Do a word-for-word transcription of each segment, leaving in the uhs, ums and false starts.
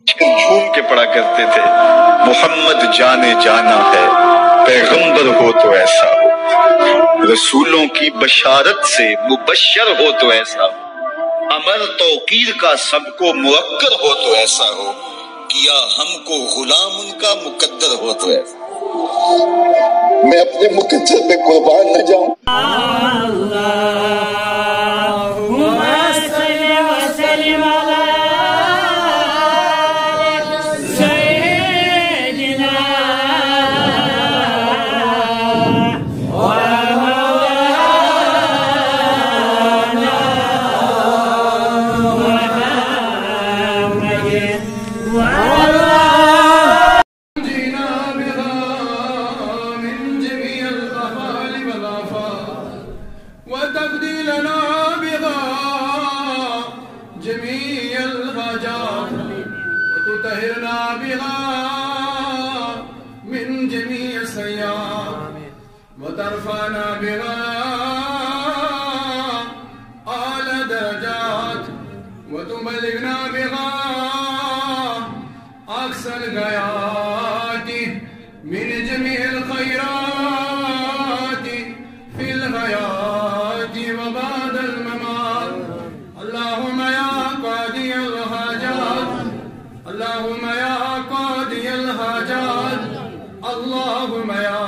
جھوم کے پڑھا کرتے تھے، محمد جانے جانا ہے، پیغمبر ہو تو ایسا ہو، رسولوں کی بشارت سے مبشر ہو تو ایسا ہو، امر توقیر کا سب کو موقر ہو تو ایسا ہو، کیا ہم کو غلام ان کا مقدر ہو تو ایسا ہو۔ میں اپنے مقدر پہ قربان نہ جاؤں۔ وترفعنا بها أعلى درجات وتبلغنا بها أقصى الغايات من جميع الخيرات في الحياة وبعد الممات. اللهم يا قاضي الحاجات، اللهم يا قاضي الحاجات، اللهم يا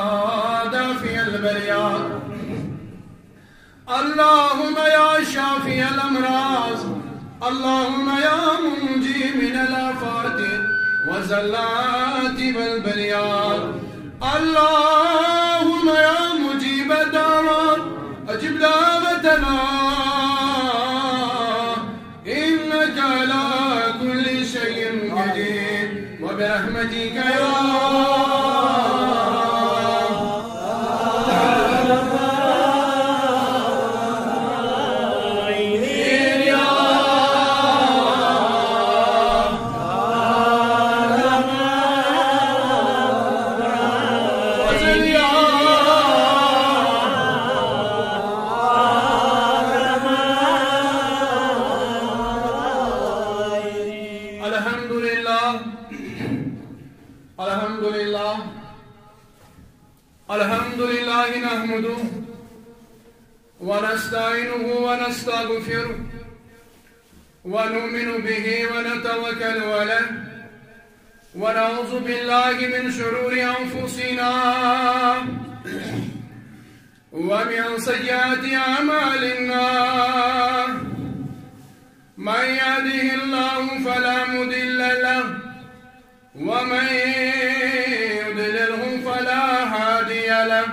اللهم يا شافي الأمراض، اللهم يا منجي من الآفات والزلات والبليات، اللهم يا مجيب الدعوات أجب دعوتنا إنك على كل شيء قدير وبرحمتك يا ونستعينه ونستغفره ونؤمن به ونتوكل عليه ونعوذ بالله من شرور أنفسنا ومن سيئات أعمالنا، من يهده الله فلا مضل له ومن يضلله فلا هادي له،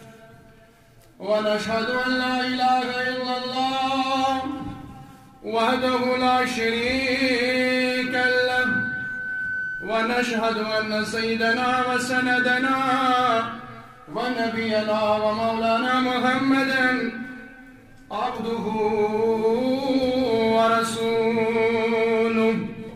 ونشهد أن لا إله إلا الله وحده لا شريك له، ونشهد أن سيدنا وسندنا ونبينا ومولانا محمدا عبده ورسوله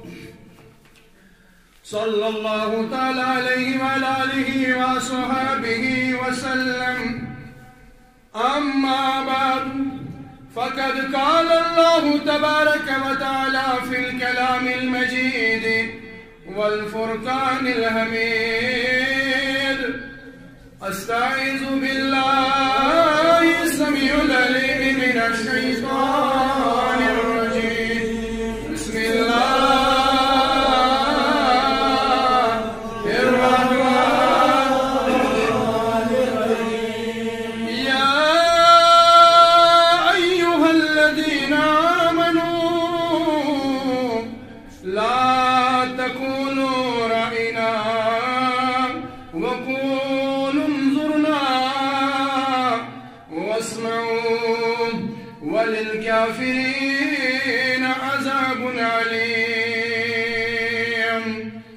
صلى الله تعالى عليه وعلى آله وصحبه وسلم. أما بعد، فقد قال الله تبارك وتعالى في الكلام المجيد والفرقان الحميد: أستعيذ بالله السميع العليم من الشيطان الرجيم، بسم الله وللكافرين عذاب عليم.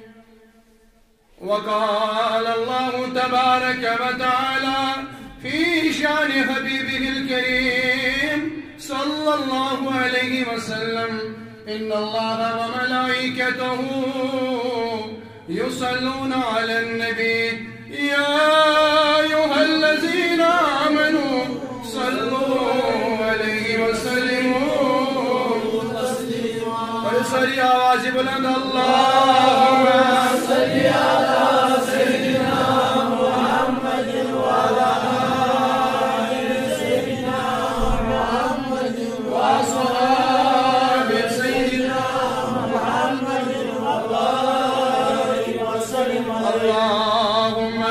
وقال الله تبارك وتعالى في شان حبيبه الكريم صلى الله عليه وسلم: إن الله وملائكته يصلون على النبي يا أيها الذين آمنوا صلوا عليه وسلموا تسليما. بڑی ساری آواز بلند اللہ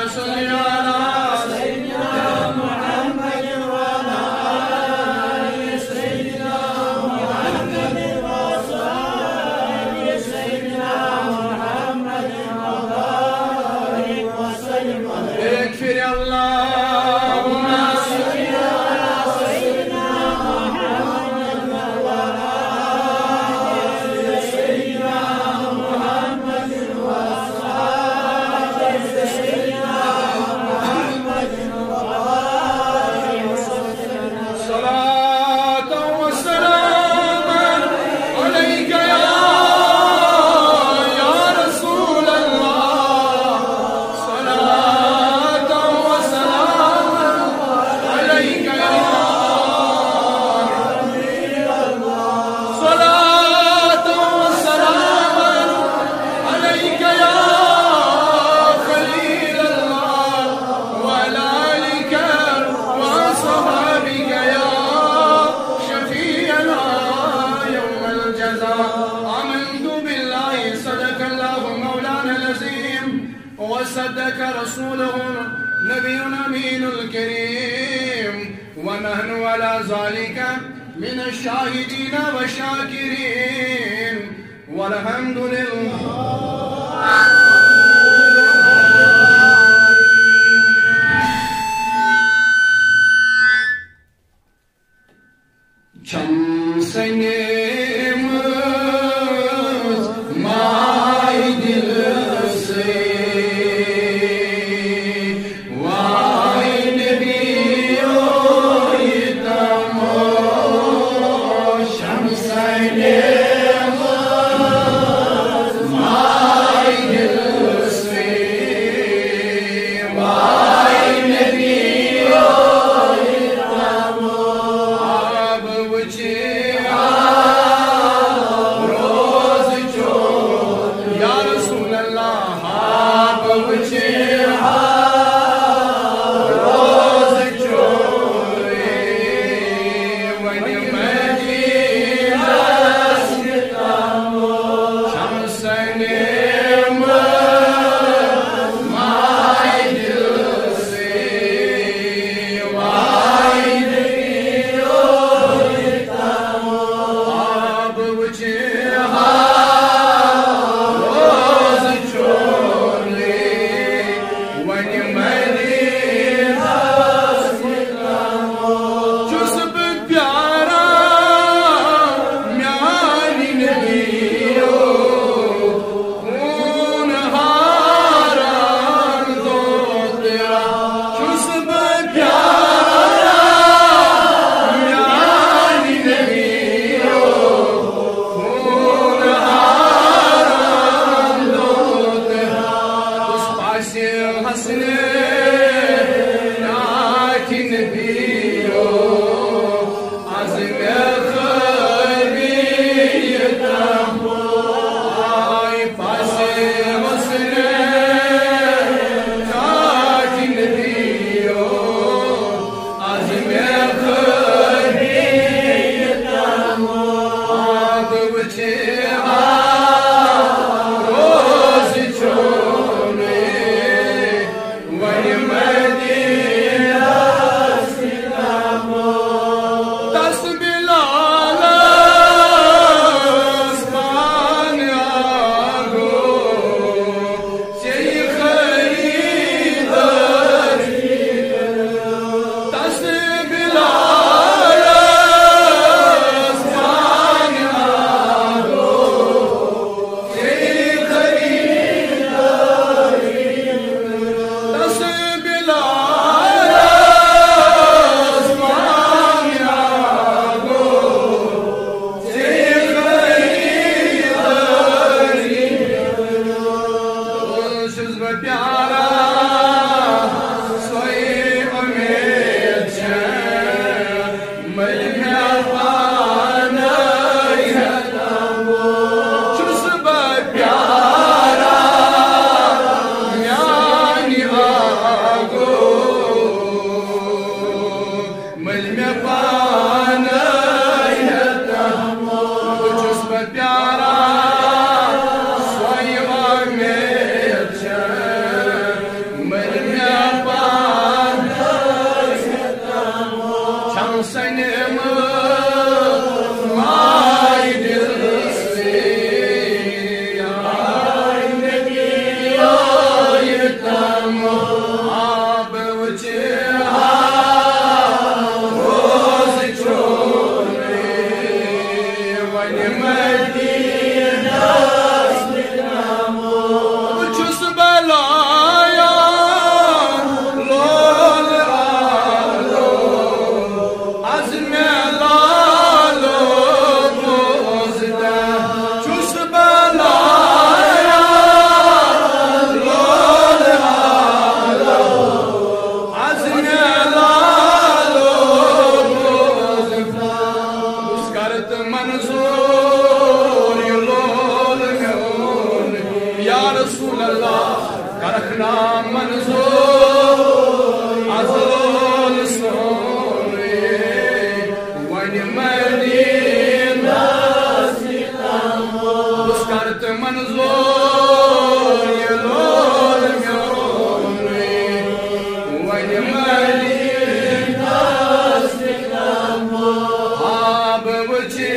وصدق رسوله نبي أمين الكريم ونحن على ذلك من الشاهدين والشاكرين والحمد لله. Çam senimiz maydilisi, vay nebiyoyitamo. Çam senimiz maydilisi, vay nebiyoyitamo. یا رسول اللہ کرکنا منظور ازول سوری ون مدینہ اس کرت منظور یہ لول میوری ون مدینہ آب وچی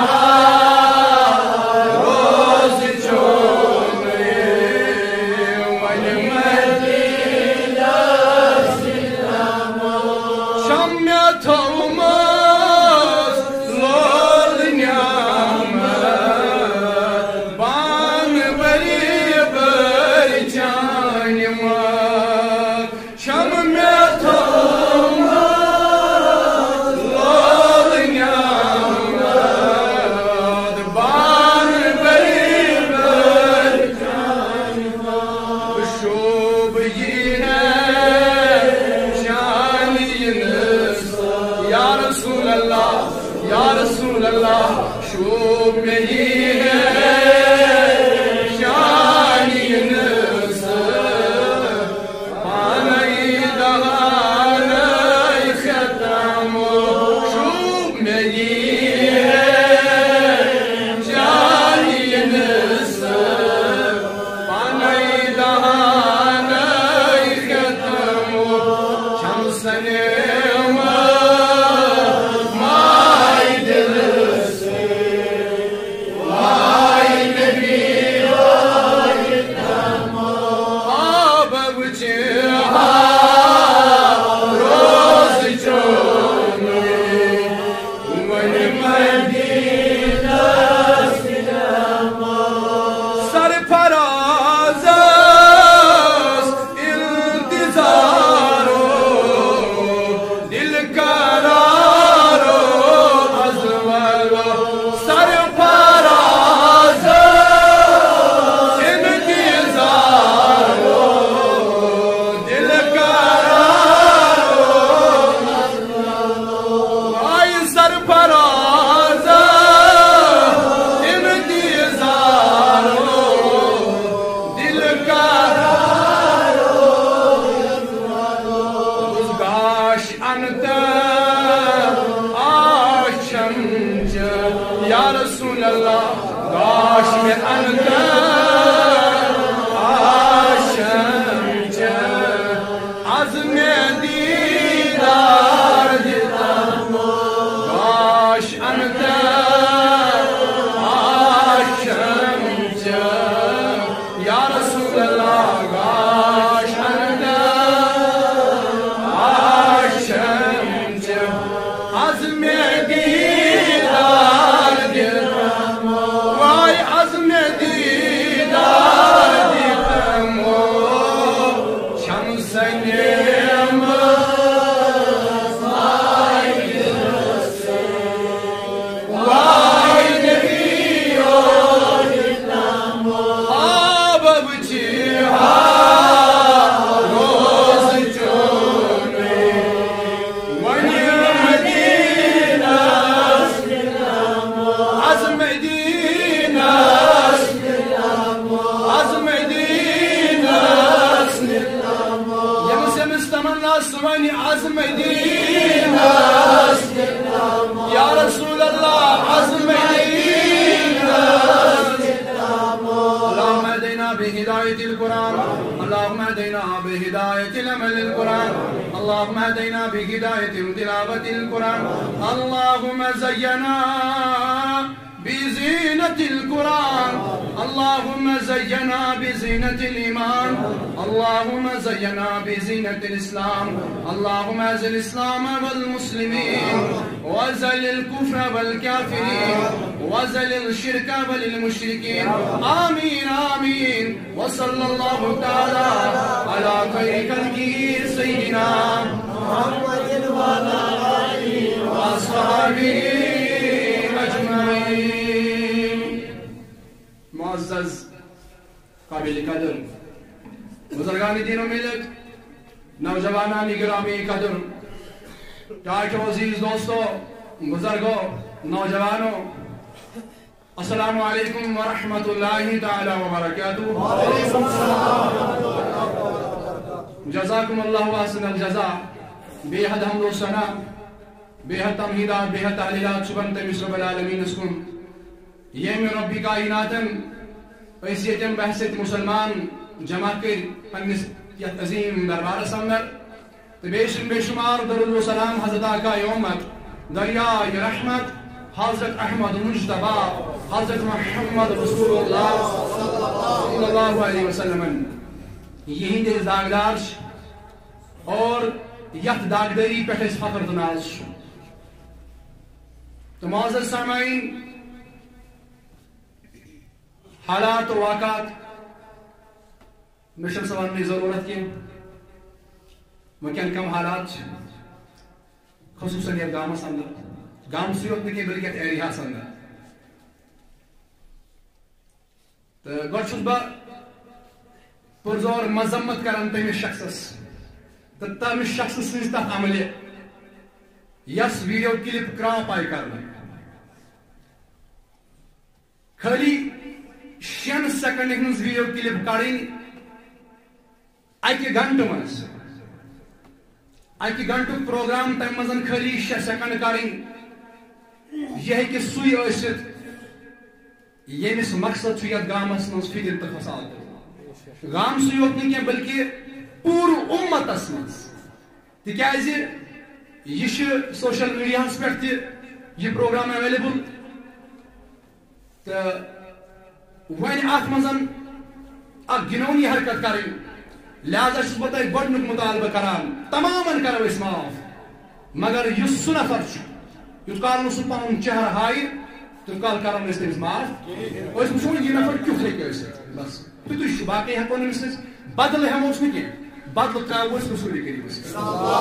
اللهم اهدنا بهداية العمل القرآن اللهم اهدنا بهداية تلاوة القرآن اللهم زينا بزينة القرآن اللهم زينا بزينة الإيمان اللهم زينا بزينة الإسلام اللهم أعز الإسلام والمسلمين وزل الكفر والكافرين وزل الشرك والمشركين آمين آمين وصلى الله تعالى على خير خلقه سيدنا محمد وعلى آله وأصحابه أجمعين. معزز قابل قدر بزرگان دین و ملت، نوجوانان گرامی قدر، ٹاٹ و عزیز دوستو، بزرگوں، نوجوانوں، السلام علیکم ورحمۃ اللہ تعالی وبرکاتہ. جزاکم اللہ احسن الجزاء. بے حد حمد و ثنا، بے حد تمہیدات، بے حد تعلیلات صبح تمس رب العالمین کن یم ربی کائناتن اس یتم بحثیت مسلمان جمع کر پنس یت عظیم دربارس اندر تو بے شم بے شمار درود و سلام حضرت آقا امت دریائے رحمت حضرت احمد مجتبی حضرت محمد رسول اللہ صلی اللہ علیہ وسلم یہی دل داغدار اور یت داغداری پہ فخر تو ناز. تو معزز سامعین، حالات و واقعات مشن سوال میں ضرورت کی وکین کم حالات خصوصاً یہ گامس اندر گام سیوت نکی بلکہ ایریاس اندر تو گوڑ چھس با پرزور مذمت کرن تمس شخصس تو تمس شخص سنز تحت عملی یس ویڈیو کلپ کراپ آئی کرنا خالی شن سیکنڈ ہنز ویڈیو کلپ کڑین اکہ گھنٹہ مز اکہ گھنٹہ پروگرام تم مزن خالی شے سیکنڈ کڑین یہ کہ سوئی ٲسِتھ ییٚمِس مقصد چھُ یتھ گامس منٛز فِتن تہٕ فساد گام سٕے یوت نہٕ کینٛہہ بلکہِ پوٗرٕ اُمتس منٛز تِکیازِ یہ چھُ سوشل میڈیاہس پٮ۪ٹھ تہِ یہ پروگرام ایویلیبل تہٕ وۄنۍ اتھ منٛز اکھ گِنوٗنی حرکت کرٕنۍ لہذا چھُس بہٕ تۄہہِ گۄڈنیُک مُطالبہٕ کران تمامن کرو أسۍ معاف مگر یُس سُہ نفر چھُ یُت کال نہٕ سُہ پنُن چہرٕ ہایہِ تیوٗت کال کرو نہٕ أسۍ تٔمِس معاف أسۍ وٕچھو یہِ نفر کیُتھ ہیٚکہِ ٲسِتھ بس تیُتُے چھُ باقٕے ہٮ۪کو نہٕ أمِس أسۍ بدلہٕ ہٮ۪موس نہٕ کینٛہہ بدلہٕ ترٛاوو أسۍ رسوٗلِ کریٖمس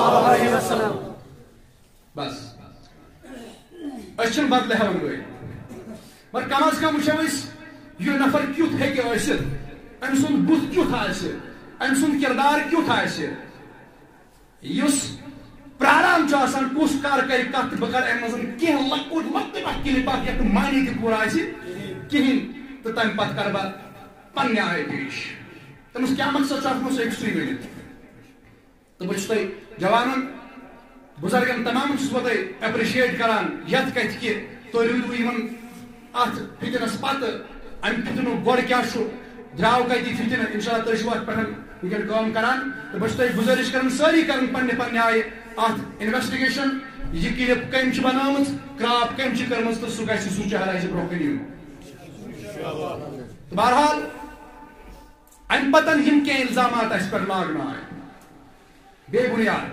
بس أسۍ چھِنہٕ بدلہٕ ہٮ۪وان وٲلۍ مگر کم از کم وٕچھو أسۍ یہِ نفر کیُتھ ہیٚکہِ ٲسِتھ أمۍ سُنٛد بُتھ کیُتھ آسہِ أمۍ سُنٛد کِردار کیُتھ آسہِ یُس پراران چھُ آسان کُس کر کرِ کتھ بہٕ کرٕ امہِ منٛز کینٛہہ لۄکُٹ لۄکُٹ اکھ کلپ اکھ یتھ نہٕ معنی تہِ پوٗرٕ آسہِ کِہیٖنۍ تہٕ تمہِ پتہٕ کرٕ بہٕ پننہِ آیہِ پیش تٔمِس کیٛاہ مقصد چھُ اتھ منٛز سُہ ہیٚکہِ سُے ؤنِتھ تہٕ بہٕ چھُس تۄہہِ جوانن بُزرگن تمام چھُس بہٕ تۄہہِ ایپرِشیٹ کران یتھ کتھِ کہِ تُہۍ روٗدوٕ یِمن اتھ فِتنس پتہٕ امہِ فِتنُک گۄڈٕ کیٛاہ چھُ درٛاو کتہِ یہِ فِتنہٕ انشاء اللہ تُہۍ چھِو اتھ پٮ۪ٹھ وٕنکٮ۪ن کٲم کران تہٕ بہٕ چھُس تۄہہِ گُزٲرِش کران سٲری کرن پننہِ پننہِ آیہِ اتھ انویسٹِگیشن یہ کلپ کم چھ بنٲمٕژ کراپ کم چھ کٔرمٕژ تہٕ سُہ گژھِ سُہ چہرٕ آسہِ برونٛہہ کُن یُن بہرحال امہِ پتن یِم کینٛہہ الزامات اسہِ پٮ۪ٹھ لاگنہٕ آیہِ بے بُنیاد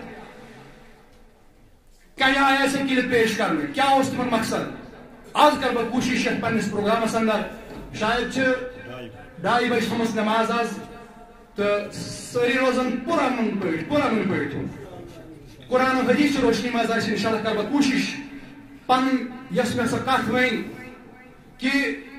کمہِ آیہِ آسہِ یہِ کلپ پیش کرنہٕ کیٛاہ اوس تِمن مقصد آز کرٕ بہٕ کوٗشِش یتھ پننِس پروگرامس اندر شاید چھِ ڈاے بجہِ تھٲومٕژ نٮ۪ماز آز تہٕ سٲری روزن پُرامن پٲٹھۍ پُرامن پٲٹھۍ قرآن و حدیث کی روشنی میں آج انشاءاللہ کر بہت کوشش پن یس میں سا کت وین کہ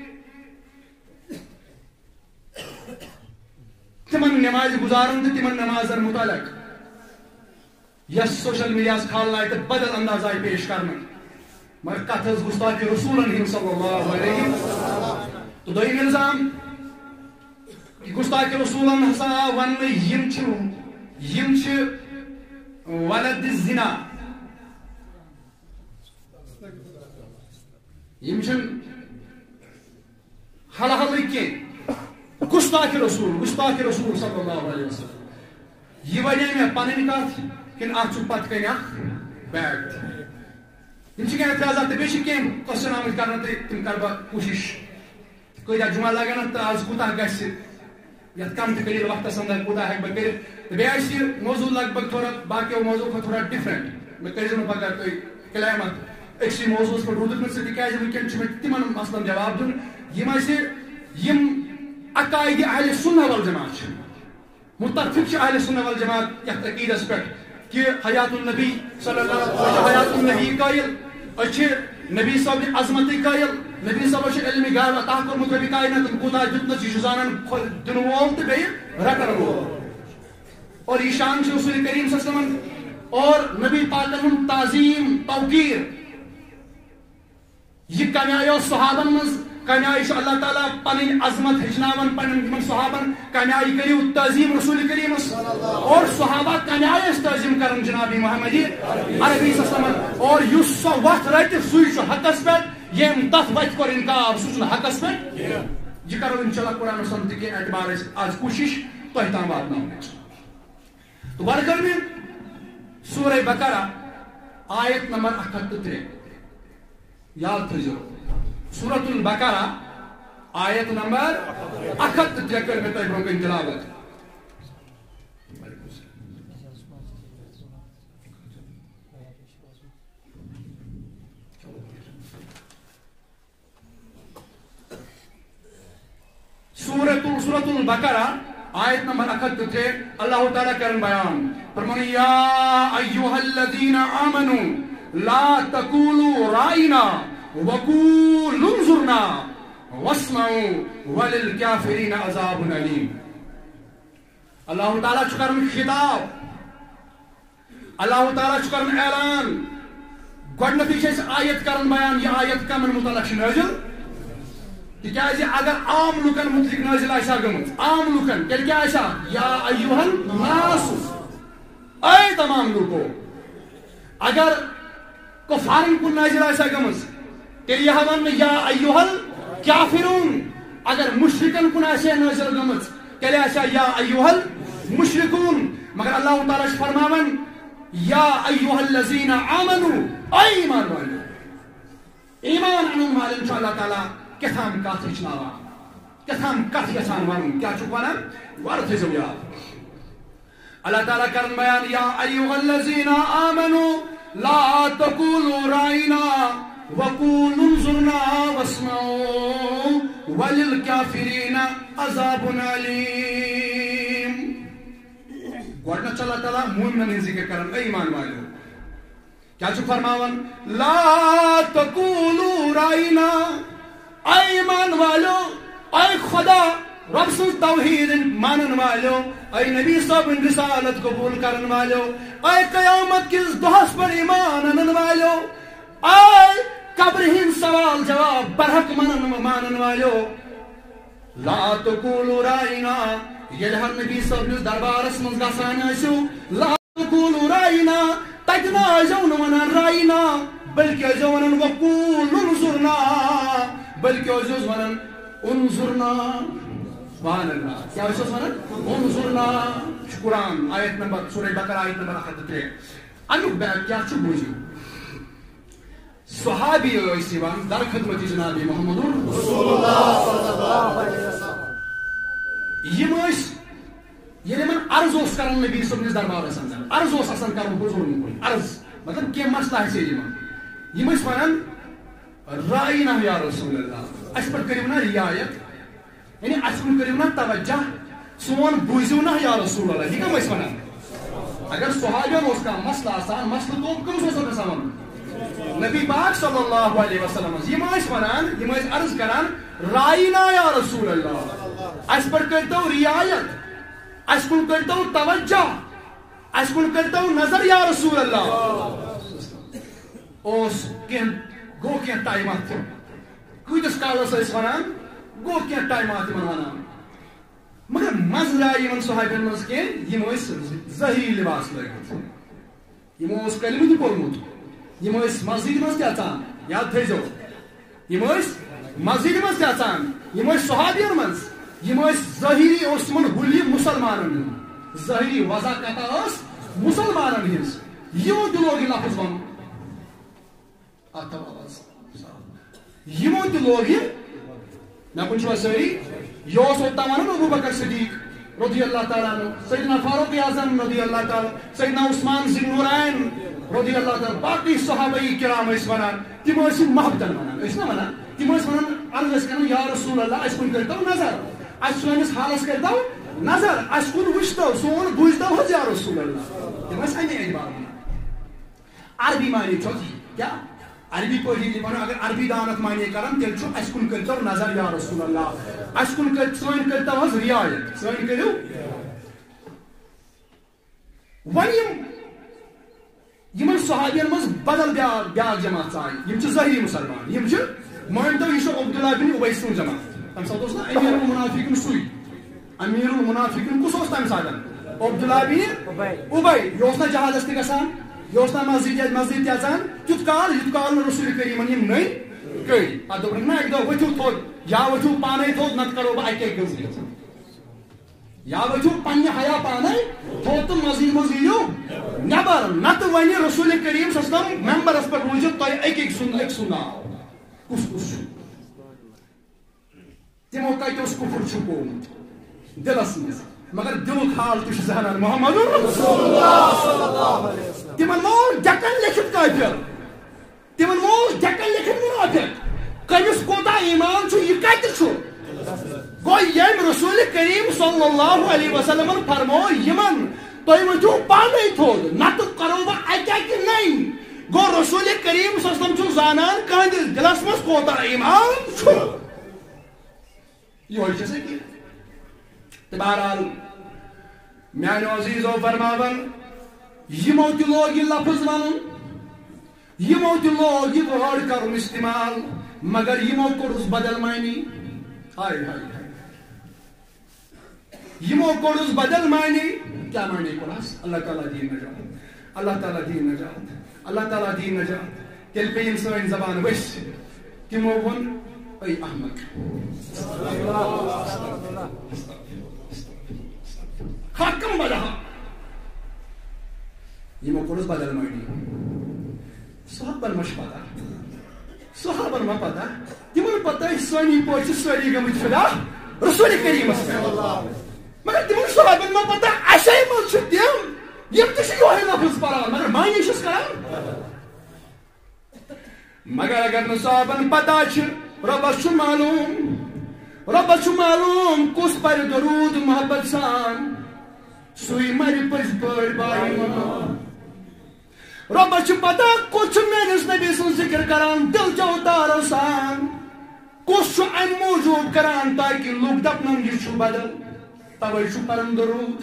تمن نماز گزارن تو تمن نماز متعلق یس سوشل میڈیا کھال لائے تو بدل انداز آئی پیش کرنا مگر کت از گستاخی رسولن ہند صلی اللہ علیہ تو دویم الزام کہ گستاخی رسولن ہسا ون یم چھ یم چھ ولد الزنا یم چھن حل حل کینٛہہ گستاخ رسول گستاخ رسول صلی اللہ علیہ وسلم یہ وجہ میں پنٕنۍ کتھ کِنہٕ اتھ چھُ پتہٕ کنہِ اکھ بیک تہِ یِم چھِ کینٛہہ اعتراضات تہٕ بیٚیہِ چھِ کینٛہہ کوسچن آمٕتۍ کرنہٕ تہٕ تِم کرٕ بہٕ کوٗشِش کۭتیاہ جُمعہ لگن اَتھ تہٕ آز کوٗتاہ گژھِ یتھ کم تہِ قلیل وقتس اندر کوٗتاہ ہیٚکہٕ بہٕ کٔرِتھ تہٕ بیٚیہِ آسہِ یہِ موضوع لگ بگ تھوڑا باقیو موضوع کھۄتہٕ تھوڑا ڈفرنٹ مےٚ کٔرۍزیو نہٕ پگاہ تُہۍ کلیم اتھ أکسٕے موضوعس پٮ۪ٹھ روٗدُکھ نہٕ ژٕ تِکیازِ وٕنکٮ۪ن چھُ مےٚ تِمن مسلن جواب دیُن یِم اَسہِ یِم عقاید اہل سنہ والجماعت چھِ متفق چھِ اہل سنہ والجماعت یتھ عقیدس پٮ۪ٹھ کہ حیات النبی صلی اللہ علیہ وسلم حیات النبی قائل أسۍ چھِ نبی صٲبنہِ عظمتٕکۍ قٲیِل نبی صٲبس چھُ علمِ غیب عطا کوٚرمُت رۄبِ کایناتن کوٗتاہ دیُتنَس یہِ چھُ زانان دِنہٕ وول تہٕ بیٚیہِ رٹن وول اور یہ شان چھُ رسول کریم صلی اللہ علیہ وسلم اور نبی پاکن ہُنٛد تعظیٖم توقیٖر یہ کمہِ آیو صحابن منٛز کمی آئی اللہ تعالیٰ پنن عظمت ہچناون پنن صحابن کمی آئی کریو تعظیم رسول کریم اور صحابہ کمی آئی اس تعظیم کرن جناب محمد عربی صلی اللہ علیہ وسلم اور یس سو وقت رت سوئی حقس پہ یم تت وت کور انکار سہ حقس پہ یہ کرو انشاءاللہ قرآن سنت کے اعتبار آج کوشش تہ تام واتن تو بر کر میں سورہ بقرہ آیت نمبر اکھ ہتھ تہ ترے یاد تھو سورۃ البقرہ آیت نمبر اکھ ہتھ تہ ترے کر میں تہ برونہ تلاوت سورۃ سورۃ البقرہ آیت نمبر اکھ ہتھ تہ ترے اللہ تعالیٰ کرن بیان فرمان یا ایھا الذین آمنوا لا تقولوا رائنا وقولوا انظرنا واسمعوا وللکافرین عذاب علیم. اللہ تعالیٰ چھ کرن خطاب اللہ تعالیٰ چھ کرن اعلان گۄڈنیٚتھٕے چھِ أسۍ آیت کرن بیان یہ آیت کمن متعلق چھ نازل تکیازِ اگر عام لوکن متعلق نازل آسا گٔمٕژ عام لوکن تیٚلہِ کیٛاہ آسا یا ایھا الناس اے تمام لوکو اگر کفارن کن نازل آسا گٔمٕژ تیٚلہِ یہِ ہا وننہٕ یا ایھا الکافرون اگر مشرکن کن آسا نازل گٔمٕژ تیٚلہِ آسا یا ایھا المشرکون مگر اللہ تعالیٰ چھُ فرماوان یا ایھا الذین آمنوا اے ایمان والو ایمان انن والٮ۪ن چھُ اللہ تعالیٰ کیٛاہتام کتھ ہیٚچھناوان کیٛاہتام کتھ یژھان ونُن کیٛاہ چھُکھ ونان وارٕ تھٲیزیو یاد اللہ تعالیٰ کرن بیان یا ایھا الذین آمنوا لا تقولوا رائنا وقولوا انظرنا واسمعوا وللکافرین عذاب علیم. گۄڈنیٚتھ چھُ اللہ تعالیٰ مومنن ہٕنٛز ذکر کران اے ایمان والو کیٛاہ چھُکھ فرماوان لا تقولوا رائنا اے ایمان والو اے خدا رب سن توحید مانن والو اے نبی صاحب رسالت قبول کرن والو اے قیامت کس دہس پر ایمان انن والو اے قبر ہند سوال جواب برحق منن مانن والو لا تقولوا رائنا یل ہر نبی صاحب نس دربارس من گسان ٲسِو لا تقولوا رائنا تتہِ نہ ٲسۍزیو نہٕ ونان رائنا بلکہ ٲسۍزیو ونان وقولوا انظرنا بلکہ ٲسۍزیوس ونان انظرنا سبحان اللہ کیا ٲسۍزیوس ونان انظرنا چھُ قرآن آیت نمبر سورہ بقرہ آیت نمبر اکھ ہتھ تہ ترے امیُک بیک کیا چھُ بوٗزِو صحابی ٲسۍ یِوان در خدمت جناب محمد رسول اللہ صلی اللہ علیہ وسلم یِم ٲسۍ ییٚلہِ یِمن عرض اوس کران نبی صٲبنِس دربارس انٛدر عرض اوس آسان کرُن حضوٗرن کُن عرض مطلب کینٛہہ مسلہٕ آسہِ یِمن یِم ٲسۍ ونان رائنا یا رسول اللہ اس پر کریو نا رعایت یعنی اس پر کریو نا توجہ سون بوزیو نا یا رسول اللہ یہ کم اس ونان اگر صحابیان اس کا مسئلہ آسان مسئلہ تو کم سو سکتا سامان نبی پاک صلی اللہ علیہ وسلم یہ اس ونان یہ اس عرض کران رائنا یا رسول اللہ اس پر کرتو رعایت اس پر کرتو توجہ اس پر کرتو نظر یا رسول اللہ اس کن گو کیا ٹائمات کتس کالس ٲسۍ ونان گو کیا ٹائمات یِمن ونان مگر مزٕ آیہِ یِمن صحابین منٛز کینٛہہ یِم ٲسۍ ظٲہری لباس لٲگِتھ یِمو اوس کلمہٕ تہِ پوٚرمُت یِم ٲسۍ مسجد منٛز تہِ اژان یاد تھٲیزیو یِم ٲسۍ مسجد منٛز تہِ اژان یِم ٲسۍ صحابین منٛز یِم ٲسۍ ظٲہری اوس تِمن حُلیہِ مُسلمانن ہُنٛد ظٲہری وضاقتا ٲس مُسلمانن ہٕنٛز یِمو تہِ لوگ یہِ لفظ ونُن یمو تہ لوگ یہ مے کن چھوا ساری یہ اوس اوتام ونان ابو بکر صدیق رضی اللہ تعالیٰ عنہ سیدنا فاروق اعظم رضی اللہ تعالیٰ سیدنا عثمان ذی النورین رضی اللہ تعالیٰ باقی صحابہ کرام ٲسۍ ونان تم ٲسۍ محبتن ونان ٲسۍ نا ونان تم ٲسۍ ونان عرض ٲسۍ کران یا رسول اللہ اس کن کٔرتو نظر اس سٲنِس حالس کٔرتو نظر اس کن وٕچھتو سون بوٗزتو حظ یا رسول اللہ تم ٲسۍ امی اعتبار ونان عربی معنی چھو کیا عربی پٲٹھی اگر عربی دانت معنی کران تیل چھُ اَسہِ کُن کٔرتو نظر یا رسول اللہ اَسہِ کُن سٲنۍ کٔرتو حظ رعایت سٲنۍ کٔرِو وۄنۍ یِم یِمن صحابین منٛز بدل بیاکھ بیاکھ جماعت ژایہِ یِم چھِ ظٲہری مُسلمان یِم چھِ مانتو یہ عبداللہ بن ابی سن جماعت تم سات اس نا امیر المنافقین سوئی امیر المنافقین کس اس تم ساتن عبداللہ بن ابی یہ اس نا جہادس تہ گژھان یہ اس نا مسجد مسجد تہ اژان تیت کال یت کال رسول کریمن یم نئی کئی پتہ دوٚپُکھ نا اکہِ دۄہ ؤتھِو تھوٚد یا ؤتھِو پانے تھوٚد نتہٕ کرو بہٕ اکے گٔنٛزۍ یا ؤتھِو پننہِ حیا پانے تھوٚد تہٕ مسجد منٛز یِیِو نٮ۪بر نتہٕ وَنہِ رسول کریم صلی اللہ علیہ وسلم ممبرس پٮ۪ٹھ روٗزِو تۄہہِ أکۍ أکۍ سُنٛد أکۍ سُنٛد ناو کُس کُس چھُ تِمو کتہِ اوس کُفر چھُپومُت دلس منٛز مگر دلُک حال تہِ چھُ زانان محمد رسول اللہ صلی اللہ علیہ وسلم تِمن ما اوس ڈٮ۪کن لیکھِتھ کٲفر تِمن ما اوس ڈٮ۪کن لیکھِتھ منافق کٔمِس کوٗتاہ ایٖمان چھُ یہِ کتہِ چھُ گوٚو ییٚمۍ رسول کریم صلی اللہ علیہ وسلم فرمو یِمن تُہۍ ؤتھِو پانے تھوٚد نتہٕ کرو بہٕ اکہِ اکہِ ننۍ گوٚو رسول کریم صلی اللہ علیہ وسلم چھُ زانان کٕہٕنٛدِس دلس منٛز کوٗتاہ ایٖمان چھُ یہوے چھِ سا کینٛہہ تہٕ بہرحال میانیو عزیزو فرماون یِمو تہِ لوگ یہِ لفظ ونُن یِمو تہِ لوگ یہِ وٲڈ کرُن استعمال مگر یِمو کوٚرُس بدل معنی ہائے ہائے ہائے یِمو کوٚرُس بدل معنی کیا معنی کوٚرہس اللہ تعالیٰ دین نجات اللہ تعالیٰ دین نجات اللہ تعالیٰ دین نجات تیٚلہِ پیٚیِن سٲنۍ زبان ؤسۍ تِمو ووٚن اے احمد حکم بدہ یِمو کوٚرُس بدل معنی صحابن ما چھِ پتہ صحابن ما پتہ تِمن پتہ سٲنی پٲٹھۍ چھِ سٲری گٔمٕتۍ فدا رسول کریٖمس پٮ۪ٹھ مگر تِمن صحابن ما پتہ اَسے منٛز چھِ تِم یِم تہِ چھِ یِہوے لفظ پران مگر معنی چھِس کران مگر اگر نہٕ صحابن پتہ چھِ رۄبس چھُ معلوٗم رۄبس چھُ معلوٗم کُس پرِ درود محبت سان سُے مرِ پٔزۍ پٲٹھۍ بایمان رۄبس چھُ پتہ کُس چھُ میٲنِس نبی سُنٛد ذِکر کران دل چو تارو سان کُس چھُ امہِ موٗجوٗب کران تاکہِ لُکھ دپنن یہِ چھُ بدل توے چھُ پران درود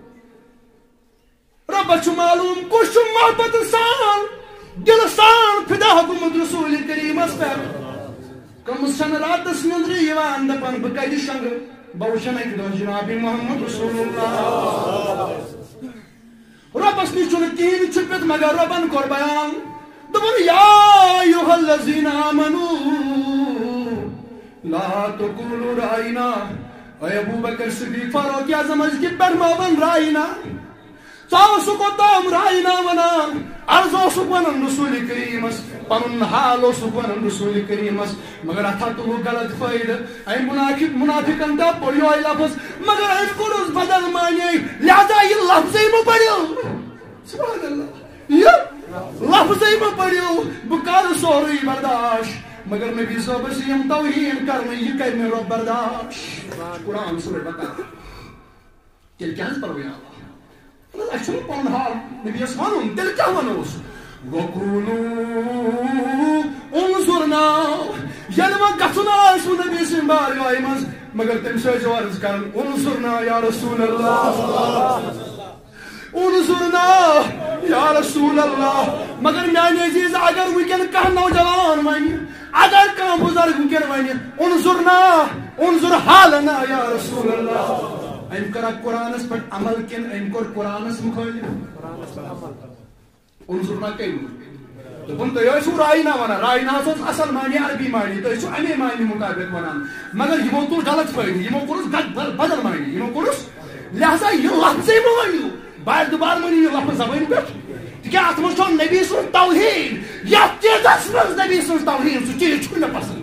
رۄبس چھُ معلوٗم کُس چھُ محبت سان دل سان فدا گوٚمُت رسول کریٖمس پٮ۪ٹھ کٔمِس چھنہٕ راتس نیٚنٛدرِ یِوان دپان بہٕ کتہِ شۄنٛگہٕ بہٕ وٕچھن اکہِ دۄہ جناب محمد رسول اللہ رۄبس نِش چھُنہٕ کِہیٖنۍ چھُپِتھ مگر رۄبن کوٚر بیان دوٚپُن یا ایُہا الذیٖنَ آمنوٗ لا تقولوا رأینا اے ابوٗ بکر صدیٖق فاروق اعظم أزکہِ پٮ۪ٹھ ما ون رأینا ژٕ اوسُکھ اوٚتام رأینا ونان عرض اوسُکھ ونان رسول کریٖمس پنُن حال اوسُکھ ونان رسول کریٖمس مگر اتھ ہا تُلوُکھ غلط فٲیدٕ امہِ منافق منافقن تہِ پوٚر یِہوے لفظ مگر أمۍ کوٚرُس بدل معنی لہذا یہِ لفظے مہ پٔرِو سبحان اللہ یہِ لفظے مہ پٔرِو بہٕ کرٕ سورُے برداشت مگر نبی صٲبس یِم توہیٖن کرنہٕ یہِ کرِ مےٚ رۄب برداشت قرآن سورہ بقرہ تیٚلہِ کیٛاہ حظ پرو یا اللہ اَسہِ چھُنہٕ پنُن حال نبیَس ونُن تیٚلہِ کیٛاہ ونوس وقولوا انظرنا ییٚلہِ وۄنۍ گژھُن آسہِ نبی سٕنٛدِ بارگاہہِ منٛز مگر تٔمِس ٲسۍزیو عرض کران انظرنا یا رسول اللہ انظرنا یا رسول اللہ مگر میانہِ عزیز اگر وٕنکٮ۪ن کانٛہہ نوجوان ونہِ اگر کانٛہہ بُزرگ وٕنکٮ۪ن ونہِ انظرنا انظر حالنا یا رسول اللہ أمۍ کٔرا قرآنس پٮ۪ٹھ عمل کِنہٕ أمۍ کوٚر قرآنس مُخٲلِف انظرنا کٔمۍ دوٚپُن تُہۍ ٲسِو راینا ونان راینا اوس اصل معنی عربی معنی تُہۍ ٲسِو امی معنی مُطابق ونان مگر یِمو تُل غلط فٲیدٕ یِمو کوٚرُس بدل معنی یِمو کوٚرُس لہذا یہِ لفظے مہ ؤنِو بار دُبار ؤنِو یہِ لفظ زبٲنۍ پٮ۪ٹھ تِکیٛازِ اتھ منٛز چھُ نبی سُنٛد توہیٖن یتھ چیٖزس منٛز نبی سٕنٛز توہیٖن سُہ چیٖز چھُنہٕ مےٚ پسنٛد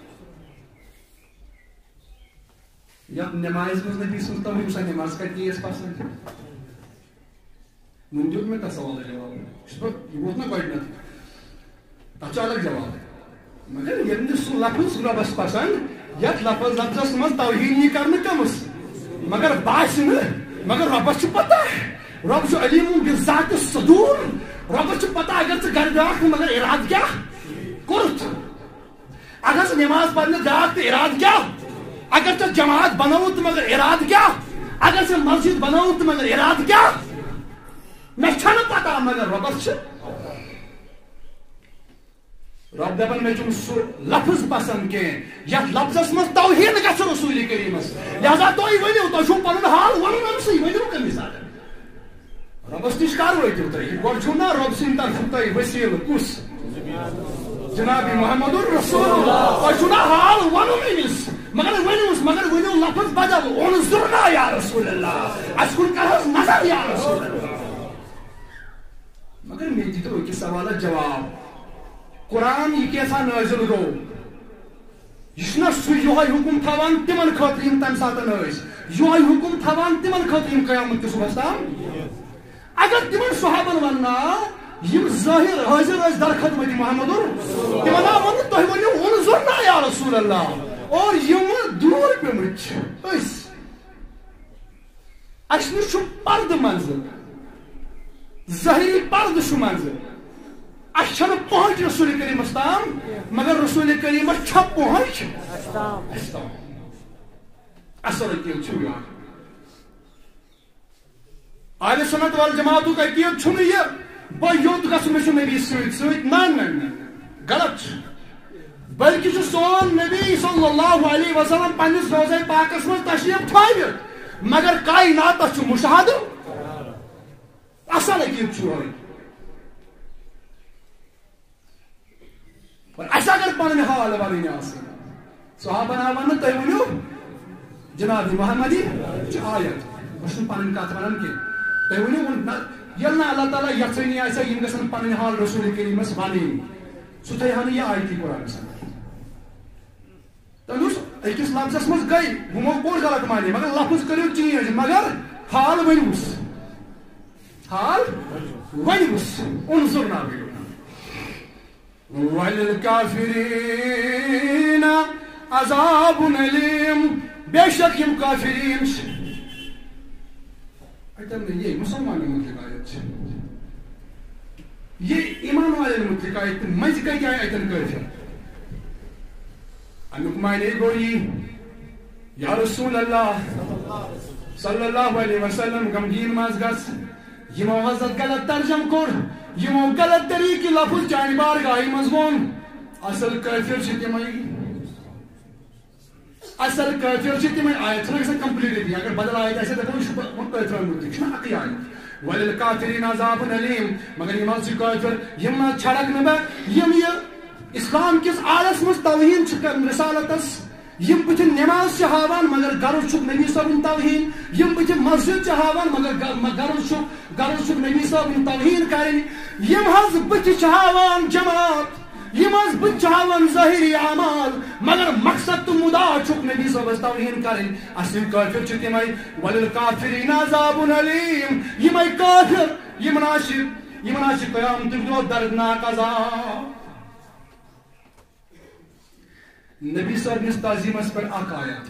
یتھ نمازِ منٛز نبی سٕنٛز توہیٖن سۄ نماز کتہِ یی اَسہِ پسنٛد وۄنۍ دیُت مےٚ تتھ سوالس جواب یہِ ووت نا گۄڈٕنیتھ تتھ چھُ الگ جواب مگر ییٚلہِ نہٕ سُہ لفظ رۄبس پسنٛد یتھ لفظ لفظس منٛز توہیٖن یی کرنہٕ کٔمِس مگر باسہِ نہٕ مگر رۄبس چھُ پتہ رۄب چھُ علیٖم بِذاتِ صدوٗر رۄبس چھُ پتہ اگر ژٕ گرِ درٛاکھ نہٕ مگر ارادٕ کیٛاہ کوٚرُتھ اگر ژٕ نماز پرنہِ درٛاکھ تہٕ ارادٕ کیٛاہ اگر ژےٚ جماعت بنووُتھ تہٕ مگر ارادٕ کیٛاہ اگر ژےٚ مسجد بنووُتھ تہٕ مگر ارادٕ کیٛاہ مےٚ چھنہٕ پتہ مگر رۄبس چھِ رب دپان مے چھُنہٕ سُہ لفظ پسند کینٛہہ یتھ لفظس منٛز توحیٖد گژھِ رسول کریٖمس لہذا تُہۍ ؤنِو تۄہہِ چھُو پنُن حال ونُن أمسٕے ؤنِو کٔمِس ساتہٕ رۄبس نِش کر وٲتِو تُہۍ گۄڈٕ چھُو نا رۄب سٕنٛدِ طرفہٕ تۄہہِ وسیٖلہٕ کُس جناب محمد الرسول اللہ تۄہہِ چھُو نا حال ونُن أمِس مگر ؤنِوُس مگر ؤنِو لفظ بدل انظرنا یا رسول اللہ اَسہِ کُن کر حظ نظر یا رسول اللہ مگر مےٚ دِتو أکِس سوالس جواب قرآن یہ کیسا نازل گو یہ چھُنہ سُہ یِہوے حکم تھاوان تمن خٲطرٕ یِم تمہِ ساتہٕ ٲسۍ یِہوے حکم تھاوان تمن خٲطرٕ یِم قیامت کِس صُبحس تام اگر تمن صحابن ونناو یم ظٲہر حٲضر ٲسۍ در خدمت محمد تمن آو وننہٕ تُہۍ ؤنِو انظرنا یا رسول اللہ اور یم دوٗر پیمٕتۍ چھِ أسۍ اَسہِ نِش چھُ پردٕ منٛزٕ ظٲہری پردٕ چھُ منٛزٕ اَسہِ چھنہٕ پہنچ رسول کریٖمس تام مگر رسول کریٖمس چھا پہنچ اَسہِ تام اصل عقیٖدٕ چھُ یہِ اہلِ سُنت والجماعتُک عقیٖدٕ چھُنہٕ یہِ بہٕ یوٚت گژھٕ مےٚ چھُ نبی سۭتۍ سۭتۍ نہ نہ نہ غلط چھُ بلکہِ چھُ سون نبی صلی اللہ علیہ وسلم پننِس روضے پاکس منٛز تشریٖف تھٲوِتھ مگر کایناتس چھُ مُشاہدٕ اصل عقیٖدٕ چھُ یِہوے اَسہِ اگر پنٕنۍ حال ونٕنۍ آسٕنۍ صحابن آو وننہٕ تُہۍ ؤنِو جناب محمد چھِ آیت بہٕ چھُس نہٕ پنٕنۍ کتھ ونان کینٛہہ تُہۍ ؤنِو ییٚلہِ نہٕ اللہ تعالیٰ یژھٲنی آسہِ یِم گژھن پنٕنۍ حال رسول کریٖمس ونٕنۍ سُہ تھٲے ہا نہٕ یہِ آیتی قرآنس انٛدر تۄہہِ وٕچھ أکِس لفظس منٛز گٔے ہُمو کوٚر غلط مانے مگر لفظ کٔرِو چینج مگر حال ؤنِوُس حال ؤنِوُس انظرنا ؤنِو وَلِلْكَافِرِينَ عَذَابٌ أَلِيمٌ بے شک یم کافرین چھِ اتن نہٕ یہِ مُسلمانن مُتعلق آیت چھِ یہِ ایمان والٮ۪ن مُتعلق آیت مٔنٛزۍ کَتہِ آیہِ اتن کٲفر امیُک معنے گوٚو یی یا رسول اللہ صلی اللہ علیہ وسلم غمگیٖن منٛز گژھ یِمو حضرت غلط ترجم کوٚر یِمو غلط طریٖقہٕ لفظ چانہِ بارگاہہِ منٛز ووٚن اصل کٲفر چھِ تِمے اصل کٲفر چھِ تِمے آیت چھنہ گژھان کمپلیٖٹلی اگر بدل آیت آسہِ دپو یہِ چھُ کٲفرن مُتعلق چھُنہ اکٕے آیت وَلِلْکافِریٖنَ عَذَابٌ أَلیٖم مگر یِم حظ چھِ کٲفر یِم نہ چھڑکھ نہٕ بہٕ یِم یہِ اسلام کِس آڑس منٛز توہیٖن چھِ کران رسالتس یم بٕتھِ نٮ۪ماز چھِ ہاوان مگر غرض چھُکھ نبی صٲبُن توہیٖن یم بٕتھِ مسجد چھِ ہاوان مگر غرض چھُکھ غرض چھُکھ نبی صٲبُن توہیٖن کرٕنۍ یم حظ بٕتھِ چھِ ہاوان جماعت یم حظ بٕتھِ چھِ ہاوان ظٲہری اعمال مگر مقصد تہٕ مُدا چھُکھ نبی صٲبس توہیٖن کرٕنۍ اصل کٲفر چھِ تِمے وَلِلْکافِریٖنَ عَذَابٌ أَلیٖم یِمے کٲفر یِمن آسہِ یِمن آسہِ قیامتُک دۄہ دردناک عذاب نبی صٲبنِس تعظیٖمس پٮ۪ٹھ اکھ آیت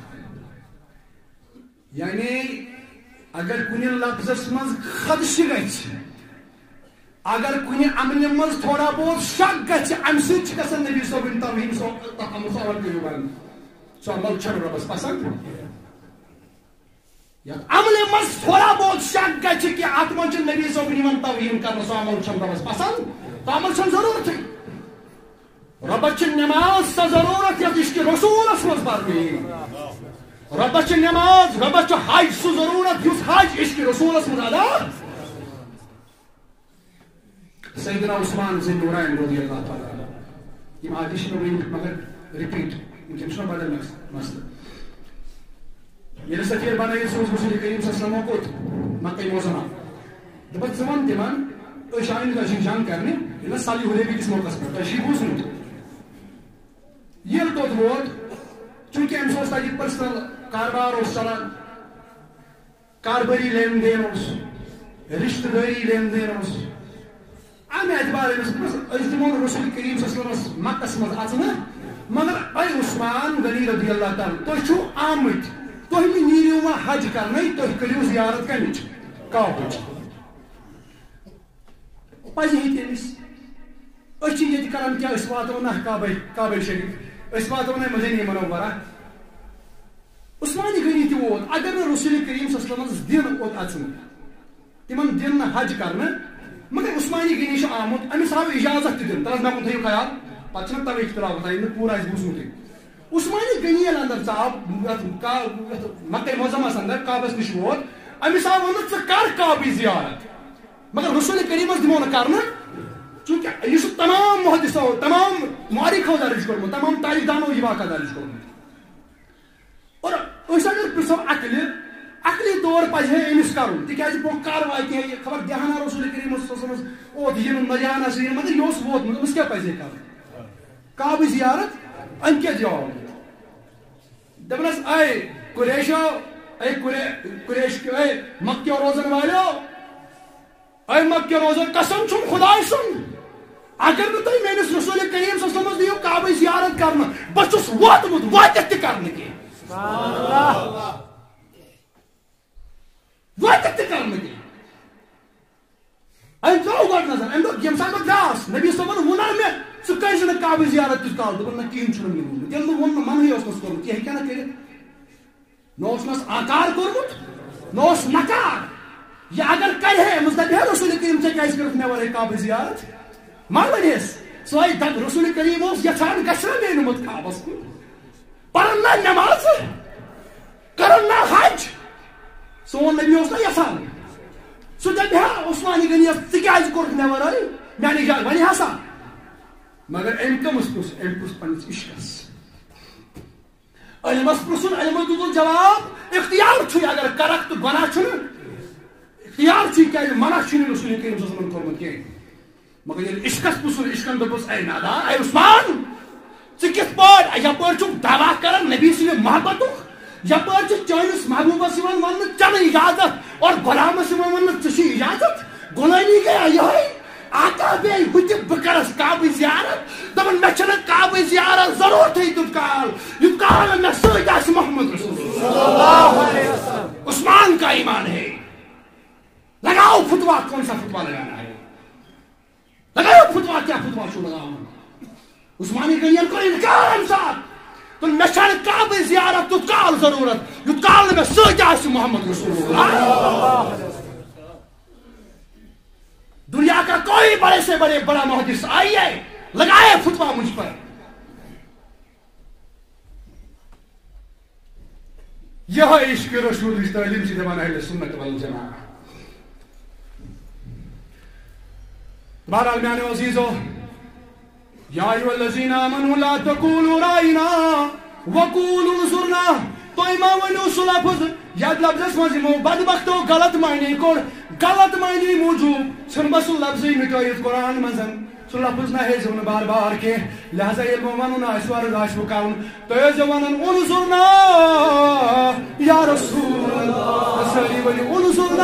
یعنی اگر کُنہِ لفظس منٛز خدشہِ گژھِ اگر کُنہِ عملہِ منٛز تھوڑا بہت شک گژھِ امہِ سۭتۍ چھِ گژھان نبی صٲبٕنۍ توہیٖن سُہ عمل کٔرِو کرُن سُہ عمل چھُنہٕ رۄبس پسنٛد یتھ عملہِ منٛز تھوڑا بہت شک گژھِ کہِ اتھ منٛز چھُ نبی صٲبٕنۍ یِوان توہیٖن کرنہٕ سُہ عمل چھُنہٕ رۄبس پسنٛد سُہ عمل چھُنہٕ ضروٗرتھٕے رۄبس چھِ نٮ۪ماز سۄ ضروٗرت یتھ عشقِ رسوٗلس منٛز پرنہٕ یِیہِ رۄبس چھِ نٮ۪ماز رۄبس چھُ حج سُہ ضروٗرت یُس حج عشقِ رسوٗلس منٛز ادا سیدنا عثمان ذی النورین رضی اللہ تعالیٰ عنہ یم آدِ چھِ مےٚ ؤنمٕتۍ مگر رِپیٖٹ وٕنکٮ۪ن چھُنہ بدل مسلہٕ ییٚلہِ سفیر بنٲیِتھ سوٗز رسول کریم صلی اللہ علیہ وسلمو کوٚت مکہ معظمہ دوٚپُکھ ژٕ وَن تِمن أسۍ آیہِ نہٕ تشریٖف جنگ کرنہِ ییٚلہِ صلح حُدیبیہ کِس موقعس پٮ۪ٹھ تۄہہِ چھُ یہِ بوٗزمُت ییٚلہِ توٚت ووت چوٗنٛکہِ أمِس اوس تتہِ پٔرسنل کاربار اوس چلان کاربٲری لین دین اوس رشتہٕ دٲری لین دین اوس امہِ اعتبار أمِس أسۍ دِمو نہٕ رسول کریم صلی اللہ علیہ وسلمس مکس منٛز اژنہٕ مگر اے عثمان غنی رضی اللہ تعالیٰ تُہۍ چھِو آمٕتۍ تُہۍ مہٕ نیٖرِو وۄنۍ حج کرنٕے تُہۍ کٔرِو زیارت کمِچ کعبٕچ پزِ ہے تٔمِس أسۍ چھِ ییٚتہِ کران کیٛاہ أسۍ واتو نہ کعبے کعبے شریٖف أسۍ واتو نہ مدینہ منورہ عثمان غنی تہِ ووت اگر نہٕ رسول کریم صلی اللہ علیہ وسلمس دِن اوت اژنہٕ تِمن دِن نہٕ حج کرنہٕ مگر عثمان غنی چھُ آمُت أمِس آو اِجازت تہِ دِنہٕ ترٛس مےٚ کُن تھٲیِو خیال پتہ توے اختلاف ہوتا پورا بوزمت عثمانی غنی اندر ژاو مکہ معظمس اندر کعبس نش ووت امس آو ون ژٕ کر کعبٕچ زیارت مگر رسول کریمس دمو نہٕ کرنہٕ چونکہ یہ تمام محدثو تمام مورخو درج کورمت تمام تاریخ دانو یہ واقعہ درج کورمت اور اس اگر پرسو عقل عقلی طور پزِ ہے امس کرن تکیاز برو کر واتہِ ہے خبر دہانا رسول کریم صلی اللہ علیہ وسلم اوت ین مریانہ سین مگر یہ اس ووتمت امس کیا پزِ کرن کعبہ زیارت ام کیا جواب دپنس اے قریشو اے قریش اے مکہ روزن والو اے مکہ روزن قسم چھم خدای سن اگر نہ تھی میرے رسول کریم صلی اللہ علیہ وسلم دیو کعبہ زیارت کرنا بس چھس واتمت واتت تہ کرنے کے واتت تہ کرنے کے ام ترو گۄڈٕ نظر ام دوٚپ ییٚمہِ ساتہٕ بہٕ درٛاس نبی صٲبن ووٚنا مےٚ ژٕ کٔرۍ زِ نہٕ کعبہ زیارت تیُت کال دوٚپُن نہ کِہیٖنۍ چھُنہٕ مےٚ ووٚنمُت ییٚلہِ نہٕ ووٚن منٕے اوس نس کوٚرمُت یہِ ہیٚکیٛاہ نہٕ کٔرِتھ نہ اوسنس آکار کوٚرمُت نہ اوس نکار یہ اگر کرِ ہے أمِس دپہِ ہے رسول کریم ژےٚ کیٛازِ کٔرٕتھ مےٚ ورٲے کعبہ زیارت ما ونیس سوے دپ رسول کریم اوس یژھان گژھنا مینمت کعبس کن پرن نہ نماز کرن نہ حج سون نبی اوس نہ یژھان سہ دپہِ ہا عثمانی غنیس ژٕ کیٛازِ کوٚرُتھ مےٚ ورٲے میانہِ جایہِ ونہِ ہسا مگر أمۍ کٔمِس پرُژھ أمۍ پرُژھ پننِس عشقس علمس پرُژھُن علمس دِتُن جواب اختیار چھُے اگر کرکھ تہٕ گۄناہ چھُنہٕ اختیار چھُے کیٛازِ منع چھُنہٕ رسول کریم صلی اللہ علیہ وسلم کوٚرمُت کینٛہہ مگر ییٚلہِ عشقس پرُژھُن عشقن دوٚپُس اے نادان اے عثمان ژٕ کِتھ پٲٹھۍ یپٲرۍ چھُکھ دعوا کران نبی سٕنٛدِ محبتُک یپٲرۍ چھُ چٲنِس محبوٗبس یِوان وننہٕ ژےٚ اجازت اور غلامس یِوان وننہٕ ژےٚ چھُے اجازت غلٲمی گٔیا یِہوٚے آقا بیٚیہِ بہٕ تہِ بہٕ کرس کعبٕچ زیارت دپان مےٚ چھنہٕ کعبٕچ زیارت ضروٗرتھٕے تیُت کال یُت کال نہٕ مےٚ سۭتۍ آسہِ محمد رسول عثمان کا ایمان ہے لگاؤ فتوا کون سا فتوا لگانا ہے لگاؤ فتوا کیا فتوا چھو لگاؤ عثمانی غنیَن کوٚر انکار امہِ ساتہٕ تو مےٚ چھنہٕ کعبٕچ زیارت تیُت کال ضروٗرت یُت کال نہٕ مےٚ سۭتۍ آسہِ محمد رسول اللہ دنیا کا کوئی بڑے سے بڑے بڑا محدث آئیے لگائے فتوا مجھ پر یہ عشق رسول کی تعلیم سے دبانا اہل سنت والجماعہ بہرحال میانے عزیزو یا ایھا الذین آمنوا لا تقولوا رائنا وقولوا انظرنا تُہۍ ما ؤنِو سُہ لفظ یتھ لفظس منٛز یِمو بدبختو غلط معنی کوٚر غلط معنی موٗجوٗب ژھُن بہٕ سُہ لفظٕے مِٹٲیِتھ قرآن منٛز سُہ لفظ نہ ہیٚزیو نہٕ بار بار کینٛہہ لہذا ییٚلہِ وۄنۍ وَنُن آسہِ ورٕد آسِوٕ کرُن تُہۍ ٲسۍزیو ونان انظرنا یا رسول اللہ سٲری ؤنِو انظرنا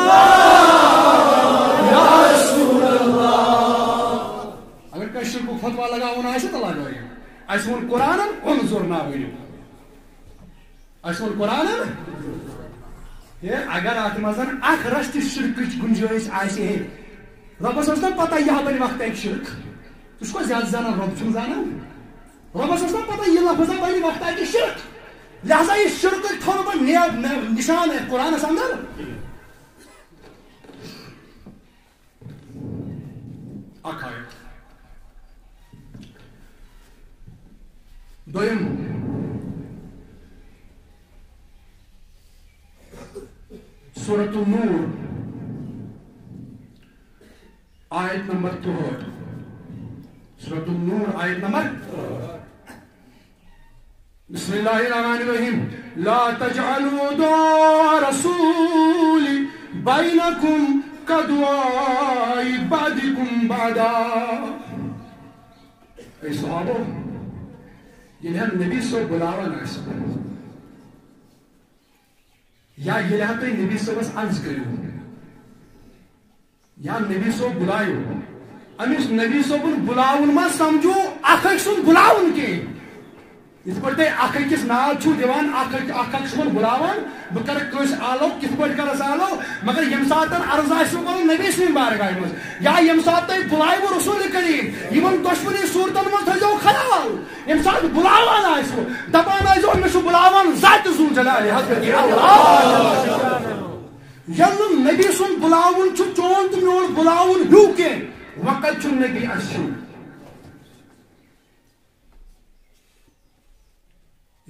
یا رسول اللہ اگر کٲنٛسہِ شرکُک فتوا لگاوُن آسہِ تہٕ لگٲیِو اَسہِ ووٚن قرآنن انظرنا ؤنِو اَسہِ ووٚن قرآنن ہے اگر اتھ منٛز اکھ رش تہِ شرکٕچ گُنجٲیِش آسہِ ہے رۄبس ٲس نا پتہ یہِ بنہِ وقت اکہِ شرک ژٕ چھُکھا زیادٕ زانان رۄب چھُنہٕ زانان رۄبس ٲس نا پتہ یہِ لفظ بنہِ وقت اکہِ شرک لہذا یہِ شرکٕچ تھوٚو نہٕ پتہٕ نشان قرآنس اندر اکھ آیت دوٚیِم سورۃ النور آیت نمبر ترٛوہٲٹھ سورۃ النور آیت نمبر بسم اللہ الرحمن الرحیم لا تجعلوا دعاء الرسول بینکم کدعاء بعضکم بعضا اے صحابو ییٚلہِ ہا نبی صٲب بُلاوان آسہِ یا ییٚلہِ ہا تُہۍ نبی صٲبس عرض کٔرِو یا نبی صٲب بُلایو أمِس نبی صٲبُن بُلاوُن ما سمجھو اکھ أکۍ سُنٛد بُلاوُن کینٛہہ یِتھ پٲٹھۍ تُہۍ اکھ أکِس ناو چھُو دِوان اکھ اکھ اکھ چھُون بُلاوان بہٕ کرٕ کٲنٛسہِ آلو کِتھ پٲٹھۍ کرس آلو مگر ییٚمہِ ساتہٕ عرض آسِوٕ کرُن نبی سٕنٛدِ بارگاہہِ منٛز یا ییٚمہِ ساتہٕ تُہۍ بُلایوٕ رسول کریم یِمن دۄشوٕنی صوٗرتن منٛز تھٲیزیو خیال ییٚمہِ ساتہٕ بُلاوان آسِوٕ دپان ٲسۍزیو مےٚ چھُ بُلاوان ذاتہِ ذو الجلالِ حضرت اللہ ییٚلہِ نہٕ نبی سُنٛد بُلاوُن چھُ چون تہٕ میون بُلاوُن ہیوٗ کینٛہہ وقت چھُنہٕ نبی اَسہِ چھُنہٕ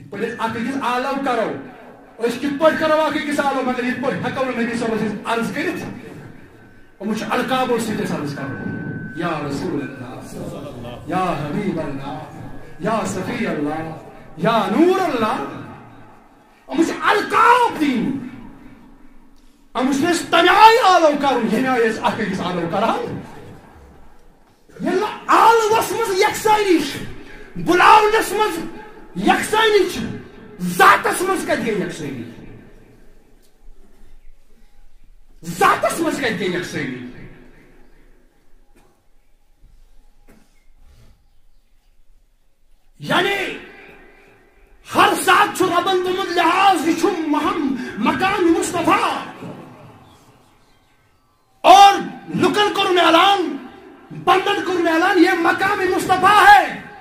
پہ اکس عالو کرو اس کت پہ کرو اکس عالو مگر یہ پہ ہکو نبی صلی اللہ علیہ وسلم عرض کرت ہم القابو سیدھے عرض کرو یا رسول اللہ یا حبیب اللہ یا صفی اللہ یا نور اللہ ہم القاب دین ہم اس تمیائی آلو کرن یہ آئی اس اکس عالو کران یہ آلوس مز یکسائی بلاونس مز یکسائی ذاتس مز کت گئی یکسائی ذاتس مز کت گئی یکسائی یعنی ہر ساتھ چھو ربن تمد لحاظ یہ چھو مہم مقام مصطفیٰ اور لکن کرن اعلان بندن کرن اعلان یہ مقام مصطفیٰ ہے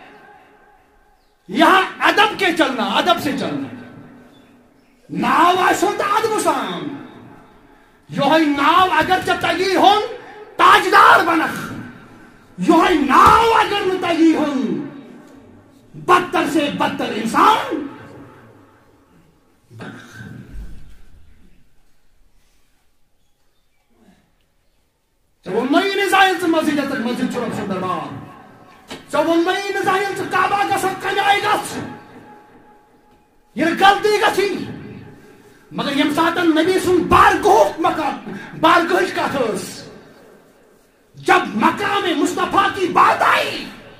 یہاں ادب کے چلنا ادب سے چلنا ناو آسن تا ادب سام یہ ناو اگر چا تگی ہون تاجدار بنخ یہ ناو اگر نہ تگی ہون بدتر سے بدتر انسان جب وہ نئی نظائل سے مسجد تک مسجد چرک سے دربار جب وہ نئی نظائل سے کعبہ کا سب کمی آئے گا یہ غلطی کا تھی مگر یم ساتن نبی سن بارگوہ مقام بارگوہش کا تھوس جب مقام مصطفیٰ کی بات آئی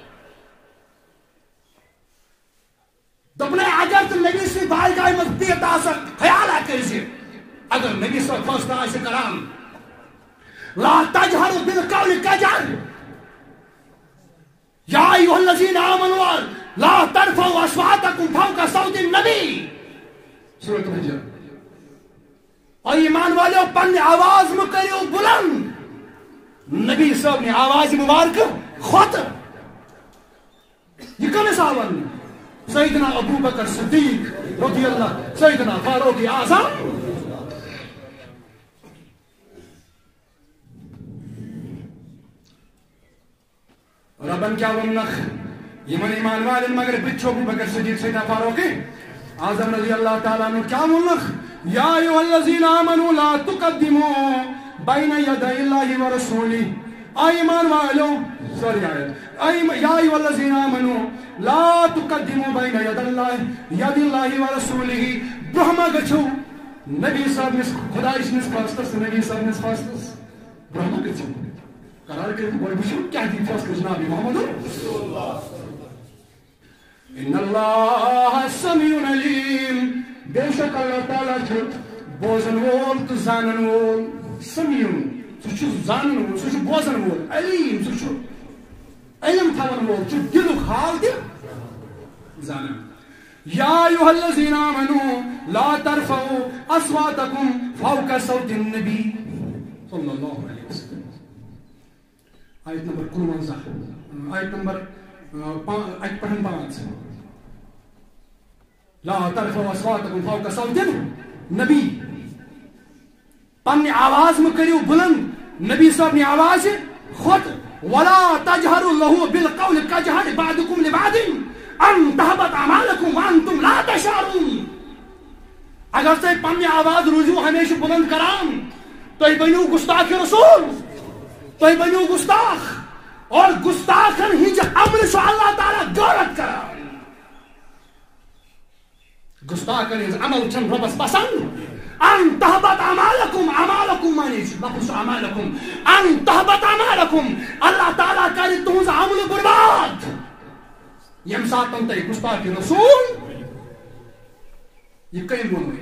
دبنے اگر تو نبی سے بارگاہ مزدیت آسک خیال ہے کیسے اگر نبی سے فسٹ آئے کرام لا تجہر بالقول کجر یا ایوہ الذین آمنوا لا ترفعوا اصواتکم فوق صوت النبی سورۃ الحجر اور ایمان والے پن آواز میں کریو بلند نبی صاحب نے آواز مبارک خط یہ کم ساون سیدنا ابو بکر صدیق رضی اللہ سیدنا فاروق اعظم ربن کیا ومنخ یمن ایمان والن مگر بچو ابو بکر صدیق سیدنا فاروق اعظم رضی اللہ تعالیٰ عنہ کیا ومنخ یا ایوہ الذین آمنوا لا تقدموا بین یدی اللہ ورسولہ ایمان والو سوری آیت یا ایوہ الذین آمنوا لا تقدموا بین ید اللہ ید اللہ ورسولہ برہما گچھو نبی صاحب نس خدایش نس فاستس نبی صاحب نس فاستس برہما گچھو قرار کرتے بڑے بشو کیا دی فاست جناب محمد ان اللہ سمیع علیم بے شک اللہ تعالیٰ چھو بوزن وول تو زانن وول سمیع سو زانن وول سو بوزن وول علیم سو علم تھاون وول سو دلک حال دی زانن یا ایوہ الذین آمنوا لا ترفعوا اصواتکم فوق صوت النبی صلی اللہ علیہ وسلم آیت نمبر کنونزہ آیت نمبر آیت پڑھن پانچ لا ترفعوا اصواتکم فوق صوت النبی پنی آواز میں کریو بلند نبی صاحب نے آواز خود ولا تجہروا له بالقول کجہر بعضکم لبعض ان تہبط اعمالکم وانتم لا تشعرون اگر سے پنی آواز رجوع ہمیشہ بلند کرام تو بنیو گستاخ رسول تو بنیو گستاخ اور گستاخن ہی جو عمل شو اللہ تعالیٰ غورت کرام گستاخن ہی عمل چن ربس پسند ان تہبط اعمالکم اعمالکم مانیش نفس اعمالکم ان تہبط اعمالکم اللہ تعالیٰ کری تہنز عمل برباد یم ساتن تے گستاخ رسول یہ کئی گنوے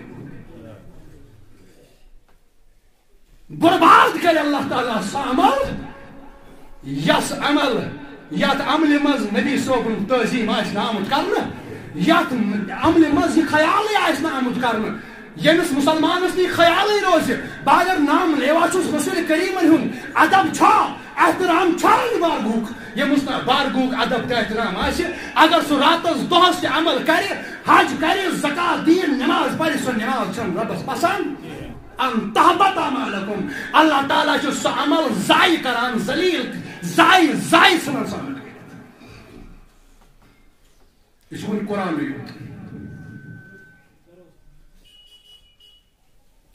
برباد کرے اللہ تعالیٰ سا عمل یس عمل یت عمل مز نبی صوبن تعظیم آسنا آمد کرنا یت عمل مز یہ خیال آسنا آمد کرنا یمس مسلمانس نی خیال روز باگر نام لیوا چھس رسول کریمن ہن ادب چھا احترام چھا بارگوک یمس نا بارگوک ادب تہ احترام آسہ اگر سو راتس دہس تہ عمل کرے حج کرے زکات دین نماز پڑھ سو نماز چھن ربس پسند ان تہبط اعمالکم اللہ تعالیٰ چھو سو عمل ضائع کران ذلیل ضائع ضائع سنن سان یہ چھو قرآن میں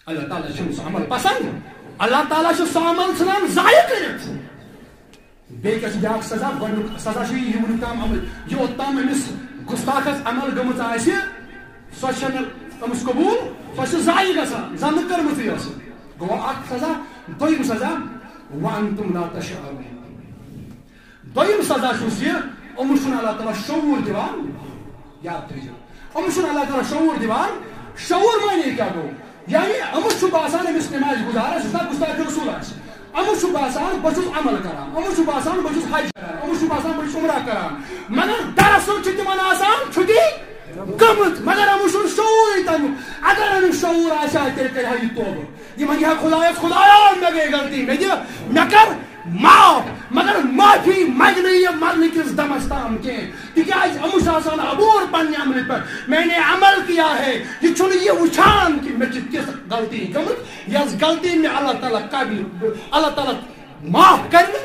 اللہ تعالیٰ چھُنہٕ سُہ عمل پسند اللہ تعالیٰ چھُ سُہ عمل ژھٕنان ضایع کٔرِتھ بیٚیہِ کیٛاہ چھُ بیٛاکھ سزا گۄڈنیُک سزا چھُ یہِ وُنیُک تام عمل یوٚت تام أمِس گُستاخس عمل گٔمٕژ آسہِ سۄ چھَنہٕ أمِس قبوٗل سۄ چھِ ضایع گژھان زن نہٕ کٔرمٕژٕے ٲس گوٚو اکھ سزا دوٚیِم سزا وَأَنتُمْ لَا تَشْعُرُونَ دوٚیِم سزا چھُس یہِ یِمن چھُنہٕ اللہ تعالیٰ شعوٗر دِوان یاد تھٲیزیو یِمن چھُنہٕ اللہ تعالیٰ شعوٗر دِوان شعوٗر معنی کیٛاہ گوٚو یعنی أمِس چھُ باسان أمِس نٮ۪مازِ گُزار آسہِ یُس گُستاخِ رسوٗل آسہِ أمِس چھُ باسان بہٕ چھُس عمل کران أمِس چھُ باسان بہٕ چھُس حج کران أمِس چھُ باسان بہٕ چھُس عمرہ کران مگر دراصل چھُ تِمن آسان چھُٹی گٔمٕژ مگر أمِس چھُنہٕ شعوٗرٕے تمیُک اگر أمِس شعوٗر آسہِ ہا تیٚلہِ کرِ ہا یہِ توبہٕ یہِ ونہِ ہا خۄدایس خۄدایا مےٚ گٔے غلطی مےٚ دِ مےٚ کر معاف مگر معافی منٛگنہٕ یہِ مرنہٕ کِس دمس تام کینٛہہ تِکیٛازِ أمِس چھُ آسان عبوٗر پننہِ عملہِ پٮ۪ٹھ میں نے عمل کیا ہے یہِ چھُنہٕ یہِ وٕچھان کہِ مےٚ چھِ تِژھ غلطی گٔمٕژ یۄس غلطی مےٚ اللہ تعالیٰ قبل اللہ تعالیٰ معاف کرِ نہٕ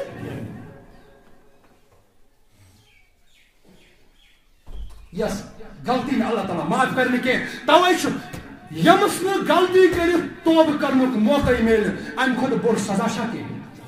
یۄس غلطی مےٚ اللہ تعالیٰ معاف کرِ نہٕ کینٛہہ توے چھُ ییٚمِس نہٕ غلطی کٔرِتھ توبہٕ کرنُک موقعے میلہِ امہِ کھۄتہٕ بوٚڑ سزا چھا کینٛہہ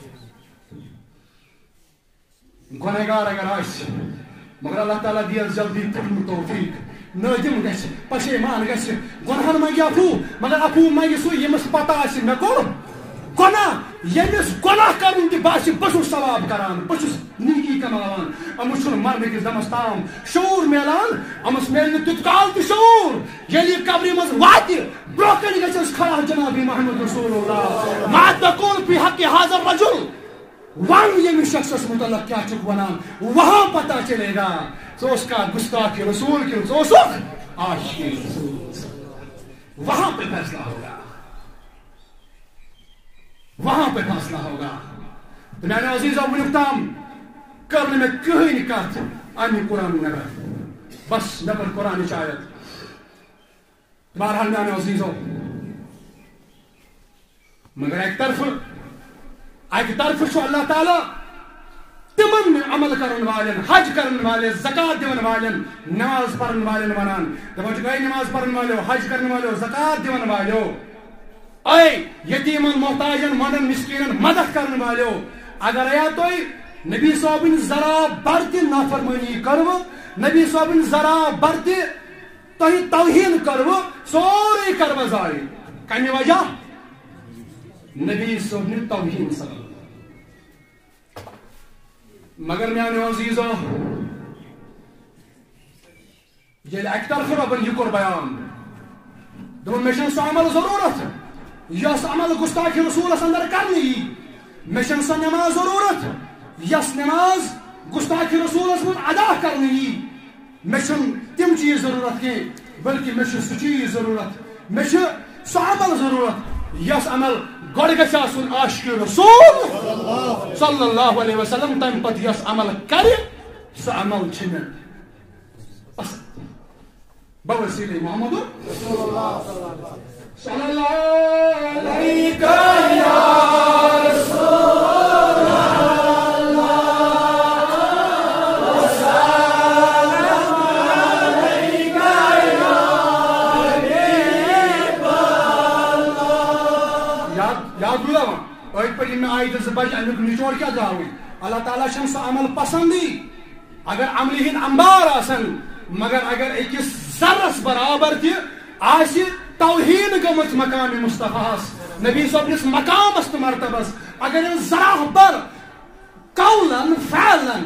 گۄنہگار اگر آسہِ مگر اللہ تعالیٰ دِیَس جلدی پھٕٹنُک توفیٖق نٲدِم گژھِ پشیمان گژھِ گۄنہن منٛگہِ عفوٗ مگر عفوٗ منٛگہِ سُہ ییٚمِس پتہ آسہِ مےٚ کوٚر گۄناہ ییٚمِس گۄناہ کرُن تہِ باسہِ بہٕ چھُس ثواب کران بہٕ چھُس نیکی کماوان أمِس چھُنہٕ مرنہٕ کِس دمس تام شعوٗر میلان أمِس میلہِ نہٕ تیُتھ کال تہِ شعوٗر ییٚلہِ یہِ قبرِ منٛز واتہِ برونٛہہ کَنہِ گژھٮ۪س کھڑا جنابی محمد رسول اللہ ما تقول فی حق هذا الرجل ون ییٚمِس شخصس متعلق کیٛاہ چھُکھ ونان وہاں پتہ چلے گا ژٕ اوسکھا گُستاخِ رسول کِنہٕ ژٕ اوسُکھ عاشقِ رسول وہاں پہ فیصلہ ہوگا وہاں پہ فیصلہ ہوگا تو میانہِ عزیزو وُنیُک تام کٔر نہٕ مےٚ کٕہٕنۍ کتھ امہِ قرآن نٮ۪بر بس مےٚ کٔر قرآنٕچ آیت بہرحال میانہِ عزیزو مگر اکہِ طرفہٕ اکہِ طرفہٕ چھُ اللہ تعالیٰ تِمن عمل کرن والٮ۪ن حج کرن والٮ۪ن زکات دِون والٮ۪ن نماز پرن والٮ۪ن ونان دپان چھُ گٔے نماز پرن والیو حج کرن والیو زکات دِون والیو اے یتیٖمن محتاجن منٛدن مسکیٖنن مدد کرن والیو اگر یا تُہۍ نبی صٲبٕنۍ ذرا بر تہِ نافرمٲنی کٔروٕ نبی صٲبٕنۍ ذرا بر تہِ تۄہہِ توہیٖن کٔروٕ سورُے کروٕ ضایع کمہِ وجہ نبی صٲبنہِ توہیٖن سبب مگر میانیو عزیزو ییٚلہِ اکہِ طرفہٕ رۄبن یہِ کوٚر بیان دوٚپُن مےٚ چھُنہٕ سُہ عمل ضروٗرت یۄس عمل گُستاخِ رسوٗلس اندر کرنہٕ یی مےٚ چھنہٕ سۄ نٮ۪ماز ضروٗرت یۄس نٮ۪ماز گُستاخِ رسوٗلس منٛز ادا کرنہٕ یی مےٚ چھُنہٕ تِم چیٖز ضروٗرت کینٛہہ بلکہِ مےٚ چھُ سُہ چیٖز ضروٗرت مےٚ چھُ سُہ عمل ضروٗرت یۄس عمل گۄڈٕ گژھِ آسُن عاشقِ رسوٗل صلی اللہ علیہ وسلم تمہِ پتہٕ یۄس عمل کرِ سُہ عمل چھِ مےٚ پسنٛد بوسیلے محمد صلی اللہ علیہ میں آئی تو بچ امیک نچوڑ کیا داوی اللہ تعالیٰ چھن سو عمل پسندی اگر عملی ہند انبار آسن مگر اگر اکس ذرس برابر تہ آسی توہین گمت مقام مصطفیٰ نبی صبنس مقامس تو مرتبس اگر ذرا بر قولن فعلن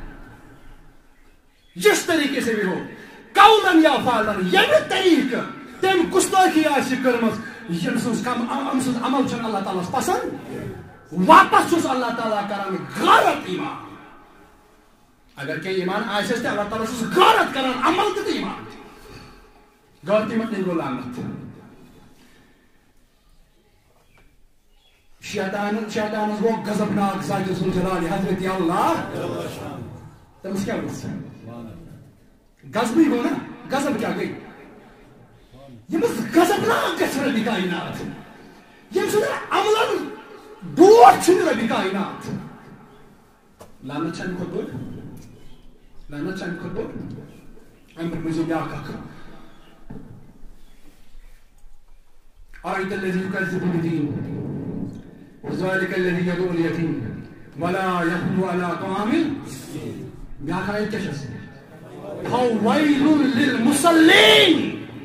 جس طریقے سے بھی ہو قولن یا فعلن یمہ طریقہ تم گستاخی آسی کرمز یم سز عمل چھن اللہ تعالیٰ پسند واپس چھس اللہ تعالیٰ کران غارت ایمان اگر کہ ایمان آسس تہ اللہ تعالیٰ چھس غارت کران عمل تہ ایمان غارتی مت نہیں لعنت شیطان شیطان گو غضبناک ذات ذوالجلال حضرت اللہ تمس کیا گوس غضبی گو نا غضب کیا گئی یمس غضبناک گژھِ ربِ کائنات یم سُنٛد عملن ڈوٹھ چھُنہٕ ربِ کائنات لعنت چھِ امہِ کھۄتہٕ بٔڑ لعنت چھِ امہِ کھۄتہٕ بٔڑ امہِ پٮ۪ٹھ بوٗزِو بیٛاکھ اکھ أرأيت الذي يكذب بالدين وذلك الذي يدعو اليتيم ولا يحض على طعام المسكين. بیاکھ آیت کیا چھس فویل للمصلین.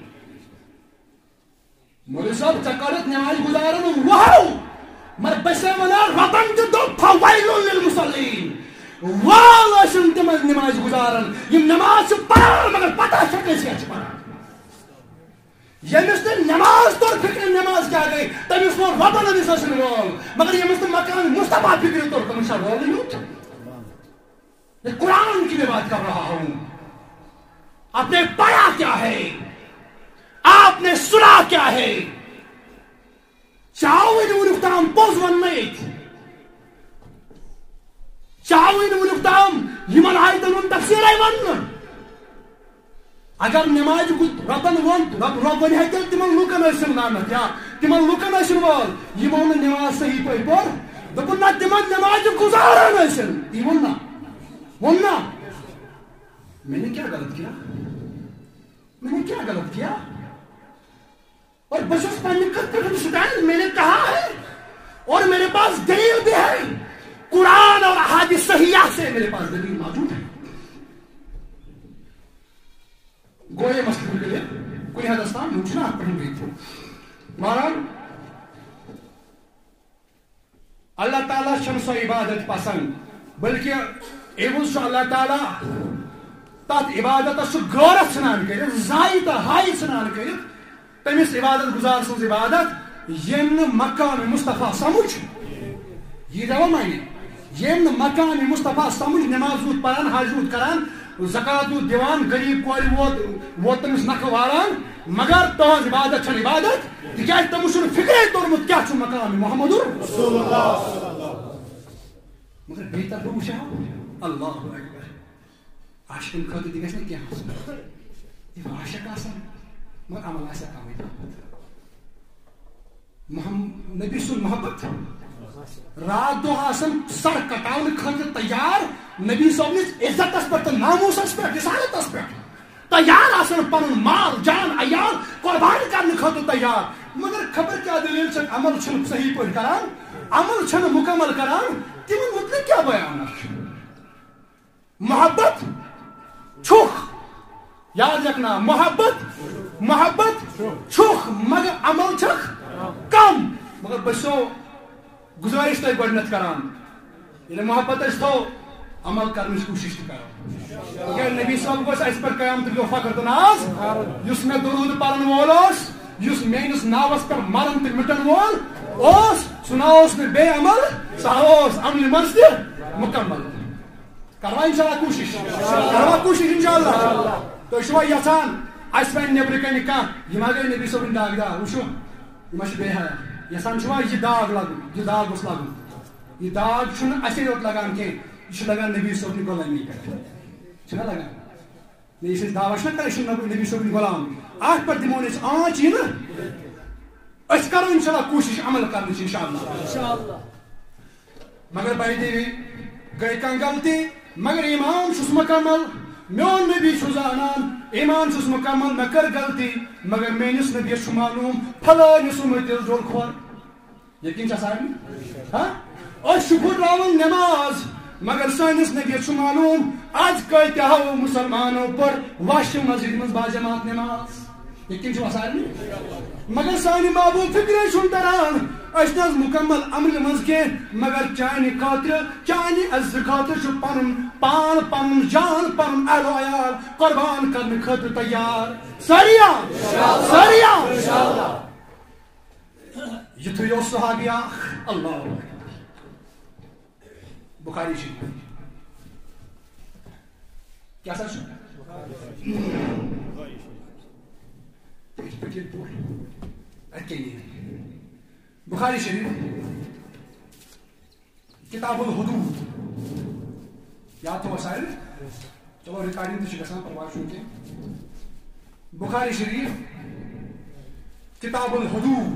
مولوی صاحب ژےٚ کٔرٕتھ نماز گزارن واو مگر بہٕ چھُسے ونان رۄبن تہِ دوٚپ فویل للمصلین. وال ٲسِن تِم نماز گزارن یِم نماز چھِ پران مگر پتہ چھکھ أسۍ کیٛاہ چھِ پران. ییٚمِس نہٕ نماز توٚر فِکرِ نماز کیٛاہ گٔے تٔمِس ووٚن رۄبن أمِس ٲسِن وول مگر ییٚمِس نہٕ مکان مصطفیٰ فِکرِ توٚر تٔمِس چھا وولٕے یوت. میں قرآن کی میں بات کر رہا ہوں. آپ نے پڑھا کیا ہے, آپ نے سنا کیا ہے. چاوین ونکتام پوز ون نیت چاوین ونکتام یمن آیتن ون تفسیر ای ون. اگر نماز ربن ون رب رب ون ہے تمن لوکن ٲسِن لعنت یا تمن لوکن ٲسِن وول یمو نہٕ نماز صحیح پٲٹھۍ پوٚر دوٚپُن نہ تمن نماز گزاران ٲسِن تی ووٚن نا ووٚن نا. میں نے کیا غلط کیا میں نے کیا غلط کیا اور بس اس پانی سٹائل میں نے کہا ہے اور میرے پاس دلیل بھی ہے. قرآن اور احادیث صحیحہ سے میرے پاس دلیل موجود ہے. گوئے مسئلے کے لیے کوئی حدستان مجھنا پڑھیں گئی تھی. مہران اللہ تعالیٰ چھن سو عبادت پسند بلکہ ایوز اللہ تعالیٰ تات عبادت سو غورت سنان کرت زائی تا ہائی سنان کرت تمس عبادت گزار سن عبادت یم مقام مصطفیٰ سمجھ یہ دوا معنی یم مقام مصطفیٰ سمجھ نماز رود پران حج رود کران زکات رود دیوان غریب کور ووت ووت تمس نکھ واران مگر تہذ عبادت چھن عبادت تکیاز تمس چھن فکرے تورمت کیا چھ مقام محمد رسول اللہ مگر بیتر بہ وچھا اللہ اکبر عاشقن خاطر تہ گژھِ نہٕ کینٛہہ آسُن یہِ عاشق آسان مگر عمل آسہِ کمٕے محمد نبی سُنٛد محبت رات دۄہ آسان سر کٹاونہٕ خٲطرٕ تیار نبی صٲبنِس عزتس پٮ۪ٹھ تہٕ ناموٗسس پٮ۪ٹھ رسالتس پٮ۪ٹھ تیار آسان پنُن مال جان عیال قربان کرنہٕ خٲطرٕ تیار مگر خبر کیٛاہ دلیٖل چھِ عمل چھِنہٕ صحیح پٲٹھۍ کران عمل چھِنہٕ مکمل کران تِمن متعلق کیٛاہ بیان چھُ. محبت چھُکھ یاد رکھنا محبت محبت چھُکھ مگر عمل چھکھ کم مگر بہٕ چھسو گزارش تۄہہِ گۄڈنٮ۪تھ کران ییٚلہِ محبت أسۍ تھاوو عمل کرنٕچ کوٗشش تہِ کرو تِکیٛازِ نبی صٲب گوٚژھ اَسہِ پٮ۪ٹھ قیامتُک دۄہ فخر تہٕ ناز یُس مےٚ درود پرن وول اوس یُس میٲنِس ناوس پٮ۪ٹھ مرن تہٕ مٹن وول اوس سُہ نہ اوس نہٕ بیٚیہِ عمل سُہ اوس عملہِ منٛز تہِ مکمل. کروا انشاءاللہ کوشش کروا کوشش انشاءاللہ. تُہۍ چھُوا یژھان اَسہِ وَنہِ نیٚبرٕ کَنہِ کانٛہہ یہِ ما گٔے نبی صٲبٕنۍ داغ داغ وٕچھو یہِ ما چھُ بیٚیہِ حیا یژھان چھُوا یہِ داغ لگُن یہِ داغ گوٚژھ لگُن یہِ داغ چھُنہٕ اَسے یوت لگان کینٛہہ یہِ چھُ لگان نبی صٲبنہِ غۄلٲمی پٮ۪ٹھ چھُنہ لگان نہ یُس أسۍ دعوا چھِنہ کران أسۍ چھِ نبی صٲبنہِ غۄلام اَتھ پٮ۪ٹھ دِمو نہٕ أسۍ آنچ یہِ نہٕ أسۍ کرو انشاءاللہ کوٗشش عمل کرنٕچ انشاءاللہ مگر باے دیوی گٔے کانٛہہ غلطی مگر ایمان چھُس مکمل میون نبی چھُ زانان ایمان چھُس مکمل مےٚ کٔر غلطی مگر میٲنِس نبیَس چھُ معلوٗم پھلٲنِس اُمتِس ڈوٚل کھۄر یقیٖن چھا سارنٕے ہاں أسۍ چھِ پھٕٹراوان نٮ۪ماز مگر سٲنِس نبیَس چھُ معلوٗم آز کۭتیاہو مُسلمانو پٔر واشہِ مسجد منٛز باجماعت نٮ۪ماز یقیٖن چھُوا سارنٕے مگر سانہِ محبوٗب فِکرے چھُنہٕ تران أسۍ نہٕ حظ مکمل عملہِ منٛز کینٛہہ مگر چانہِ خٲطرٕ چانہِ عزتہٕ خٲطرٕ چھُ پنُن پان پنُن جان پنُن اہلو عیال قۄربان کرنہٕ خٲطرٕ تیار سٲری سٲری یِتھُے اوس صحابی اکھ اللہ بخاری شریف کیٛاہ سا چھُ بخاری شریف کتاب الحدود یاد تھوٚوا سارے چلو رِکاڈِنٛگ تہِ چھِ گژھان پرواے چھُنہٕ کینٛہہ. بخاری شریف کتاب الحدود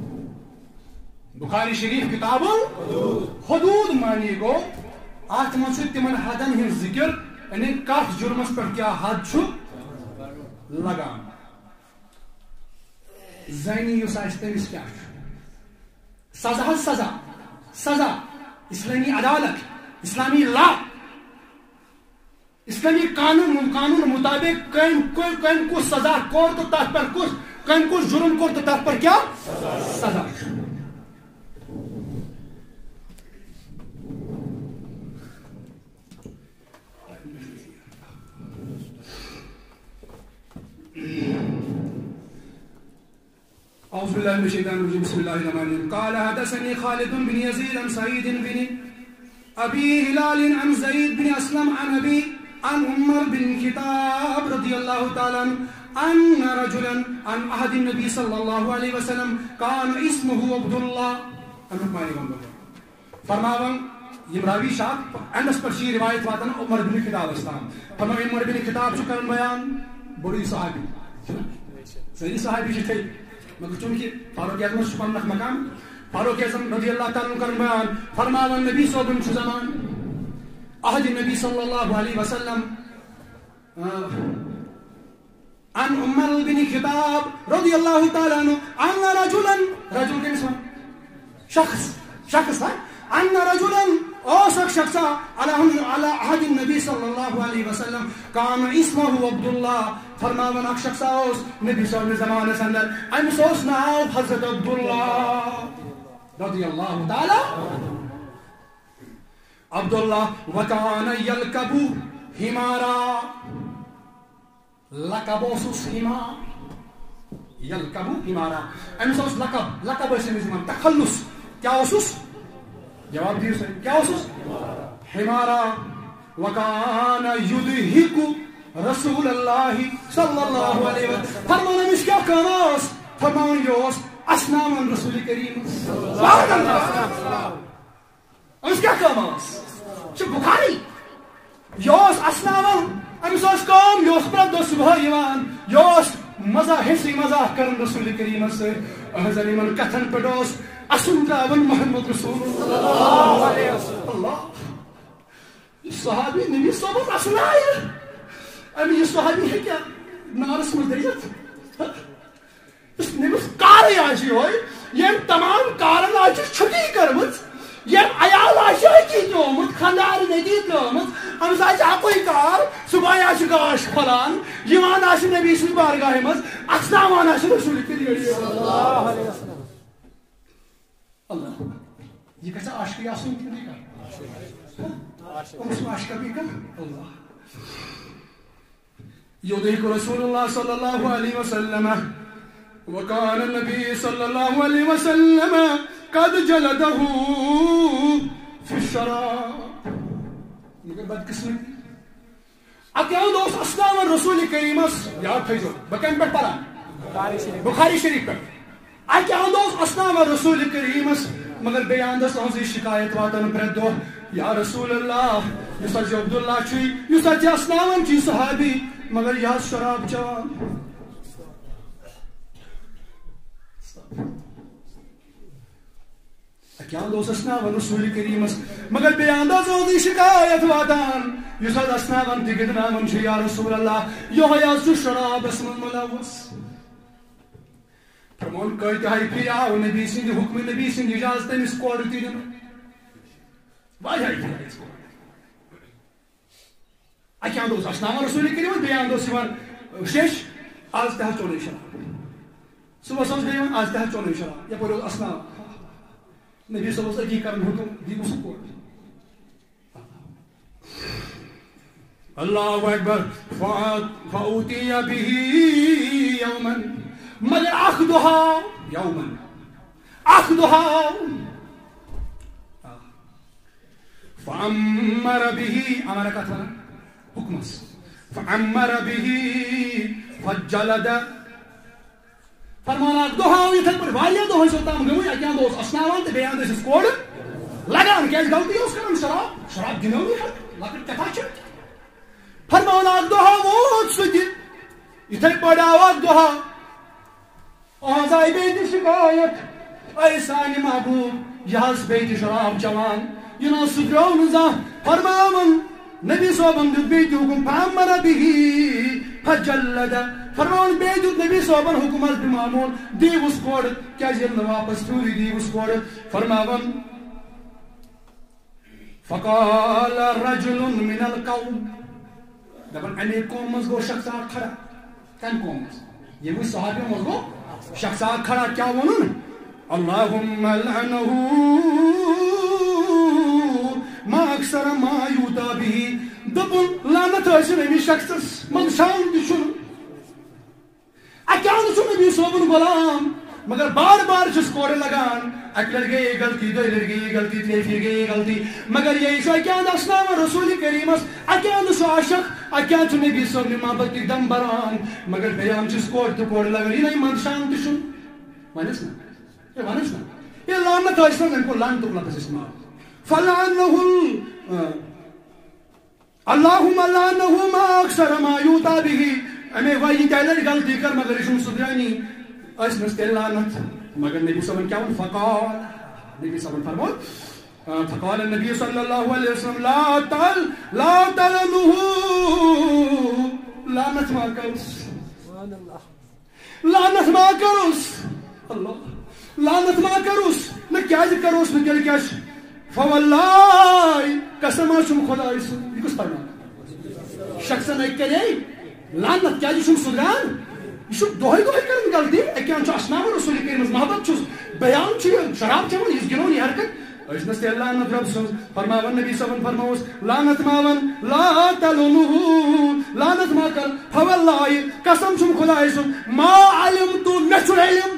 بخاری شریف کتاب الحدود معنی گوٚو اتھ منٛز چھُ تِمن حدن ہٕنٛز ذِکر یعنی کتھ جُرمس پٮ۪ٹھ کیٛاہ حد چھُ لگان. زانی یس آسہِ تٔمِس کیٛاہ چھُ سزا حظ سزا سزا اسلامی عدالت اسلامی لا اسلامی قانون قانون مطابق کم کم کس سزا کور تو تر پر کس کم کس جرم کور تو تر پر کیا سزا أعوذ بالله من الشيطان الرجيم بسم الله الرحمن الرحيم قال حدثني خالد بن يزيد عن سعيد بن أبي هلال عن زيد بن أسلم عن أبي عن عمر بن الخطاب رضي الله تعالى أن رجلا عن عهد النبي صلى الله عليه وسلم كان اسمه عبد الله فرماون يمراوي شاك عندس پر شي روایت واتن عمر بن الخطاب اسلام فرماون عمر بن الخطاب شو کرن بیان بڑی صحابی صحیح صحابی چھ مگر چونکہ فاروق اعظم سبحان اللہ مقام فاروق اعظم رضی اللہ تعالیٰ عنہ کرن بیان فرماون نبی صوبن چھ زمان عہد النبی صلی اللہ علیہ وسلم عن عمر بن خطاب رضی اللہ تعالیٰ عنہ ان رجلا رجل کے اسم شخص شخص ہے ان رجلا اوسق شخصا على على عهد النبي صلى الله عليه وسلم كان اسمه عبد الله فرماون اخ شخصا اوس نبی صلی اللہ زمانہ سندر ام سوس ناو حضرت عبد الله رضی اللہ تعالی عبد الله وكان يلقب حمارا لقبوس حمار يلقب حمارا ام سوس لقب لقب اسم زمان تخلص کیا اوسس جواب دیو سے کیا اوسس حمارا وکان یدہک رسول اللہ صلی اللہ علیہ وسلم فرمان امس کیا کاماس فرمان یوس اسنامن رسول کریم صلی اللہ علیہ وسلم امس کیا کاماس چھ بخاری یوس اسنامن امس اس کام یوس پر دو صبح یوان یوس مزہ حصی مزاح کرن رسول کریم سے حضرین کتن پڑوس اسن داون محمد رسول اللہ علیہ وسلم اللہ صحابی نبی صحابت اسنائر امی یہ صحابی ہے کیا نارس مردیت اس نبی کاری آجی ہوئی یہ تمام کارن آجی چھٹی کرمت یہ عیال آجی کی دومت خاندار نگی دومت ہم ساچ آکوئی کار صبح آجی گاش فلان یوان آجی نبی صلی بارگاہ مز اقسامان آجی رسول کریم صلی اللہ علیہ وسلم اللہ یہ کیسا عاشقی آسن کیوں نہیں کر اس میں عاشقہ بھی کر اللہ یدہک رسول اللہ صلی اللہ علیہ وسلم وکان النبی صلی اللہ علیہ وسلم قد جلدہ فی الشراب مگر بدقسمتی اتیان دوست اسلام رسول کریم یاد تھیزو بکن پر پڑا بخاری شریف پر اتیان دوست اسلام رسول کریم مگر بیان دس ہنسی شکایت واتن پر دو یا رسول اللہ یس اج عبداللہ چی یس اج اسلام چی صحابی مگر یا شراب چوان اتیان دوست اسلام رسول کریم مگر بیان دس ہنسی شکایت واتن یس اج اسلام تگد نام چی یا رسول اللہ یو یا شراب اسم ملوث فرمان کہتے ہیں پھر آو نبی سنگھ حکم نبی سنگھ اجازت اس کوڑ کی دن واجہ ہی پھر اس کوڑ اکیان دوست اسلام رسول کریم بیان دوست سیوان شش آز تحت چونے شراب صبح سمجھ بیان آز تحت چونے شراب یا پوری اسلام نبی صلی اللہ علیہ وسلم کرن حکم دی اس کوڑ اللہ اکبر فاوتی به یوما مگر اخذها يوما اخذها فعمر به امر كثر حكمس فعمر به فجلد فرمان اخذها يتل پر وایا دو ہوتا ہم گوی اکیان دوست اسناوان تے بیان دس کوڑ لگان کیس غلطی اس کرن شراب شراب گنوی ہے لکن کتا چھ فرمان اخذها وہ سدی يتل پڑا اخذها آزائی بیت شکایت اے سانی محبوب یہاز بیت شراب جوان ینا سکرو نزا فرماون نبی صوبم دد بیت حکم فامر بھی فجلد فرمان بے دیت نبی صاحبن حکومت بمامون دیوس کوڑ کیا جیل واپس پوری دیوس کوڑ فرماون فقال رجل من القوم دپن امی قوم مز گو شخص کھڑا کم قوم مز یہ وہ صحابی مز گو شخص کھڑا کیا ونن اللهم لعنه ما اکثر ما یوتا به دپن لعنت ٲسِن أمِس شخصس منشان تہِ چھُنہٕ اکیاہ چھُ نبی صٲبُن غلام مگر بار بار چھُس کورِ لگان اکہِ لٹہِ گٔے غلطی دۄیہِ لٹہِ گٔے غلطی ترٛیٚیہِ پھِرِ گٔے غلطی مگر یہ چھُ اکیاہ اسناوان رسول کریمس اکیاہ چھُ عاشق اکیاہ چھُ نبی صٲبنہِ محبت کہِ دم بران مگر بیان چھُس کورِ تہٕ کورِ لگان یہِ نَے منشان تہِ چھُنہٕ ونس نا یہ ونس نا یہ لعنت ٲسۍ نہٕ أمۍ کوٚر لعنتُک لفظ استعمال فلعنه اللهم لعنه ما اکثر ما یوتا به امی وای تیلر غلطی کر مگر یہ سدرانی اس نستل لعنت مگر نبی صلی اللہ علیہ وسلم فقال نبی صلی اللہ علیہ وسلم فقال النبي صلى الله عليه وسلم لا تل لا تلنه لعنت ما کرس سبحان الله لعنت ما کرس اللہ لعنت ما کروس نہ کیاز کروس نہ کیل کیاش فوالله قسم چھم خدا اس یہ کس پڑھنا شخص نہ کرے لعنت کیاز چھم سدران یہ چھم دہے دہے کرن غلطی اکیاں چھ اسنا رسول کریم محبت چھ بیان چھ شراب چھ اس گنون یہ حرکت اس نس لعنت رب سن فرماون نبی صلی اللہ علیہ وسلم فرماوس لعنت ماون لا تلنه لعنت ما کر فوالله قسم چھم خدا اس ما علمت نچ علم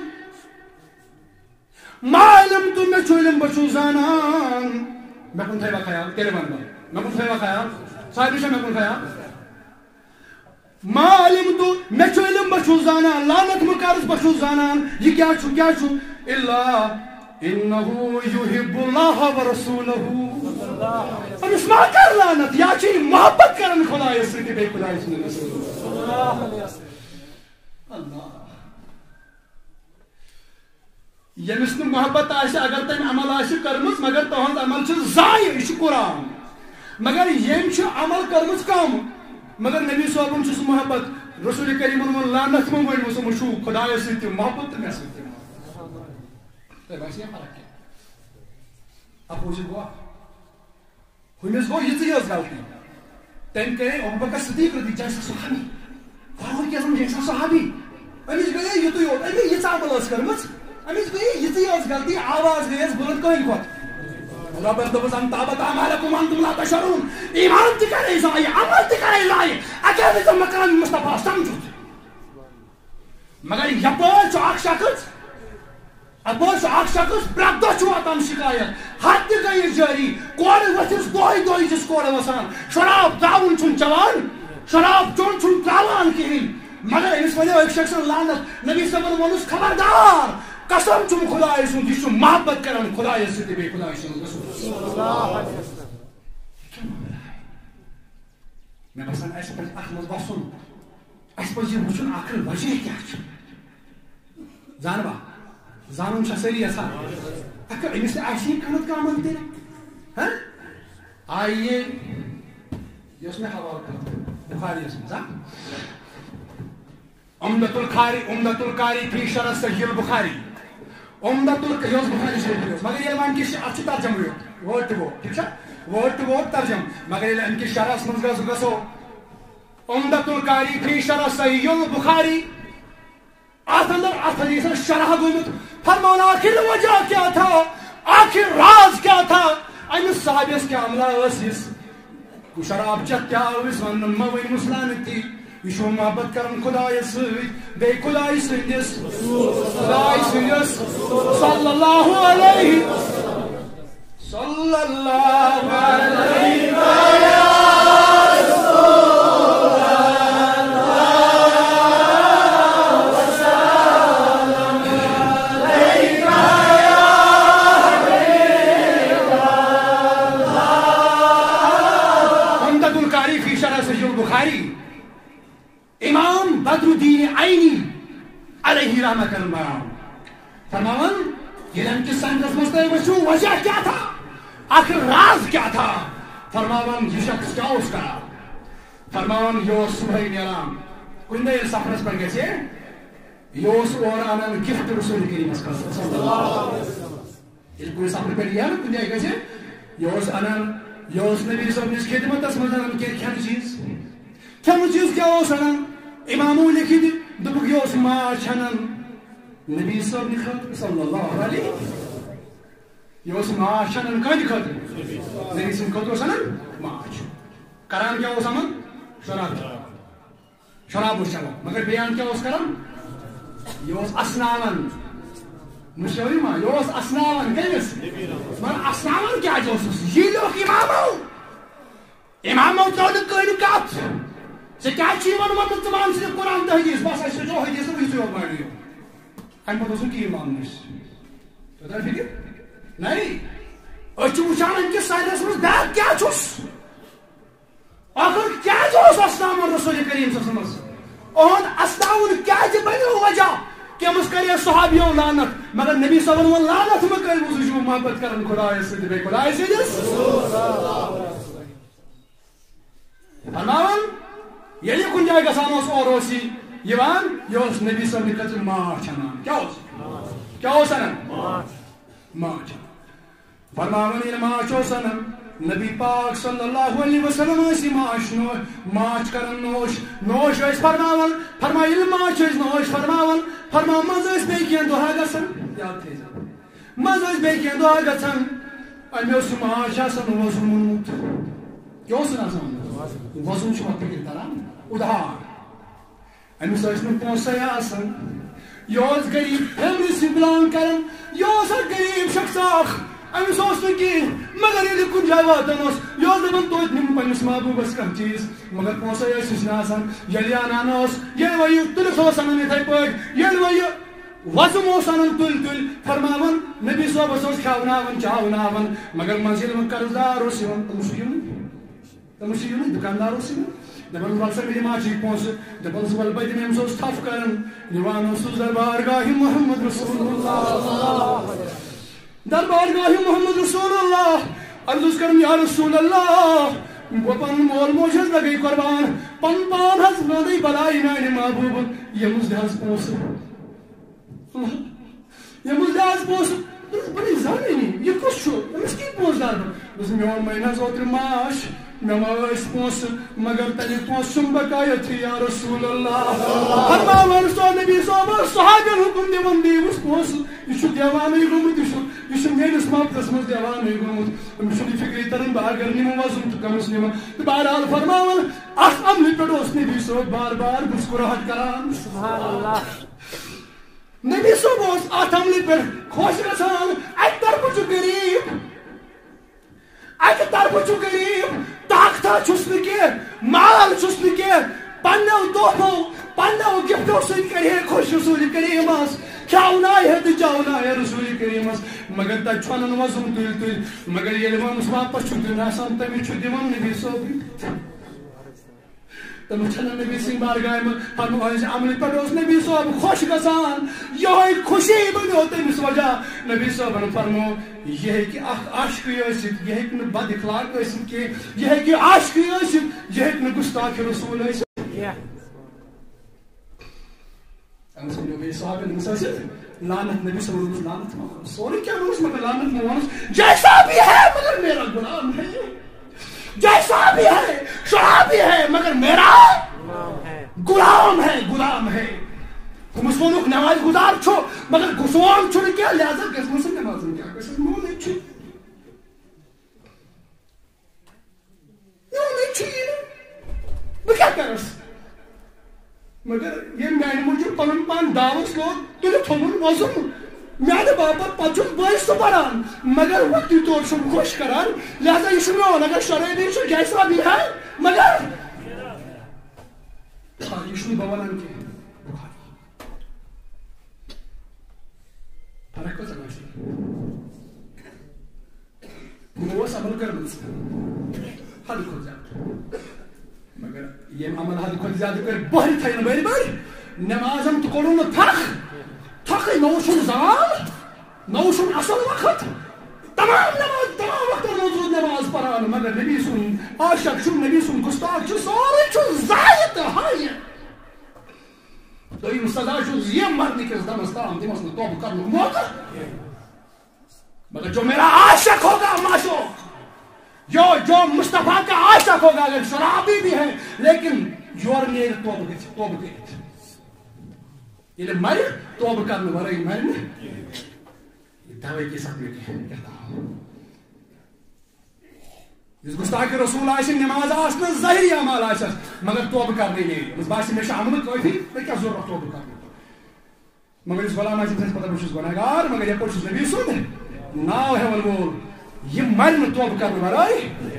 ما علمت میں چولم بچو زانان میں کن تھے خیال تیرے بندہ میں کن تھے خیال صاحب سے میں کن خیال ما علمت میں چولم بچو زانان لعنت مکارس بچو زانان یہ کیا چھو کیا چھو الا انه يحب الله ورسوله اب اس ما کر لعنت یا چھ محبت کرن خدا اس کی بے خدا اس نے اللہ علیہ اللہ یمس نہ محبت آسہ اگر تم عمل آسہ کرمز مگر تہند عمل چھ ضائع یہ قرآن مگر یم چھ عمل کرمز کم مگر نبی صاحبن چھ محبت رسول کریم من لعنت من ون مس مشو خدا ست محبت میں ست تے بس یہ فرق ہے اپوز گوا ہمس گو یہ چیز غلطی تم کرے ابو بکر صدیق رضی اللہ عنہ صحابی فاروق اعظم جیسا صحابی امس گئے یہ تو امی یہ عمل اس کرمز امس گئی یہ غلطی آواز گئی بلند کہیں کھت رب دبس ان تابت اعمالکم انتم لا تشعرون ایمان تہ کرے ضائع عمل تہ کرے ضائع اگر تم مقام مصطفیٰ سمجھو مگر یپر چھ اکھ شخص اپر چھ اکھ شخص پرٛٮ۪تھ دۄہ چھُ واتان شکایت حد تہ گئی جاری کورِ ؤتھِس دۄہے دۄہے چھس کورِ وسان شراب تراوُن چھُنہٕ چٮ۪وان شراب چوٚن چھُنہٕ تراوان کِہیٖنۍ مگر أمِس وَنیو أکۍ شخصن لعنت نبی صٲبن ووٚنُس خبردار قسم چھم خدا سن یہ محبت کران خدا ست بے خدا سن میں باسان اس پہ اتھ مز بسن اس پہ یہ وچن آخر وجہ کیا زانوا زانن سری یسان اگر امس آسی کنت کا عمل تیرے ہاں آئیے یس میں حوالہ کر بخاری اس میں عمدۃ القاری عمدۃ القاری فی شرح صحیح البخاری عمدۃ القیوس بخاری شریف مگر یہ مان کی اچھی ترجمہ ہوئی ورڈ ٹو ورڈ ٹھیک ہے ورڈ ٹو ورڈ ترجمہ مگر یہ ان کی شرح سمجھ گئے گسو عمدۃ القاری فی شرح صحیح البخاری آت اندر آت حدیث شرح گومت فرمانا آخر وجہ کیا تھا آخر راز کیا تھا امس صحابیس کیا عملہ اسیس شراب چت کیا اس ونن موین مسلانتی یہ محبت کرن خدا ست بے خدا سندس خدا سندس صلی اللہ علیہ صلی اللہ علیہ امام بدر الدین عینی علیہ رحمۃ اللہ فرماون یہ کے سنگس مستوی وچو وجہ کیا تھا آخر راز کیا تھا فرماون یہ شخص کیا اس کا فرماون یہ صبح نیران کن دہ سفرس پہ گھے یہ اور انان گفٹ رسول کریم صلی اللہ علیہ وسلم یہ کن سفر پہ یا کن جائے گھے یہ انان یہ نبی صاحب نس خدمت مز انان کی کھین چیز کھین چیز کیا انان امامو لکھت دپک یہ ماچ انان نبی صاحب نی خاطر صلی اللہ علیہ وسلم یہ ماچ انان کد خاطر نبی سن خاطر انان ماچ کران کیا اس امن شراب شراب اس چلان مگر بیان کیا اس کران یہ اسنان مشوری ما یہ اسنان کیس مگر اسنان کیا جو یہ لوگ امامو امامو تو کہن کات سے کیا چیز ون مت زمان سے قرآن تحدیث بس اس جو حدیث وہ جو مانی ان پر تو کی امام نش تو در فکر نہیں اچھو وچان کہ سائنس میں بیگ کیا چھس آخر کیا جو اسلام رسول کریم صلی اللہ علیہ وسلم اور اسلام کیا جو بنی وجہ کہ ہم اس کرے صحابیوں لعنت مگر نبی صلی اللہ علیہ وسلم لعنت میں کئی وہ جو محبت کرن خدا سے بے خدا سے فرمان یہ کن جائے گسان اس اور اسی یوان یہ نبی صلی اللہ علیہ وسلم ماچ انان کیا اس کیا اس انان ماچ فرمان یہ ماچ اس انان نبی پاک صلی اللہ علیہ وسلم اسی ماچ ماچ کرن نوش نوش اس فرماون فرمائل ماچ اس نوش فرماون فرمان مز اس بے کین دعا گسن یاد تھے مز اس بے کین دعا گسن امی اس ماچ اسن وزن منوت کیا اس ناسان وزن چھو پکر تران ادھار امی اس میں پونسیا اسن یوز غریب فیملی سے بلان کرن یوز غریب شخص آخ امی سوچ کی مگر یہ کن جائے واتن اس یہ دپان توت نم پنس محبوبس کم چیز مگر پونسے اس ناسان یلی انان اس یہ وی تلس انان اتھے پاٹ یہ وی وزم انان تل تل فرماون نبی صاحب اس کھاوناون چاوناون مگر منزل میں قرضدار اس تمشیون تمشیون دکاندار اس دپان ول سا میری ماچی پونس دپان ول بد میں اس تھف کرن نیوان اس دربار گاہ محمد رسول اللہ دربار گاہ محمد رسول اللہ عرض کرم یا رسول اللہ وہ پن مول موجز لگئی قربان پن پان حس نادی بلائی نائن محبوب یہ مجھے حس پوس یہ مجھے حس پوس بڑی زانی نہیں یہ کچھ چھو اس کی پوس دار بس میون مہینہ زوتر معاش نماز پوس مگر تلی پوس سن بقایت یا رسول اللہ فرماون سو نبی صاحب صحابہ حکم دیون دی اس پوس یہ چھو دیوانی گمت یہ چھو میرس محبتس مز دیوانی گمت ہم چھو فکری ترن بار اگر نیم وزن تو کمس نیم تو بہرحال فرماون اس عمل پہ اس نبی صاحب بار بار مسکراہٹ کران سبحان اللہ نبی صاحب اس ات عمل پہ خوش گژھان اکہ طرف چھو غریب اکہ طرف چھو غریب طاقتہ چھس نہ کی مال چھس نہ کی پنو تحفو پنو گفٹو سن کرے خوش رسول کریم اس کھاونائے ہے تو چاونائے رسول کریم اس مگر تا چھونن وزن تل تل مگر یہ لمن واپس چھو دن آسان تمی چھو دیون نبی صاحب تم چھنن نبی سن بارگاہ میں فرمو اس عمل پر اس نبی صاحب خوش گژھان یہ خوشی بنو تمس وجہ نبی صاحب نے فرمو یہ ہے کہ عاشق ٲسِتھ یہ ہیٚکہِ نہٕ بد اخلاق ٲسِتھ کینٛہہ یہ ہے کہ عاشق ٲسِتھ یہ ہیٚکہِ نہٕ گستاخ رسول ٲسِتھ أمس ونیو بیٚیہِ صحابن أمس ٲسِتھ لعنت نبی صلی اللہ علیہ وسلم لعنت سورُے کینٛہہ ووٚنُس مگر لعنت مہ ووٚنُس جیسا بھی ہے مگر میرا غلام ہے جیسا بھی ہے صحابی ہے مگر میرا غلام ہے غلام ہے تمس وونُکھ نماز گزار چھو مگر غلام چھُنہٕ کینٛہہ لہذا گژھِ نہٕ سُہ نمازن کیٛاہ گژھٮ۪س میونٕے چھُ میونٕے چھُ یہِ بہٕ کیٛاہ کرس مگر ییٚمۍ میانہِ موٗجوٗب پنُن پان داوس لوگ تیٚلہِ تھوٚوُن وۄزُم میانہِ باپتھ پتہٕ چھُس بہٕ سُہ پران مگر وقتی طور چھُم خۄش کران لہذا یہِ چھُ میون اگر شرٲبی چھُ جیسا بھی ہے مگر یہِ چھُنہٕ بہٕ ونان کینٛہہ فرق کۭژاہ گژھِ یِمو ٲس عمل کٔرمٕژ حدٕ کھۄتہٕ زیادٕ مگر ییٚمۍ عمل حدٕ کھۄتہٕ زیادٕ کٔر بٔہرۍ تھٲینۍ بٔرۍ بٔرۍ نٮ۪مازن تہِ کوٚرُن نہٕ تھکھ تھکٕے نہ اوسُم زال نہ اوسُم اصل وقت تمام نماز تمام وقتن منٛز روٗد نٮ۪ماز پران مگر نبی سُنٛد عاشق چھُم نبی سُنٛد گُستاخ چھُ سورُے چھُ ضایہِ تہٕ ہایہِ دویم سزا یہ مرنے کس دمس تام تمس نا توبہ کرنے موقع مگر جو میرا عاشق ہوگا معشوق جو جو مصطفیٰ کا عاشق ہوگا اگر شرابی بھی ہے لیکن یور نیرِ توبہ گژھِ توبہ کٔرِتھ ییٚلہِ مرِ توبہ کرنہٕ ورٲے مرِ نہٕ یہ دعوے کے ساتھ میں کہتا ہوں اس گستاخ رسول آسہِ نماز آس نہٕ ظٲہری اعمال آسٮ۪س مگر توبہ کرنے نیرِ أمِس باسہِ مےٚ چھُ عملہٕ کٲفی مےٚ کیٛاہ ضروٗرت توبہ کرنُک مگر یُس غلام آسہِ تٔمِس پتہ بہٕ چھُس گۄنہگار مگر یپٲرۍ چھُس نبی سُنٛد ناو ہٮ۪وَن وول یہ مرِ نہٕ توبہ کرنہٕ ورٲے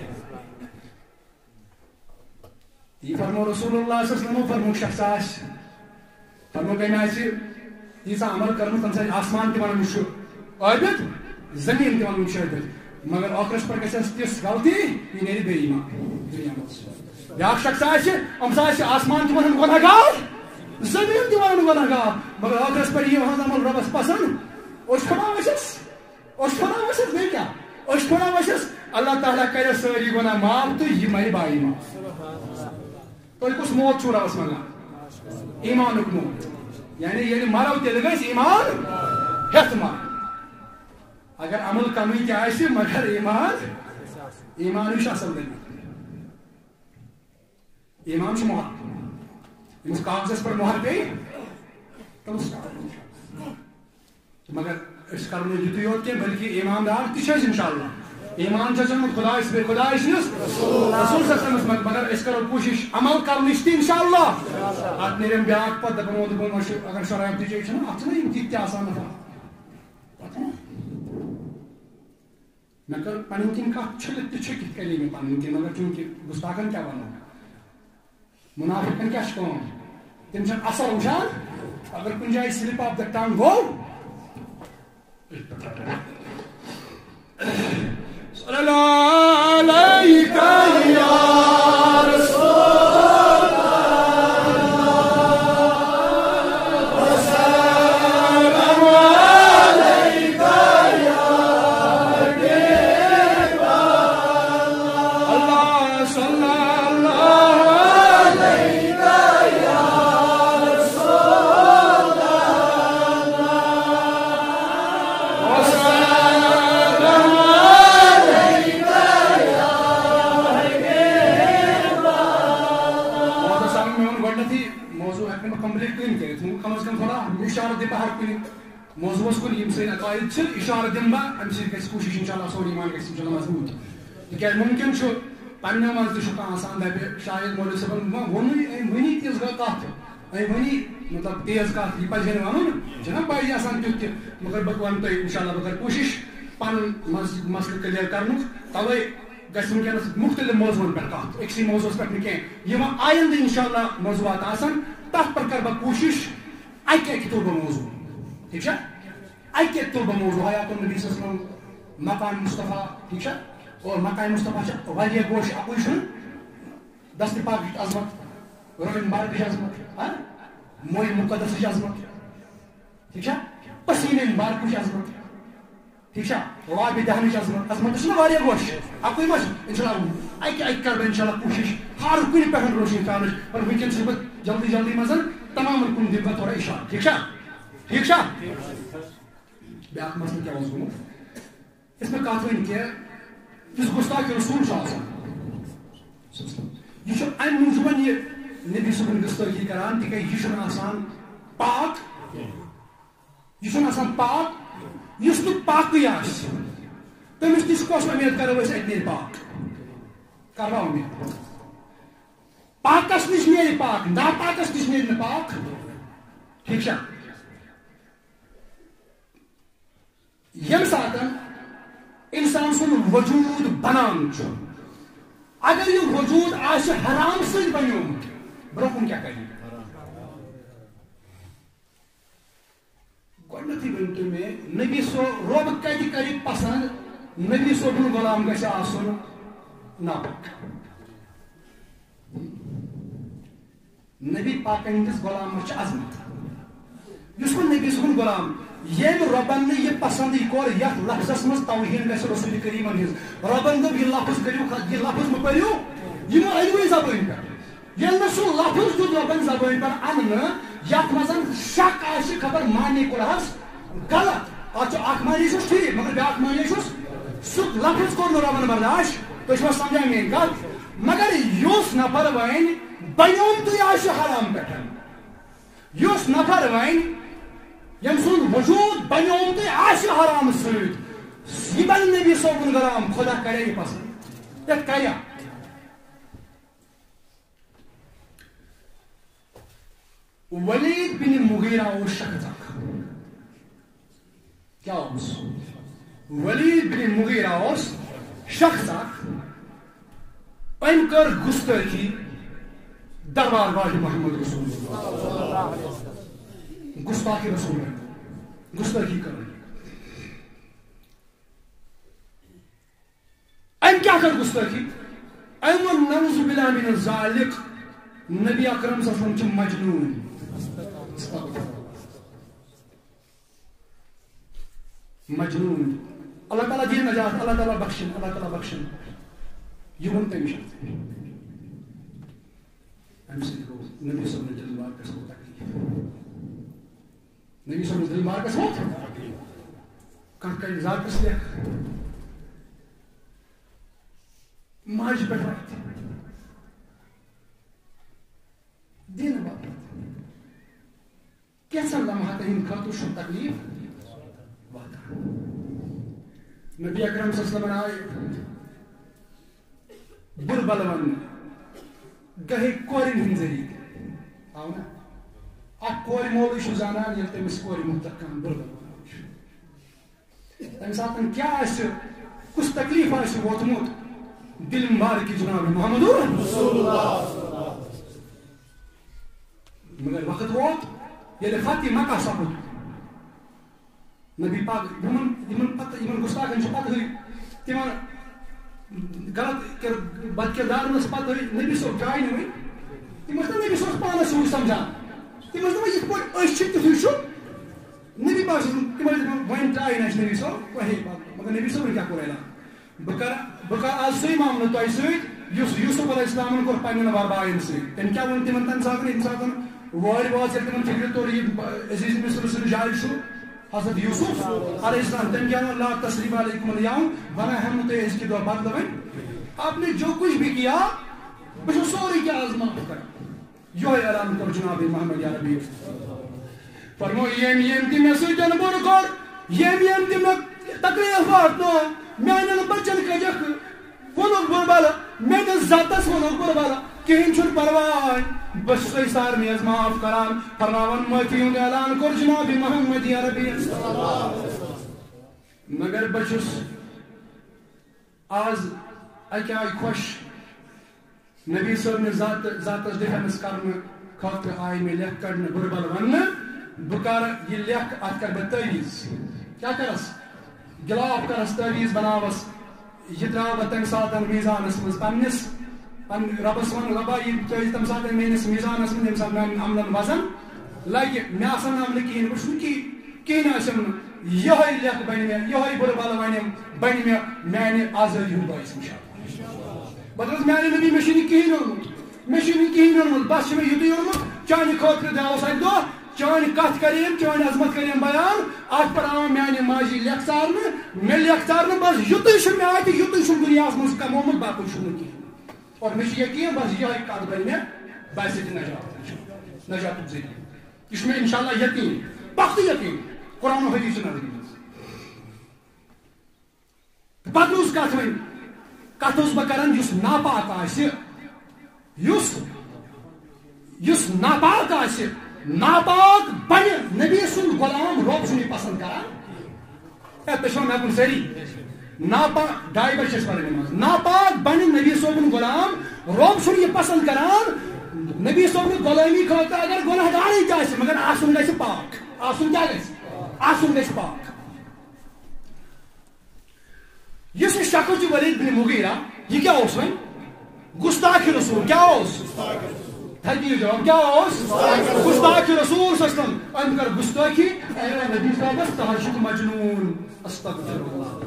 یہ فرمو رسول اللہ صلی اللہ علیہ وسلم فرمو شخص آسہِ فرمو کٔمۍ آسہِ تیٖژاہ عمل کٔرمٕژ تَمہِ سۭتۍ آسمان تہِ وَنان چھُ ٲبِتھ زٔمیٖن تہِ وَنان شٲبِتھ مگر ٲخرس پٮ۪ٹھ گژھٮ۪س تِژھ غلطی یہِ نیرِ بے ایمان دُنیا منٛز بیٛاکھ شخص آسہِ أمِس آسہِ آسمان تہِ وَنان گۄنہگار زٔمیٖن تہِ وَنان گۄنہگار مگر ٲخرس پٮ۪ٹھ یی یِہُنٛد عمل رۄبس پسنٛد أسۍ پھٕٹراو ؤسِس أسۍ پھٕٹراو ؤسِس بیٚیہِ کیٛاہ أسۍ پھٕٹراو ؤسِس اللہ تعالیٰ کرِ سٲری گۄناہ معاف تہٕ یہِ مرِ با ایمان تُہۍ کُس موت چھُو رۄبس منگان ایمانُک موت یعنی ییٚلہِ مرو تیٚلہِ گژھِ ایمان ہٮ۪تھ مر اگر عمل کمی تہِ آسہِ مگر ایمان ایمان چھُ اصل دٔلیٖل ایمان چھُ مۄہر ییٚمِس کاغذس پٮ۪ٹھ مۄہر پیٚیہِ تٔمِس مگر أسۍ کرو نہٕ یِتُے یوت کینٛہہ بلکہِ ایماندار تہِ چھِ أسۍ اِنشاء اللہ ایمان چھُ اَسہِ خۄداے سٕنٛدِ خۄداے سٕنٛدِس رسول صلی اللہ علیہ وسلم مگر أسۍ کرو کوٗشِش عمل کرنٕچ تہِ اِنشاء اللہ اتھ نیرٮ۪م بیٛاکھ پتہٕ دپان دوٚپُن وۄنۍ چھُ اگر شرابتی چیٖز چھِنہ اتھ چھِنہ یِم تِتھ تہِ آسان مےٚ کٔر پنٕنۍ کِنۍ کتھ چھٔلِتھ تہِ چھٔکِتھ کرے مےٚ پنٕنۍ کِنۍ مگر چوٗنٛکہِ گُستاخن کیٛاہ ونو مُنافِقن کیٛاہ چھِ کٲم تِم چھِنہٕ اثر وٕچھان اگر کُنہِ جایہِ سلپ آف د ٹنگ گوٚو صلی اللہ علیہ یا رسول موضوعس کن یم سن عقائد اشارہ دم بہ امہ سۭتۍ گژھِ کوٗشِش انشاء اللہ سون ایمان گژھِ انشاء اللہ مضبوط تِکیازِ ممکن چھُ پننہِ منٛز تہِ چھُ کانٛہہ آسان دپہِ شاید مولوی صٲبن ووٚنُے أمۍ ؤنی تِژھ گٔے کتھ أمۍ ؤنی مطلب تیز کتھ یہِ پزِ ہے ونُن چھُنہ پزِ آسان تیُتھ تہِ مگر بہٕ ونہٕ تۄہہِ انشاء اللہ بہٕ کرٕ کوٗشِش پنُن مسلہٕ کلیر کرنُک توے گژھِ ونکیٚنس مختلف موضوعن پٮ۪ٹھ کتھ أکسٕے موضوعس پٮ۪ٹھ نہٕ کینٛہہ یِم آیندٕ انشاء اللہ موضوعات آسن تتھ پٮ۪ٹھ کرٕ بہٕ کوٗشِش اکہِ اکہِ تُلہٕ بہٕ موضوع ٹھیک چھا اکہِ اکہِ تُلہٕ بہٕ موضوع حیات النبی صلی اللہ علیہ وسلم مقام مصطفیٰ ٹھیک چھا اور مقام مصطفیٰ چھِ واریاہ گوش اکُے چھُنہٕ دست پاکٕچ عظمت روین بارکٕچ عظمت موے مقدسٕچ عظمت ٹھیک چھا پسیٖنہ مبارکٕچ عظمت ٹھیک چھا لابہِ دہنٕچ عظمت عظمت چھُنہ واریاہ گوش اکُے ما چھُ انشاء اللہ اکہِ اکہِ کرٕ بہٕ انشاء اللہ کوٗشِش ہر کُنہِ پٮ۪ٹھ روشنی تھاونٕچ پر وٕنکیٚن چھُس بہٕ جلدی جلدی منٛز تمامن کُن دِمہٕ بہٕ تھوڑا اِشارٕ ٹھیک چھا ٹھیک چھا بیٛاکھ مسلہٕ کیٛاہ اوس گوٚمُت یۄس مےٚ کتھ ؤنۍ کہِ یُس گُستاخ رسوٗل چھُ آسان یہِ چھُ امہِ موٗجوٗب یہِ نبی صٲبٕنۍ گُستٲخی کران تِکیازِ یہِ چھُنہٕ آسان پاک یہِ چھُنہٕ آسان پاک یُس نہٕ پاکٕے آسہِ تٔمِس نِش کۄس اُمید کرو أسۍ اَتہِ نیرِ پاک کروا اُمید پاکس نِش نیرِ پاک ناپاکس نِش نیرِ نہٕ پاک ٹھیک چھا ییٚمہِ ساتہٕ انسان سُنٛد وجوٗد بنان چھُ اگر یہِ وجوٗد آسہِ حرام سۭتۍ بنیومُت برونٛہہ کُن کیٛاہ کرِ گۄڈٕنیتھٕے ؤنۍ تو مےٚ نبی صٲب رۄب کتہِ کرِ پسنٛد نبی صٲبُن غلام گژھِ آسُن ناپاک نبی پاکن ہٕنٛدِس غلامس چھِ عظمت یُس وۄنۍ نبی صٲبُن غلام ییٚمہِ رۄبن نہٕ یہِ پسنٛدٕے کوٚر یتھ لفظس منٛز توہیٖن گژھِ رسول کریٖمن ہٕنٛز رۄبن دوٚپ یہِ لفظ کٔرِو یہِ لفظ مہٕ پٔرِو یہِ مہٕ أنۍوٕے زبٲنۍ پٮ۪ٹھ ییٚلہِ نہٕ سُہ لفظ دیُت رۄبن زبٲنۍ پٮ۪ٹھ اننہٕ یت مزن شک آسہِ خبر معنی کوٚرہس غلط اتھ اکھ معنی چھُس ٹھیٖک مگر بیٛاکھ معنی چھُس سُہ لفظ کوٚر نہٕ رۄبن برداشت تُہۍ چھِوا سمجھان میٲنۍ کتھ مگر یُس نفر وۄنۍ بنیومتُے آسہِ حرام پٮ۪ٹھ یُس نفر وۄنۍ ییٚمہِ سُنٛد وجوٗد بنیومتُے آسہِ حرام سۭتۍ یہِ بنہِ نبی صٲبُن غلام خدا کرے یہِ پسنٛد یتھ کریا ولید بن مغیرہ اوس شخص اکھ کیا اوس ولید بن مغیرہ اوس شخص اکھ أمۍ کٔر گُستٲخی دربار واجہِ محمد رسول اللہ گُستاخی رسول گُستٲخی کٔر أمۍ کیٛاہ کٔر گُستٲخی أمۍ ووٚن نعوذ باللہ من ذالک نبی اکرم صلی اللہ علیہ وسلم چھُ مجنون مجنون اللہ تعالیٰ دین نجات اللہ تعالیٰ بخشن اللہ تعالیٰ بخشن یہ وون تمہِ ساتہٕ امہِ سۭتۍ گوٚو نبی صٲبنہِ دِل مبارکس گوٚو تکلیٖف نبی صٲبنِس دِل مبارکس ووت کانٛہہ کرِ ذاتس لیکھ ماجہِ پٮ۪ٹھ واتہِ دینہٕ باپتھ کینٛژن لمحاتن ہٕنٛدِ خٲطرٕ چھُ تکلیٖف واتان نبی اکرم صلی اللہ علیہ وسلم آیہِ بُرٕ بلہٕ وننہٕ گٔے کورٮ۪ن ہٕنٛدۍ ذٔریعہٕ آو نا اکھ کورِ مولوی چھُ زانان ییٚلہِ تٔمِس کورِ مُتعلق کانٛہہ بُرٕ بلہٕ ونان چھُ تمہِ ساتہٕ کیٛاہ آسہِ کُس تکلیٖف آسہِ ووتمُت دِل مبارک جناب محمد رسول اللہ مگر وقت ووت ییٚلہِ فتح مکہ سپُد نبی پاک یِمن یِمن پتہٕ یِمن گُستاخن چھِ پتہٕ تِمن غلط بد کردارن ٲس پتہٕ نبی صٲب جاے نہٕ وۄنۍ تِم ٲسۍ نہٕ نبی صٲبس پانس ہیوٗ سمجھان تِم ٲسۍ دپان یِتھ پٲٹھۍ أسۍ چھِ تِتھُے چھُ نبی پاک تِم ٲسۍ دپان وۄنۍ ترٛایہِ نہٕ اَسہِ نبی صٲب وہے مگر نبی صٲبن کیٛاہ کوٚر اعلان بہٕ کرٕ بہٕ کرٕ آز سُے معاملہٕ تۄہہِ سۭتۍ یُس یوٗسف علیہ السلامن کوٚر پننٮ۪ن وارباین سۭتۍ تٔمۍ کیٛاہ ووٚن تِمن تمہِ ساتہٕ ییٚمہِ ساتہٕ وٲرۍ واژ ییٚلہِ تِمن فِکرِ توٚر یہِ عزیز مصر سٕنٛز جاے چھُ حضرت یوٗسف علیہ السلام تٔمۍ کیٛاہ ووٚن لا تثریٖب علیکُم الیوم وۄنۍ ہٮ۪مہٕ تۄہہِ أزکہِ دۄہ بدلہٕ وۄنۍ آپ نے جو کچھ بھی کیا بہٕ چھُس سورُے کینٛہہ آز معاف کران یِہوے اعلان کوٚر جناب محمد یا ربی فرموو ییٚمۍ ییٚمۍ تہِ مےٚ سۭتۍ بُرٕ کوٚر ییٚمۍ ییٚمۍ تہِ مےٚ تکلیٖف واتنو میانٮ۪ن بچن کھٔجکھ ووٚنُکھ بُرٕ بلہٕ میٲنِس ذاتس ووٚنُکھ بُرٕ بلہٕ کِہیٖنۍ چھُنہٕ پرواے بہٕ چھُس تۄہہِ سارنٕے حظ معاف کران فرماوان معٲفی ہُنٛد اعلان کوٚر جناب محمد یا ربی مگر بہٕ چھُس آز اکہِ آیہِ خۄش نبی صٲبنہِ ذات ذاتس ڈِفینس کرنہٕ خٲطرٕ آیہِ مےٚ لیکھ کڑنہٕ بُرٕ بلہٕ وننہٕ بہٕ کرٕ یہِ لیکھ اتھ کرٕ بہٕ تعویٖز کیٛاہ کرس گِلاف کرس تعویٖز بناوس یہِ تراو بہٕ تمہِ ساتہٕ میٖزانس منٛز پننِس پننہِ رۄبس ون رۄبا یہِ ترٲیِو تمہِ ساتہٕ میٲنِس میٖزانس منٛز ییٚمہِ ساتہٕ میانٮ۪ن عملن وزن لگہِ مےٚ آسن عملہٕ کِہیٖنۍ بہٕ چھُس نہٕ کِہیٖنۍ کِہیٖنۍ آسٮ۪م نہٕ یِہوے لیکھ بنہِ مےٚ یِہوے بُرٕ بلہٕ ونٮ۪م بنہِ مےٚ میانہِ آزٲدی ہُنٛد باعث مطلب میانہِ نبی مےٚ چھُ نہٕ کِہیٖنۍ اوٚنمُت مےٚ چھُ نہٕ کِہیٖنۍ اوٚنمُت بس چھُ مےٚ یُتُے اوٚنمُت چانہِ خٲطرٕ درٛاوُس اکہِ دۄہ چانہِ کتھ کریم چانہِ عظمت کریم بیان اتھ پٮ۪ٹھ آو میانہِ ماجہِ لیکھ ژارنہٕ مےٚ لیکھ ژارنہٕ بس یُتُے چھُ مےٚ اتہِ یُتُے چھُم دُنیاہس منٛز کمومُت باقٕے چھُم نہٕ کِہیٖنۍ اور مےٚ چھُ یقیٖن بس یِہوے کتھ بنہِ مےٚ بس ییٚتہِ نجات نجاتُک ذٔریعہٕ یہِ چھُ مےٚ انشاء اللہ یقیٖن پختہٕ یقیٖن قرآن و حدیث چہِ نظرِ منٛز پتہٕ اوس کتھ وۄنۍ کتھ اوسُس بہٕ کران یُس ناپاک آسہِ یُس یُس ناپاک آسہِ ناپاک بنہِ نبی سُنٛد غلام رۄب چھُنہٕ یہِ پسنٛد کران ہے تُہۍ چھِوا مےٚ کُن سٲری ناپاک ڈاے بجہِ چھِ أسۍ پران نماز ناپاک بنہِ نبی صٲبُن غلام رۄب چھُنہٕ یہِ پسنٛد کران نبی صٲبنہِ غلٲمی خٲطرٕ اگر گۄناہ گارٕے تہِ آسہِ مگر آسُن گژھِ پاک آسُن کیٛاہ گژھِ آسُن گژھِ پاک یُس یہِ شخص چھُ ولید بن مغیرہ یہِ کیٛاہ اوس وۄنۍ گُستاخِ رسول کیٛاہ اوس تھدیو جواب کیٛاہ اوس گُستاخِ رسول صلی اللہ علیہ وسلم أمۍ کٔر گُستٲخی أمۍ نبی صٲبس ژٕ حظ چھُکھ مجنوٗن استغفر اللہ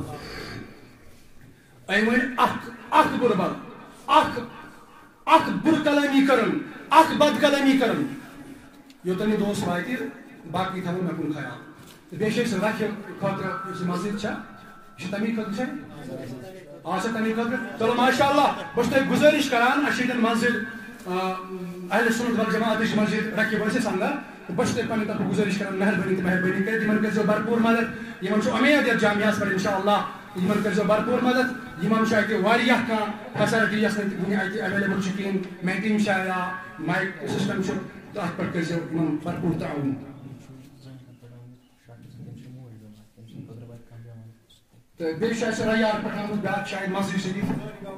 أمۍ ؤنۍ اکھ اکھ بُرٕ بلہٕ اکھ اکھ بُرٕ کلٲمی کرن اکھ بد کلٲمی کرن یوتن یہ دوست واتہِ باقی تھاوو مےٚ کُن خیال تہٕ بیٚیہِ چھِ أسۍ رَکھِ خٲطرٕ یُس یہِ مسجد چھا یہِ چھِ تَمی خٲطرٕ چھا آچھا تَمی خٲطرٕ چلو ماشاء اللہ بہٕ چھُس تۄہہِ گُزٲرِش کران اَسہِ چھِ ییٚتٮ۪ن مسجد اہل سنت والجماعتٕچ مسجد رَکھِ ؤسِس اندر تہٕ بہٕ چھُس تۄہہِ پنٕنہِ طرفہٕ گُزٲرِش کران مہربٲنی تہٕ مہربٲنی کٔرِتھ یِمن کٔرۍزیو بھرپوٗر مدد یِمن چھُ اُمید یتھ جامعہس پٮ۪ٹھ انشاء اللہ یِمن کٔرۍزیو بھرپوٗر مدد یِمن چھُ اَتہِ واریاہ کانٛہہ فیسلٹی یۄس نہٕ وٕنہِ اَتہِ ایویلیبل چھِ کِہیٖنۍ میٹِنٛگ چھا یا مایک سسٹم چھُ تہٕ اَتھ پٮ۪ٹھ کٔرۍزیو یِمن بھرپوٗر تعاوُن تہٕ بیٚیہِ چھُ اَسہِ رَیار پٮ۪ٹھ آمُت بیٛاکھ شاید مسجد شریٖف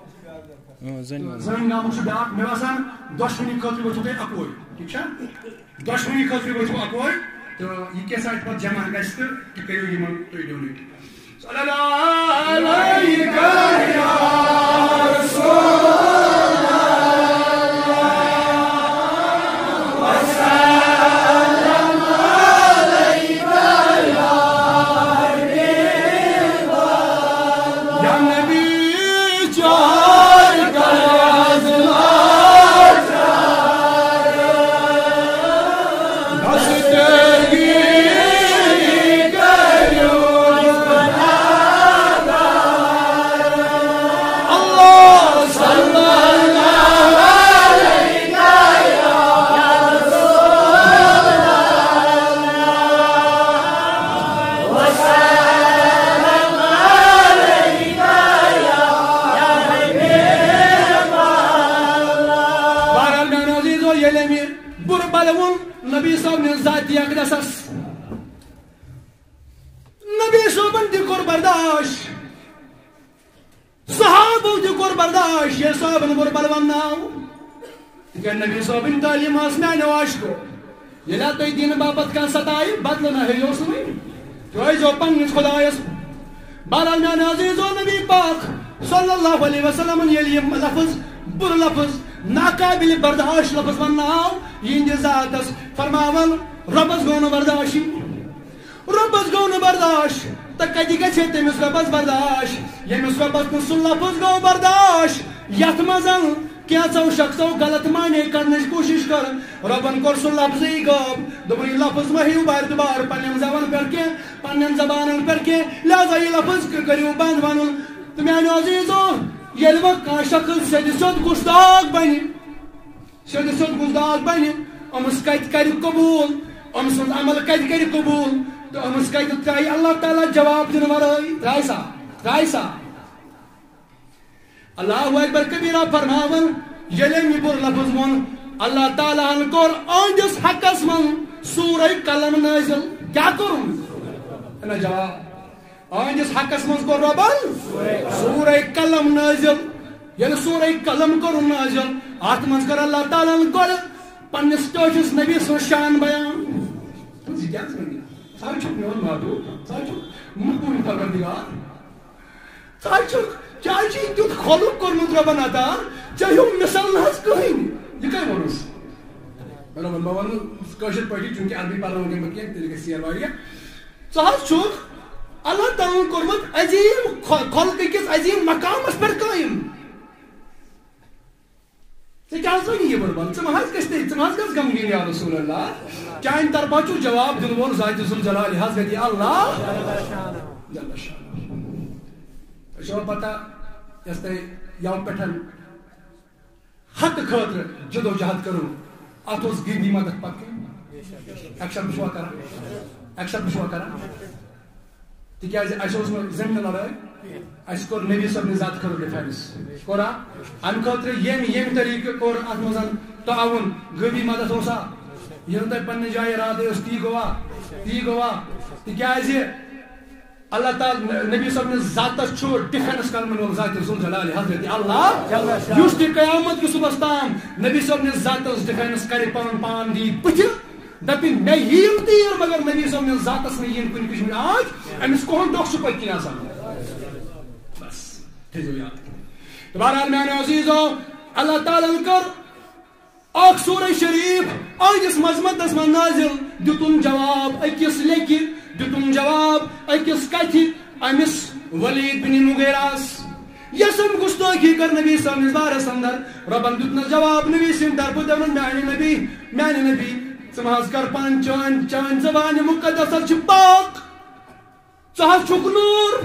زٔنۍ گامُک چھُ بیٛاکھ مےٚ باسان دۄشوٕنی خٲطرٕ ؤتھِو تُہۍ اَکوے ٹھیٖک چھا دۄشوٕنی خٲطرٕ ؤتھِو اَکوے تہٕ یہِ کیٛاہ سا اَتہِ پَتہٕ جمع گژھِ تہٕ تہِ کٔرِو یِمن تُہۍ ڈونیٹ صلی اللہ علیکَ یا رسول نبی صٲبٕنۍ تعلیٖم ٲس میانیو عاشقو ییٚلہِ تُہۍ دِنہٕ باپتھ کانٛہہ ستایہِ بدلہٕ نہ ہیٚیوس نہٕ وۄنۍ روزیو پننِس خۄدایس بہرحال میانہِ عزیٖزو نبی پاک صلی اللہ علیہ وسلمن ییٚلہِ یِم لفظ بُرٕ لفظ ناقابلِ برداشت لفظ ونناو یِہنٛدِس ذاتس فرماون رۄبس گوٚو نہٕ برداشی رۄبس گوٚو نہٕ برداشت تہٕ کتہِ گژھِ ہے تٔمِس رۄبس برداشت ییٚمِس رۄبس نہٕ سُہ لفظ گوٚو برداشت یتھ منٛز کینٛژو شخصو غلط معنے کرنٕچ کوٗشش کٔر رۄبن کوٚر سُہ لفظٕے غٲب دوٚپُن یہِ لفظ مہ ہیٚیِو بار دُبار پننٮ۪ن زبانن پٮ۪ٹھ کینٛہہ پننٮ۪ن زبانن پٮ۪ٹھ کینٛہہ لہذا یہِ لفظ کٔرِو بنٛد ونُن تہٕ میانیو عزیٖزو ییٚلہِ وۄنۍ کانٛہہ شخص سیٚدِ سیوٚد گُستاخ بنہِ سیٚدِ سیوٚد گُستاخ بنہِ أمِس کتہِ کرِ قبوٗل أمۍ سُنٛد عمل کتہِ کرِ قبوٗل تہٕ أمِس کتہِ ترٛایہِ اللہ تعالیٰ جواب دِنہٕ ورٲے ترٛایہِ سا ترٛایہِ سا اللہ اکبر کبیرہ فرماون ییٚلہِ أمۍ یہِ بُرٕ لفظ ووٚن اللہ تعالیٰ ہن کوٚر أہنٛدِس حقس منٛز سورے قلم نٲزِل کیٛاہ کوٚرُن نہ جواب أہنٛدِس حقس منٛز کوٚر رۄبن سورے قلم نٲزِل ییٚلہِ سورے قلم کوٚرُن نٲزِل اتھ منٛز کٔر اللہ تعالیٰ ہن گۄڈٕ پننِس ٹٲٹھِس نبی سٕنٛز شان بیان ژٕ کیٛاہ ژٕ حظ چھُکھ میون معبوٗد ژٕ حظ چھُکھ مقبوٗل پروردگار ژٕ حظ چھُکھ ژےٚ چھُے تیُتھ خۄلُق کوٚرمُت رۄبن عطا ژےٚ ہیوٗ مِثال نہ حظ کٕہٕنۍ یہِ کٔمۍ ووٚنُس رۄبن بہٕ وَنہٕ کٲشِر پٲٹھی چوٗنٛکہِ عربی پرناوٕ نہٕ بہٕ کینٛہہ تیٚلہِ گژھِ ییر واریاہ ژٕ حظ چھُکھ اللہ تعالیٰ ہن کوٚرمُت عظیٖم خۄلقہٕ کِس عظیٖم مقامس پٮ۪ٹھ قٲیِم ژےٚ کیٛاہ حظ وَنہِ یہِ بٔربل ژٕ مہ حظ گژھِ ژٕ مہ حظ گژھ غمگیٖن یا رسول اللہ چانہِ طرفہٕ چھُ جواب دِنہٕ وول ذاتِ ذوالجلالِ حضرت اللہ جل شانہ تۄہہِ چھوا پتہ یۄس تۄہہِ یوٕ پٮ۪ٹھ حق خٲطرٕ جدو جہد کٔرٕو اتھ اوس غیبی مدد پتہٕ ایکسپٹ چھُوا کران ایکسپٹ چھُوا کران تِکیٛازِ اَسہِ اوس نہٕ زٔمیٖن لڑٲے اَسہِ کوٚر نبی صٲبنہِ ذاتہٕ خٲطرٕ ڈِفینس کوٚرا امہِ خٲطرٕ ییٚمہِ ییٚمہِ طریٖقہٕ کوٚر اتھ منٛز تعاوُن غیبی مدد اوسا ییٚلہِ نہٕ تۄہہِ پننہِ جایہِ ارادے اوس تی گوٚوا تی گوٚوا تِکیٛازِ اللہ تعالیٰ نبی صٲبنِس ذاتس چھُ ڈِفینس کرن وول ذاتِ ذوالجلالِ حضرت اللہ یُس تہِ قیامت کِس صُبحس تام نبی صٲبنِس ذاتس ڈِفینس کرِ پنُن پان دِی بٕتھِ دپہِ مےٚ یِیِم تیٖر مگر نبی صٲبنِس ذاتس نہٕ یِن کُنہِ قٕسمٕچ آنچ أمِس کوٚہن دۄکھ چھُ پٔتۍ کِنۍ آسان بس تھٲیزیو یاد تہٕ بہرحال میانیو عزیٖزو اللہ تعالیٰ ہن کٔر اکھ سورہ شریٖف أہنٛدِس مضمتس منٛز نٲزِل دِتُن جواب أکِس لیٚکھِ دِتُن جواب أکِس کتھِ أمِس ولید بن مغیراہس یۄس أمۍ گُستٲخی کٔر نبی صٲبنِس بارس انٛدر رۄبن دیُتنس جواب نبی سٕنٛدِ طرفہٕ دوٚپُن میانہِ نبی میانہِ نبی Samaz kar pan chan chan zabani muqaddas chipak. Sahal chuk nur.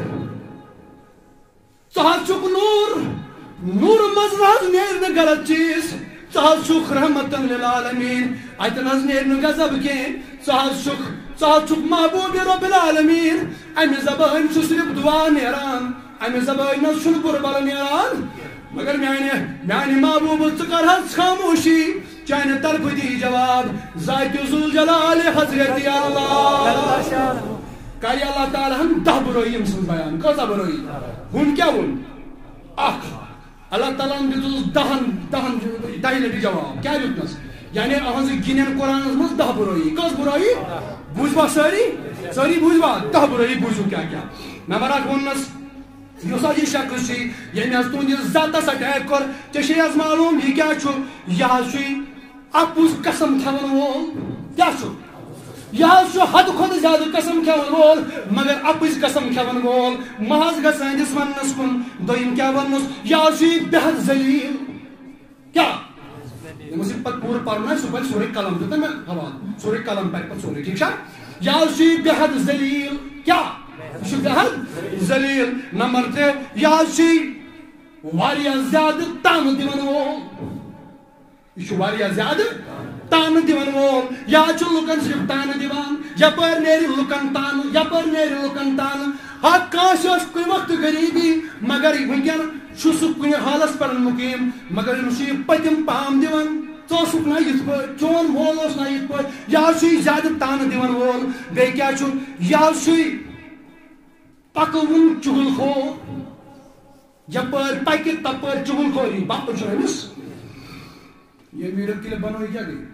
Sahal chuk nur. Nur mazraz ne galat cheez. Sahal chuk rahmatan lil alamin. Aytanaz ne gazab ke. Sahal chuk sahal chuk mahbub rabbil alamin. Am zaban shusrib dua neran. Am zaban shulkur bal neran. مگر میانہ میانہ محبوب ث کر حس خاموشی چانہ طرف دی جواب ذات ذوالجلال حضرت اللہ کاری اللہ تعالی ہم دہ بروئی ام سن بیان کتا بروئی ہن کیا ون اخ اللہ تعالی ہم دیت دہن دہن دہی لٹی جواب کیا دیتنس یعنی اہنز گنین قرآن مز دہ بروئی کس بروئی بوجھوا ساری ساری بوجھوا دہ بروئی بوجھو کیا کیا نمبر اکھ ونس یوسا یہ شخص چھ یعنی از تہندس ذاتس اٹیک کر ٹھیک از معلوم یہ کیا یہ اپز قسم کھان وول کیا یہ حد کھت زیادہ قسم کھان وول مگر اپز قسم کھان وول محض گھس اہندس ونس کن دویم کیا ونس یہ بے حد ذلیل کیا مجھے پتہ پور پڑھنا سہ پہ سورے قلم دیتا میں حوالہ سورے قلم پہ پتہ سورے ٹھیک ہے یہ بے حد ذلیل کیا یہ بے حد ذلیل نمبر ترے یہ واریاہ زیادہ تان دِوان وول یہ واریاہ زیادہ تان دِوان وول یا لکن صرف تان دِوان یپر نیرِ لکن تان یپر نیرِ لکن تان ہاں کانس کن وقت غریبی مگر ونکین سہ کن حالس پہ مقیم مگر یہ پتم پام دِوان ژٕ نا یِتھ پٲٹھۍ چون مول اوس نا یِتھ پٲٹھۍ یہ زیادہ تان دِوان وول بیٚیہِ کیاہ چھُ یہ پکوُن چُگل خور یپر پکہ تپر چُگل خوری باپر چھُ أمِس یہ ویڈیو کلپ بنو کیا گئی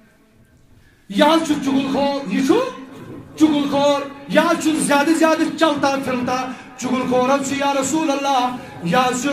یہ چُگل خور یہ چُگل خور یہ زیادہ زیادہ چلتا پھرتا چُگل خور حظ یا رسول اللہ یہ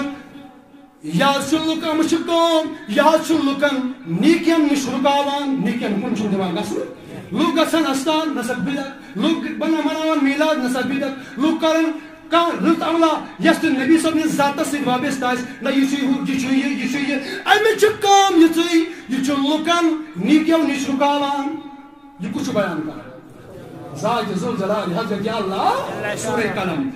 یہ لکن وچھ کٲم یہ لکن نیکین نش رکاوان نیکین کن چھُنہٕ دِوان گژھنہٕ لوگ گژھن استان نسا بدعت لوگ بنا مناوان میلاد نسا بدعت لوگ کرن کان رت عملہ یس نبی صاحب نے ذات سے وابستہ آس نہ یہ یہ یہ یہ امچ کام یہ یہ لکن نیکیو نش رکاوان یہ کچھ بیان کر ذات ذوالجلال حضرت اللہ سورہ قلم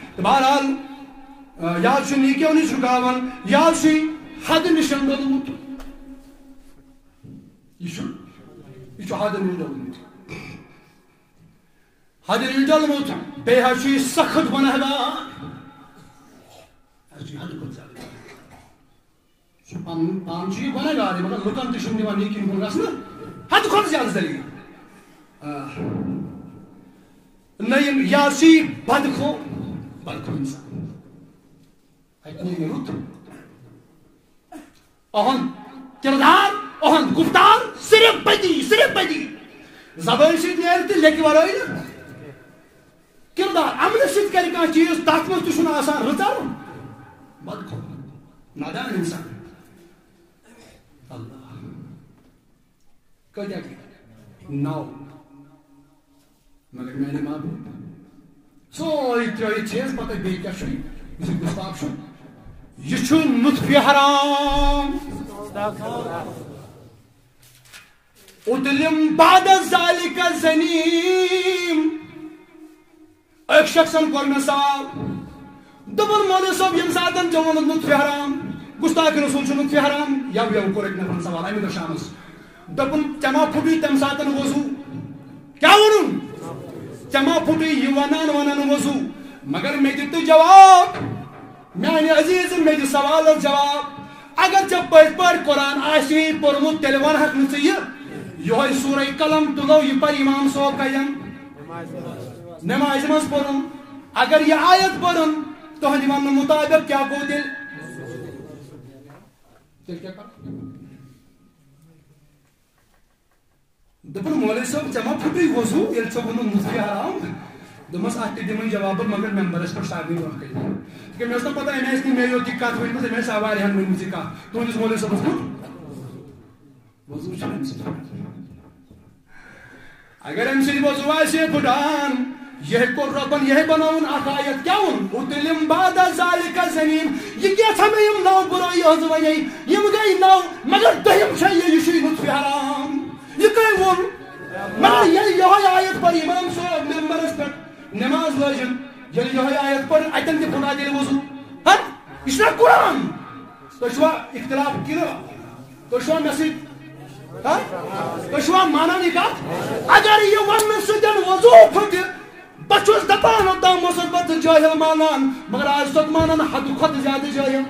بہرحال یا نیکیو نش رکاوان یا حد نشن ڈولمت یہ یہ حد نش ڈولمت حد نش ڈولمت بیٚیہِ حظ چھُ یہِ سخت گۄناہگار حد کھۄتہٕ زیادٕ سُہ پنُن پان چھُ یہِ گۄناہگار مگر لُکن تہِ چھُنہٕ دِوان نیکی کُن گژھنہٕ حد کھۄتہٕ زیادٕ ذٔلیٖل نٔیِم یا چھُ یہِ بدخو بدخو اِنسان اَتہِ نیرِ رُت اہُنٛد کِردار اہُنٛد گُفتار صرف بدی صرف بدی زبٲنۍ سۭتۍ نیرِ تہٕ لیکھِ ورٲے نہٕ کردار امن ست کر کھانا چیز تک مز تہ آسان رژر بدخو نادان انسان اللہ کتیا نو مگر میانہ محبوب سوری ترٛٲیِتھ چیز پتہ بیٚیہِ کیاہ چھُ یہِ گُستاخ چھُ یہ چھُ نطفہِ حرام ادلم بعد ذلك زنیم ایک شخصن کور میں سوال دبن مولوی صاحب یم ساتن جوان نطفہ حرام گستاخ رسول چھُ نطفہ حرام یا یم کور ایک نفر سوال امی دۄہ شامس دبن چما پھٹی تم ساتن وضو کیا ونن چما پھٹی یہ ونان ونان وضو مگر میں دِتہٕ جواب میانہِ عزیز میں دِ سوالس جواب اگر ژےٚ پٔزۍ پٲٹھۍ قرآن آسی پوٚرمُت تیٚلہِ ونہکھ نہٕ ژٕ یہِ یہوے سورہ قلم تُلو یہ پر امام صاحب کین نماز مز پڑھن اگر یہ آیت پڑھن تہندِ وننہٕ مطابق کیا گو تیل تیل کیا کر دپن مولوی صاحب ژےٚ ما پھُٹُے وضو ییٚلہِ ژےٚ ووٚنُن نطفہِ حرام دوٚپمس اتھ تہِ دِمے جواب مگر ممبرس پٮ۪ٹھ سارنٕے برونٛہہ کَنہِ تِکیٛازِ مےٚ ٲس نہٕ پتہ أمۍ آسہِ نہٕ مےٚ یوت یہِ کتھ ؤنمٕژ أمۍ آسہِ واریاہن ؤنمٕژ یہِ کتھ تُہنٛدِس مولوی صٲبس کیُتھ وضو چھُ أمۍ سۭتۍ اگر أمۍ سۭتۍ وضو آسہِ پھُٹان یہ کو ربن یہ بناون اکھ آیت کیا ون اتلم بعد ذالک زنیم یہ کیا تھا میں یم نو برائی حض ونی یم گئی نو مگر دہم چھ یہ یشی نطفہ حرام یہ کئی ون مگر یہ یہ آیت پر امام صاحب ممبرس پر نماز لاجن یہ یہ آیت پر اتن تہ پھنا دل وضو ہاں یہ چھُ قرآن تُہۍ چھُوا اختلاف کِنہٕ تُہۍ چھُوا مےٚ سۭتۍ ہاں تُہۍ چھُوا مانان یہِ کتھ اگر یہ وننہٕ سۭتۍ وضو پھٹہِ بہٕ چھُس دپان اوٚتام اوسُس بہٕ ژٕ جٲہِل مانان مگر آز چھُکھ مانان حدٕ کھۄتہٕ زیادٕ جٲہِل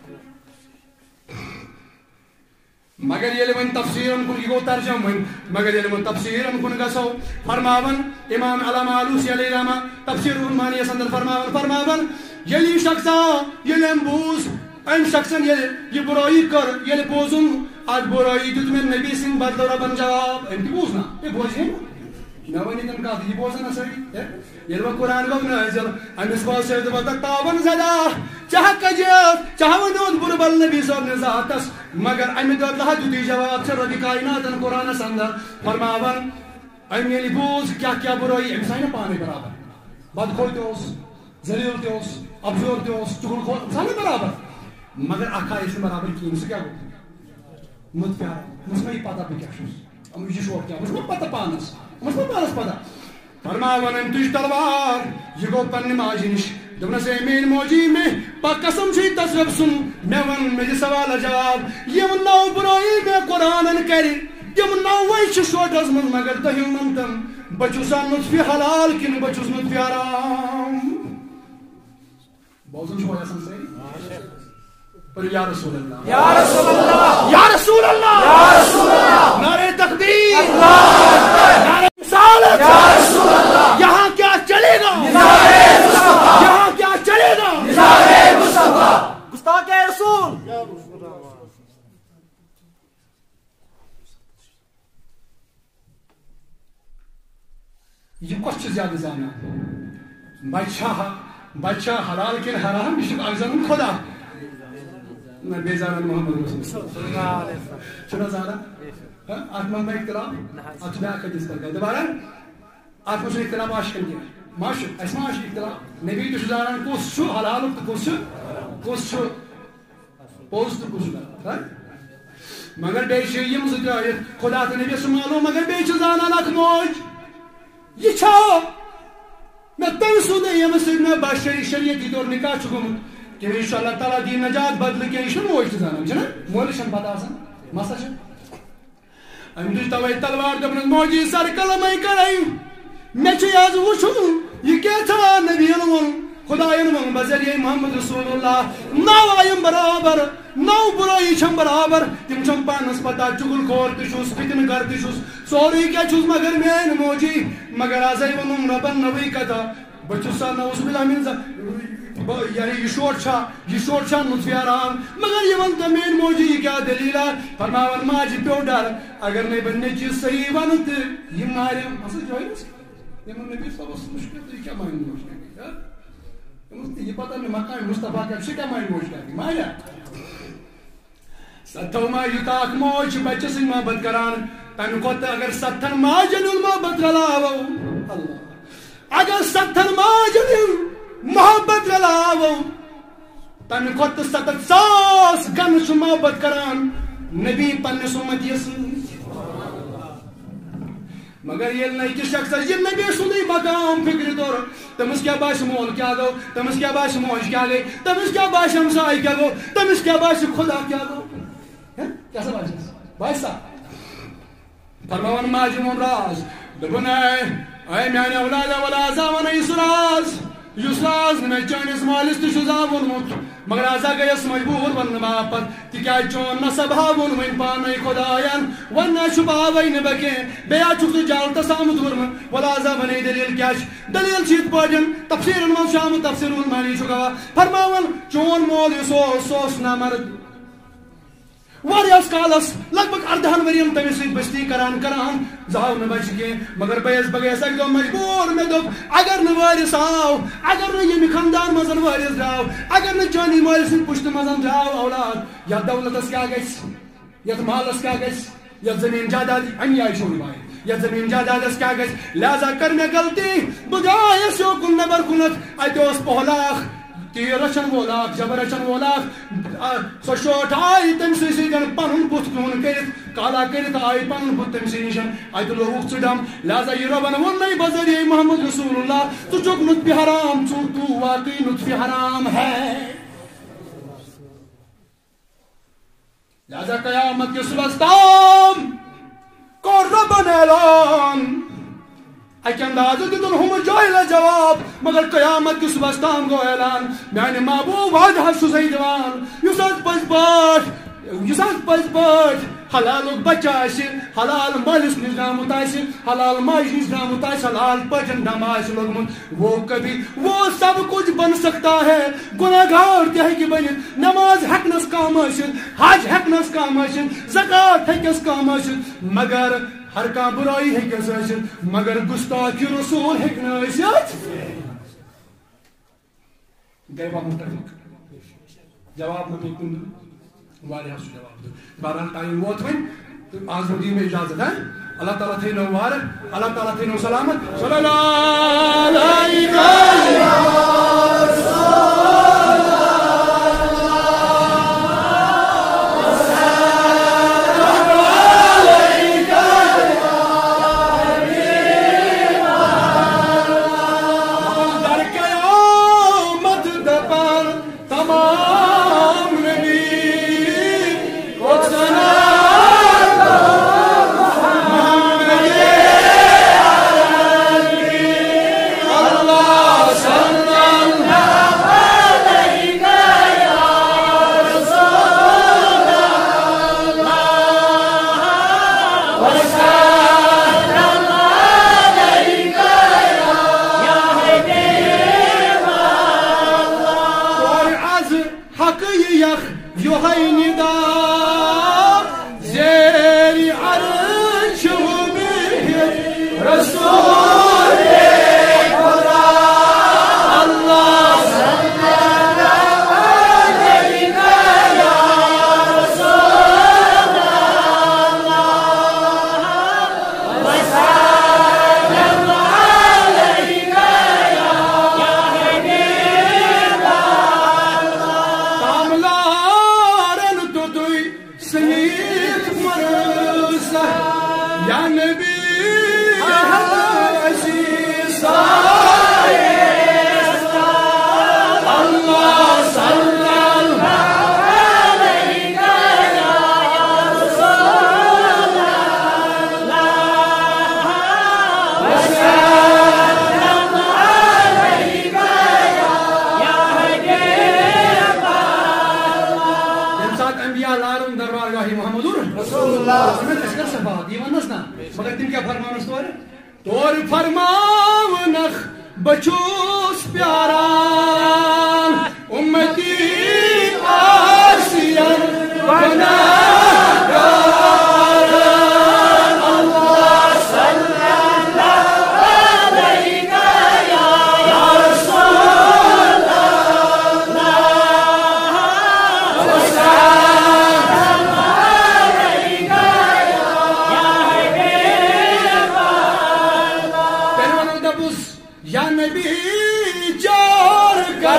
مگر ییٚلہِ وۄنۍ تفسیٖرن کُن یہِ گوٚو ترجم وۄنۍ مگر ییٚلہِ وۄنۍ تفسیٖرن کُن گژھو فرماون امام علامہ آلوسی علیہ رحمہ تفسیر المانیس اندر فرماون فرماون ییٚلہِ یہِ شخصا ییٚلہِ أمۍ بوٗز أمۍ شخصن ییٚلہِ یہِ بُرٲیی کٔر ییٚلہِ بوزُن اتھ بُرٲیی دیُت مےٚ نبی سٕنٛدِ بدلہٕ رۄبن جواب أمۍ تہِ بوٗز نا ہے بوزِ ہے مےٚ ؤنِو تِم کتھ یہِ بوزن نا سٲری ییٚلہِ وۄنۍ قرآن گوٚو نٲزِل أمِس باسیو دوٚپُن تاون زدا ژےٚ ہٮ۪ککھا جِتھ ژےٚ ہا ونیوتھ بُرٕ بل نبی صٲبنہِ ذاتس مگر امہِ بدلہٕ دیُتُے جواب ژےٚ رۄبہِ کایناتن قرآنس اندر فرماون أمۍ ییٚلہِ بوٗز کیٛاہ کیٛاہ بُرٲیی أمِس آیہِ نا پانے برابر بدخوی تہِ اوس ذلیٖل تہِ اوس ابزور تہِ اوس چُگل خور أمِس آو نا برابر مگر اکھ آیہِ أسۍ نہٕ برابر کِہیٖنۍ سُہ کیٛاہ گوٚو مُتفِیارا أمِس ما یہِ پتہ بہٕ کیٛاہ چھُس أمِس یہِ شوق کیٛاہ أمِس ما پتہ پانس أمِس ما پانس پتہ فرماون أمۍ تُج تلوار یہِ گوٚو پننہِ ماجہِ نِش دوٚپنس اے میٲنۍ موجی مےٚ پک قسم چھُے تس رۄب سُنٛد مےٚ ون مےٚ دِ سوالس جواب یِم نو بُرٲیی مےٚ قرآنن کرِ تِم نوے چھِ شوٹس منٛز مگر دٔہِم منتن بہٕ چھُسا نُطفہِ حلال کِنہٕ بہٕ چھُس نُطفہِ حرام بوزن چھُوا یژھان سٲری پر یا رسول اللہ یا رسول اللہ یا رسول اللہ یا رسول اللہ نعرہ تکبیر نعرہ رسالت یا رسول اللہ یہاں کیا چلے گا یہاں کیا چلے گا گستاخ رسول یہ کس چھ زیادہ زانان بچہ بچہ حلال کن حرام یہ اکھ زانن خدا نہ بے زانن محمد رسول اللہ چھنا زانان اتھ منٛز ما اختلاف اتھ بیاکھ حدیث کر دوبارہ اتھ منٛز چھُنہٕ اختلاف عاشقن کینٛہہ ما چھُ اَسہِ ما چھُ اختلاف نبی تہِ چھُ زانان کُس چھُ حلالُک تہٕ کُس چھُ کُس چھُ پوٚز تہٕ کُس چھُ غلط مگر بیٚیہِ چھِ یِم زٕ ترٲیِتھ خدا تہٕ نبی سُنٛد معلوم مگر بیٚیہِ چھِ زانان اکھ موج یہ چھا مےٚ تٔمۍ سُنٛدے ییٚمِس سۭتۍ مےٚ بشری شریعتی طور نکاح چھُ گوٚمُت کہِ یہِ چھُ اللہ تعالیٰ دی نجات بدلہٕ کینٛہہ یہِ چھُنہٕ موج تہِ زانان چھُنہ مٲلِس چھَنہٕ پتہ آسان مسا چھِ أمۍ تُج توے تلوار دوٚپنَس موجی سر کلمے کرے مےٚ چھُ آز وٕچھُن یہِ کیٛاہ نبیَن ووٚن خدایَن ووٚن بذریعہ محمد رسول اللہ نو آیِم برابر نو بُرٲیی چھم برابر تِم چھم پانس پتہ چُگل خور تہِ چھُس فتنہٕ گر تہِ چھُس سورُے کینٛہہ چھُس مگر میٲنۍ موجی مگر آزے ووٚنُم رۄبن نوٕے کتھا بہٕ چھُس سا نوُس باللہ من یعنی یہ شوٹ چھا یہ شوٹ چھا نُطفہِ حرام مگر یہ ون تو میٲنۍ موجی یہ کیٛاہ دلیٖلا فرماون ماجہِ پیٚو ڈر اگر نَے بہٕ نیٚچوِس صحیح ونہٕ تہٕ یہِ مارٮ۪م ہسا جٲیِز یِمن نبی صٲبس مُشکل تہٕ یہِ کیٛاہ مانہِ موج کرِ یہ پتہ مےٚ مقام مصطفیٰ کر سُہ کیٛاہ مانہِ موج کرِ ماریا ستو ما یوٗتاہ اکھ موج چھِ بچہِ سۭتۍ محبت کران تمہِ کھۄتہٕ اگر ستن ماجن ہُنٛد محبت رلاوو اللہ اگر ستن ماجن ہُنٛد محبت رلاوو تمہِ کھۄتہٕ ستتھ ساس گنہٕ چھُ محبت کران نبی پننِس اُمتیس سۭتۍ مگر ییٚلہِ نہٕ أکِس شخصس یہِ نبی سُنٛدٕے مقام فکرِ توٚر تٔمِس کیٛاہ باسہِ مول کیٛاہ گوٚو تٔمِس کیٛاہ باسہِ موج کیٛاہ گٔے تٔمِس کیٛاہ باسہِ ہمساے کیٛاہ گوٚو تٔمِس کیٛاہ باسہِ خدا کیٛاہ گوٚو کیٛاہ سا باسٮ۪س باسہِ سا فرماون ماجہِ ووٚن راز دوٚپُن اے اے میانہِ اولادہ ولا آزا ونے سُہ راز یُس راز نہٕ مےٚ چٲنِس مٲلِس تہِ چھُ زانٛہہ ووٚنمُت مگر آزا گٔیَس مجبوٗر وننہٕ باپتھ تِکیٛازِ چون نسب ہاوُن وۄنۍ پانے خۄداین وۄنۍ نہ چھُپاوے نہٕ بہٕ کینٛہہ بیٚیہِ ہا چھُکھ ژٕ جالتس آمُت ووٚرمُت ولا آزا ونے دلیٖل کیٛاہ چھِ دلیٖل چھِ یِتھ پٲٹھۍ تفسیٖرن منٛز چھُ آمُت تفسیٖر المانی چھُ گواہ فرماون چون مول یُس اوس سُہ اوس نامرد واریاہس کالس لگ بگ اردہن ؤرین تٔمِس سۭتۍ بستی کران کران زاو نہٕ بچہِ کینٛہہ مگر بہٕ بہٕ گٔیس اکہِ دۄہ مجبوٗر مےٚ دوٚپ اگر نہٕ وٲرِث آو اگر نہٕ ییٚمہِ خاندان منٛز وٲرِث درٛاو اگر نہٕ چٲنی مٲلۍ سٕنٛدِ پُشتہٕ منٛز درٛاو اولاد یتھ دولتس کیٛاہ گژھِ یتھ مالس کیٛاہ گژھِ یتھ زٔمیٖن جاداد اَمہِ آیہِ چھُ رِوایت یتھ زٔمیٖن جادادس کیٛاہ گژھِ لہذا کٔر مےٚ غلطی بہٕ درٛایس یوکُن نٮ۪بر کُنتھ اتہِ اوس پۄہلاکھ تیر رچن وول اخ جبر رچن وول اخ سو شوٹ آئی تم سی سن پن بت کون کرت کالا کرت آئی پن بت تم سی نشن ات لوگ ٹم لہذا یہ ربن ون بذریعہ محمد رسول اللہ تو چک نطفی حرام چو تو واقعی نطفی حرام ہے لہذا قیامت کے صبح تام کو ربن اعلان اکہ انداز دن ہم جاہل جواب مگر قیامت کی صبح تام گو اعلان میانے محبوب واجہ سزائی دیوان یس پز پاٹ یس پز پاٹ حلال بچہ آسہ حلال مالس نش درامت آسہ حلال ماج نش درامت آسہ حلال پٹن دم آسہ لوگمت وہ کبھی وہ سب کچھ بن سکتا ہے گناہ گار تہ ہیکہ بنت نماز ہیکنس کام ٲسِتھ حج ہیکنس کام ٲسِتھ زکات ہیکس کام ٲسِتھ مگر ہر کان برائی ہیکس ٲسِتھ مگر گستاخی رسول ہیکہ نہ ٲسِتھ گٔے وۄنۍ مُتفق جواب نہ مےٚ کُن واریاہ سُہ جواب دیُن بہرحال ٹایم ووت وۄنۍ تہٕ آز دِیِو مےٚ اجازت ہاں اللہ تعالیٰ تھٲینو وارٕ اللہ تعالیٰ تھٲینو سلامت صلی اللہ علیہ مگر تم کیا فرمانس تور تور فرماونخ بچوس پیاران امتی آسین گناہگاران اللہ صلی اللہ علیہ یا رسول اللہ یا نبی جار کر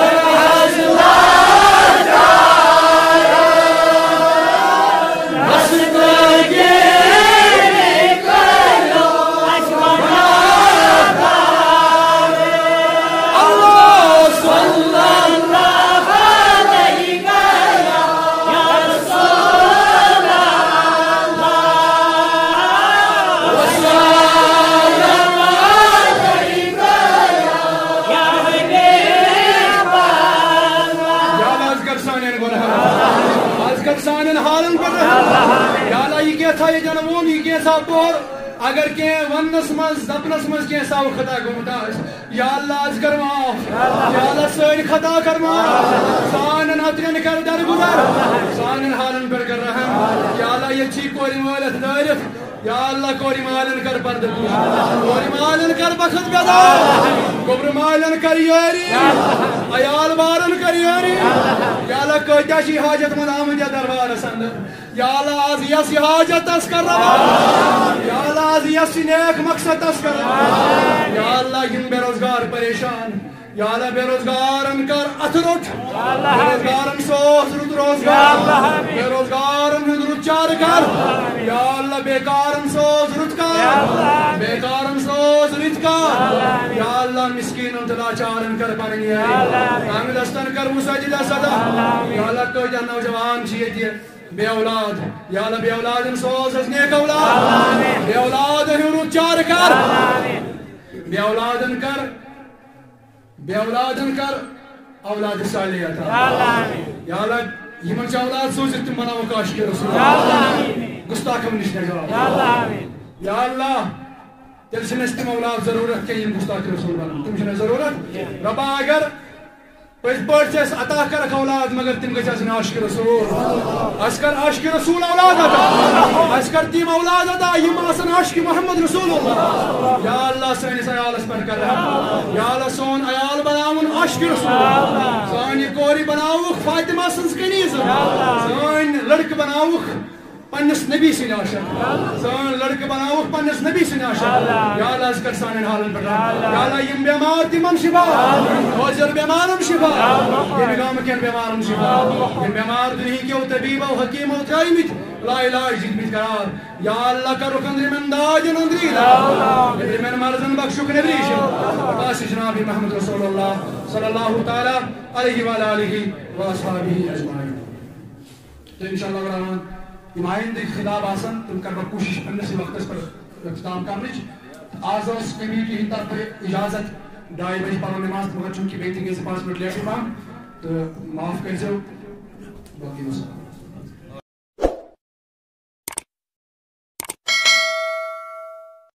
اگر کی ونس مز دپنس مز کی سو خطا گومت یا اللہ از کر معاف یا اللہ ساری خطا کر معاف سانن اترین کر درگزر سانن حالن پر کر رحم یا اللہ یہ چی کوری مالت تعریف یا اللہ کوری مالن کر پرد کوری مالن کر بخت بیدار گبر مالن کر یاری عیال بارن کر یاری یا اللہ کوئی شی حاجت مند آمد یا دربار سند یا اللہ آز یسی حاجت اس کر رہا یا اللہ آز یسی نیک مقصد اس کر رہا یا اللہ یم بے روزگار پریشان یا اللہ بے روزگارن کر اتھ رٹ بے روزگارن سوز رت روزگار بے روزگارن ہند رت چار کر یا اللہ بیکارن سوز رت کر بیکارن سوز رت کر یا اللہ مسکینن تلا چارن کر پننی تنگ دستن کر مساجدہ صدا یا اللہ کوئی جان نوجوان چیتی بے اولاد یا اللہ بے اولادن سوز از نیک اولاد بے اولادن ہند رت چار کر بے اولادن کر بے اولادن کر اولاد صالح عطا یا اللہ یمن چھ اولاد سوزت تم بناو کاش کے رسول گستاخم نش نجات یا اللہ تیل چھنہ تم اولاد ضرورت کہ یم گستاخ رسول بنن تم چھنہ ضرورت ربا اگر پس پٹ چھس عطا کرک اولاد مگر تم گژھِ آسٕنۍ عاشق رسول اس کر عاشق رسول اولاد عطا اس کر تم اولاد عطا یم آسن عاشق محمد رسول اللہ یا اللہ سٲنِس عیالس پٮ۪ٹھ کر رحم یا اللہ سون عیال بناوُن عاشق رسول سٲنۍ کورِ بناوُکھ فاطمہ سٕنٛز کنیٖز سٲنۍ لڑکہٕ بناوُکھ پنس نبی سن عاشق سان لڑکہ بناوک پنس نبی سن عاشق یا اللہ از کر سانن حالن پر یا اللہ یم بیمار تمن شفا حاضر بیمارم شفا یم گام کن بیمارم شفا یم بیمار دنہی کیو طبیب و حکیم و ترائیمت لا علاج جتمت قرار یا اللہ کر رکن من داجن اندری لا من مرضن بخشک نبریش باس جناب محمد رسول اللہ صلی اللہ تعالی علیہ وآلہ و اصحابہ اجمعین تو انشاءاللہ الرحمن یم آئندہ خطاب آسن تم کر کوشش پنس وقت پر اختتام کرنچ آز اس کمیٹی ہند طرف اجازت ڈائی بجے پڑھو نماز مگر چونکہ بیٹنگ پانچ منٹ لیٹ پہم تو معاف کر باقی مسئلہ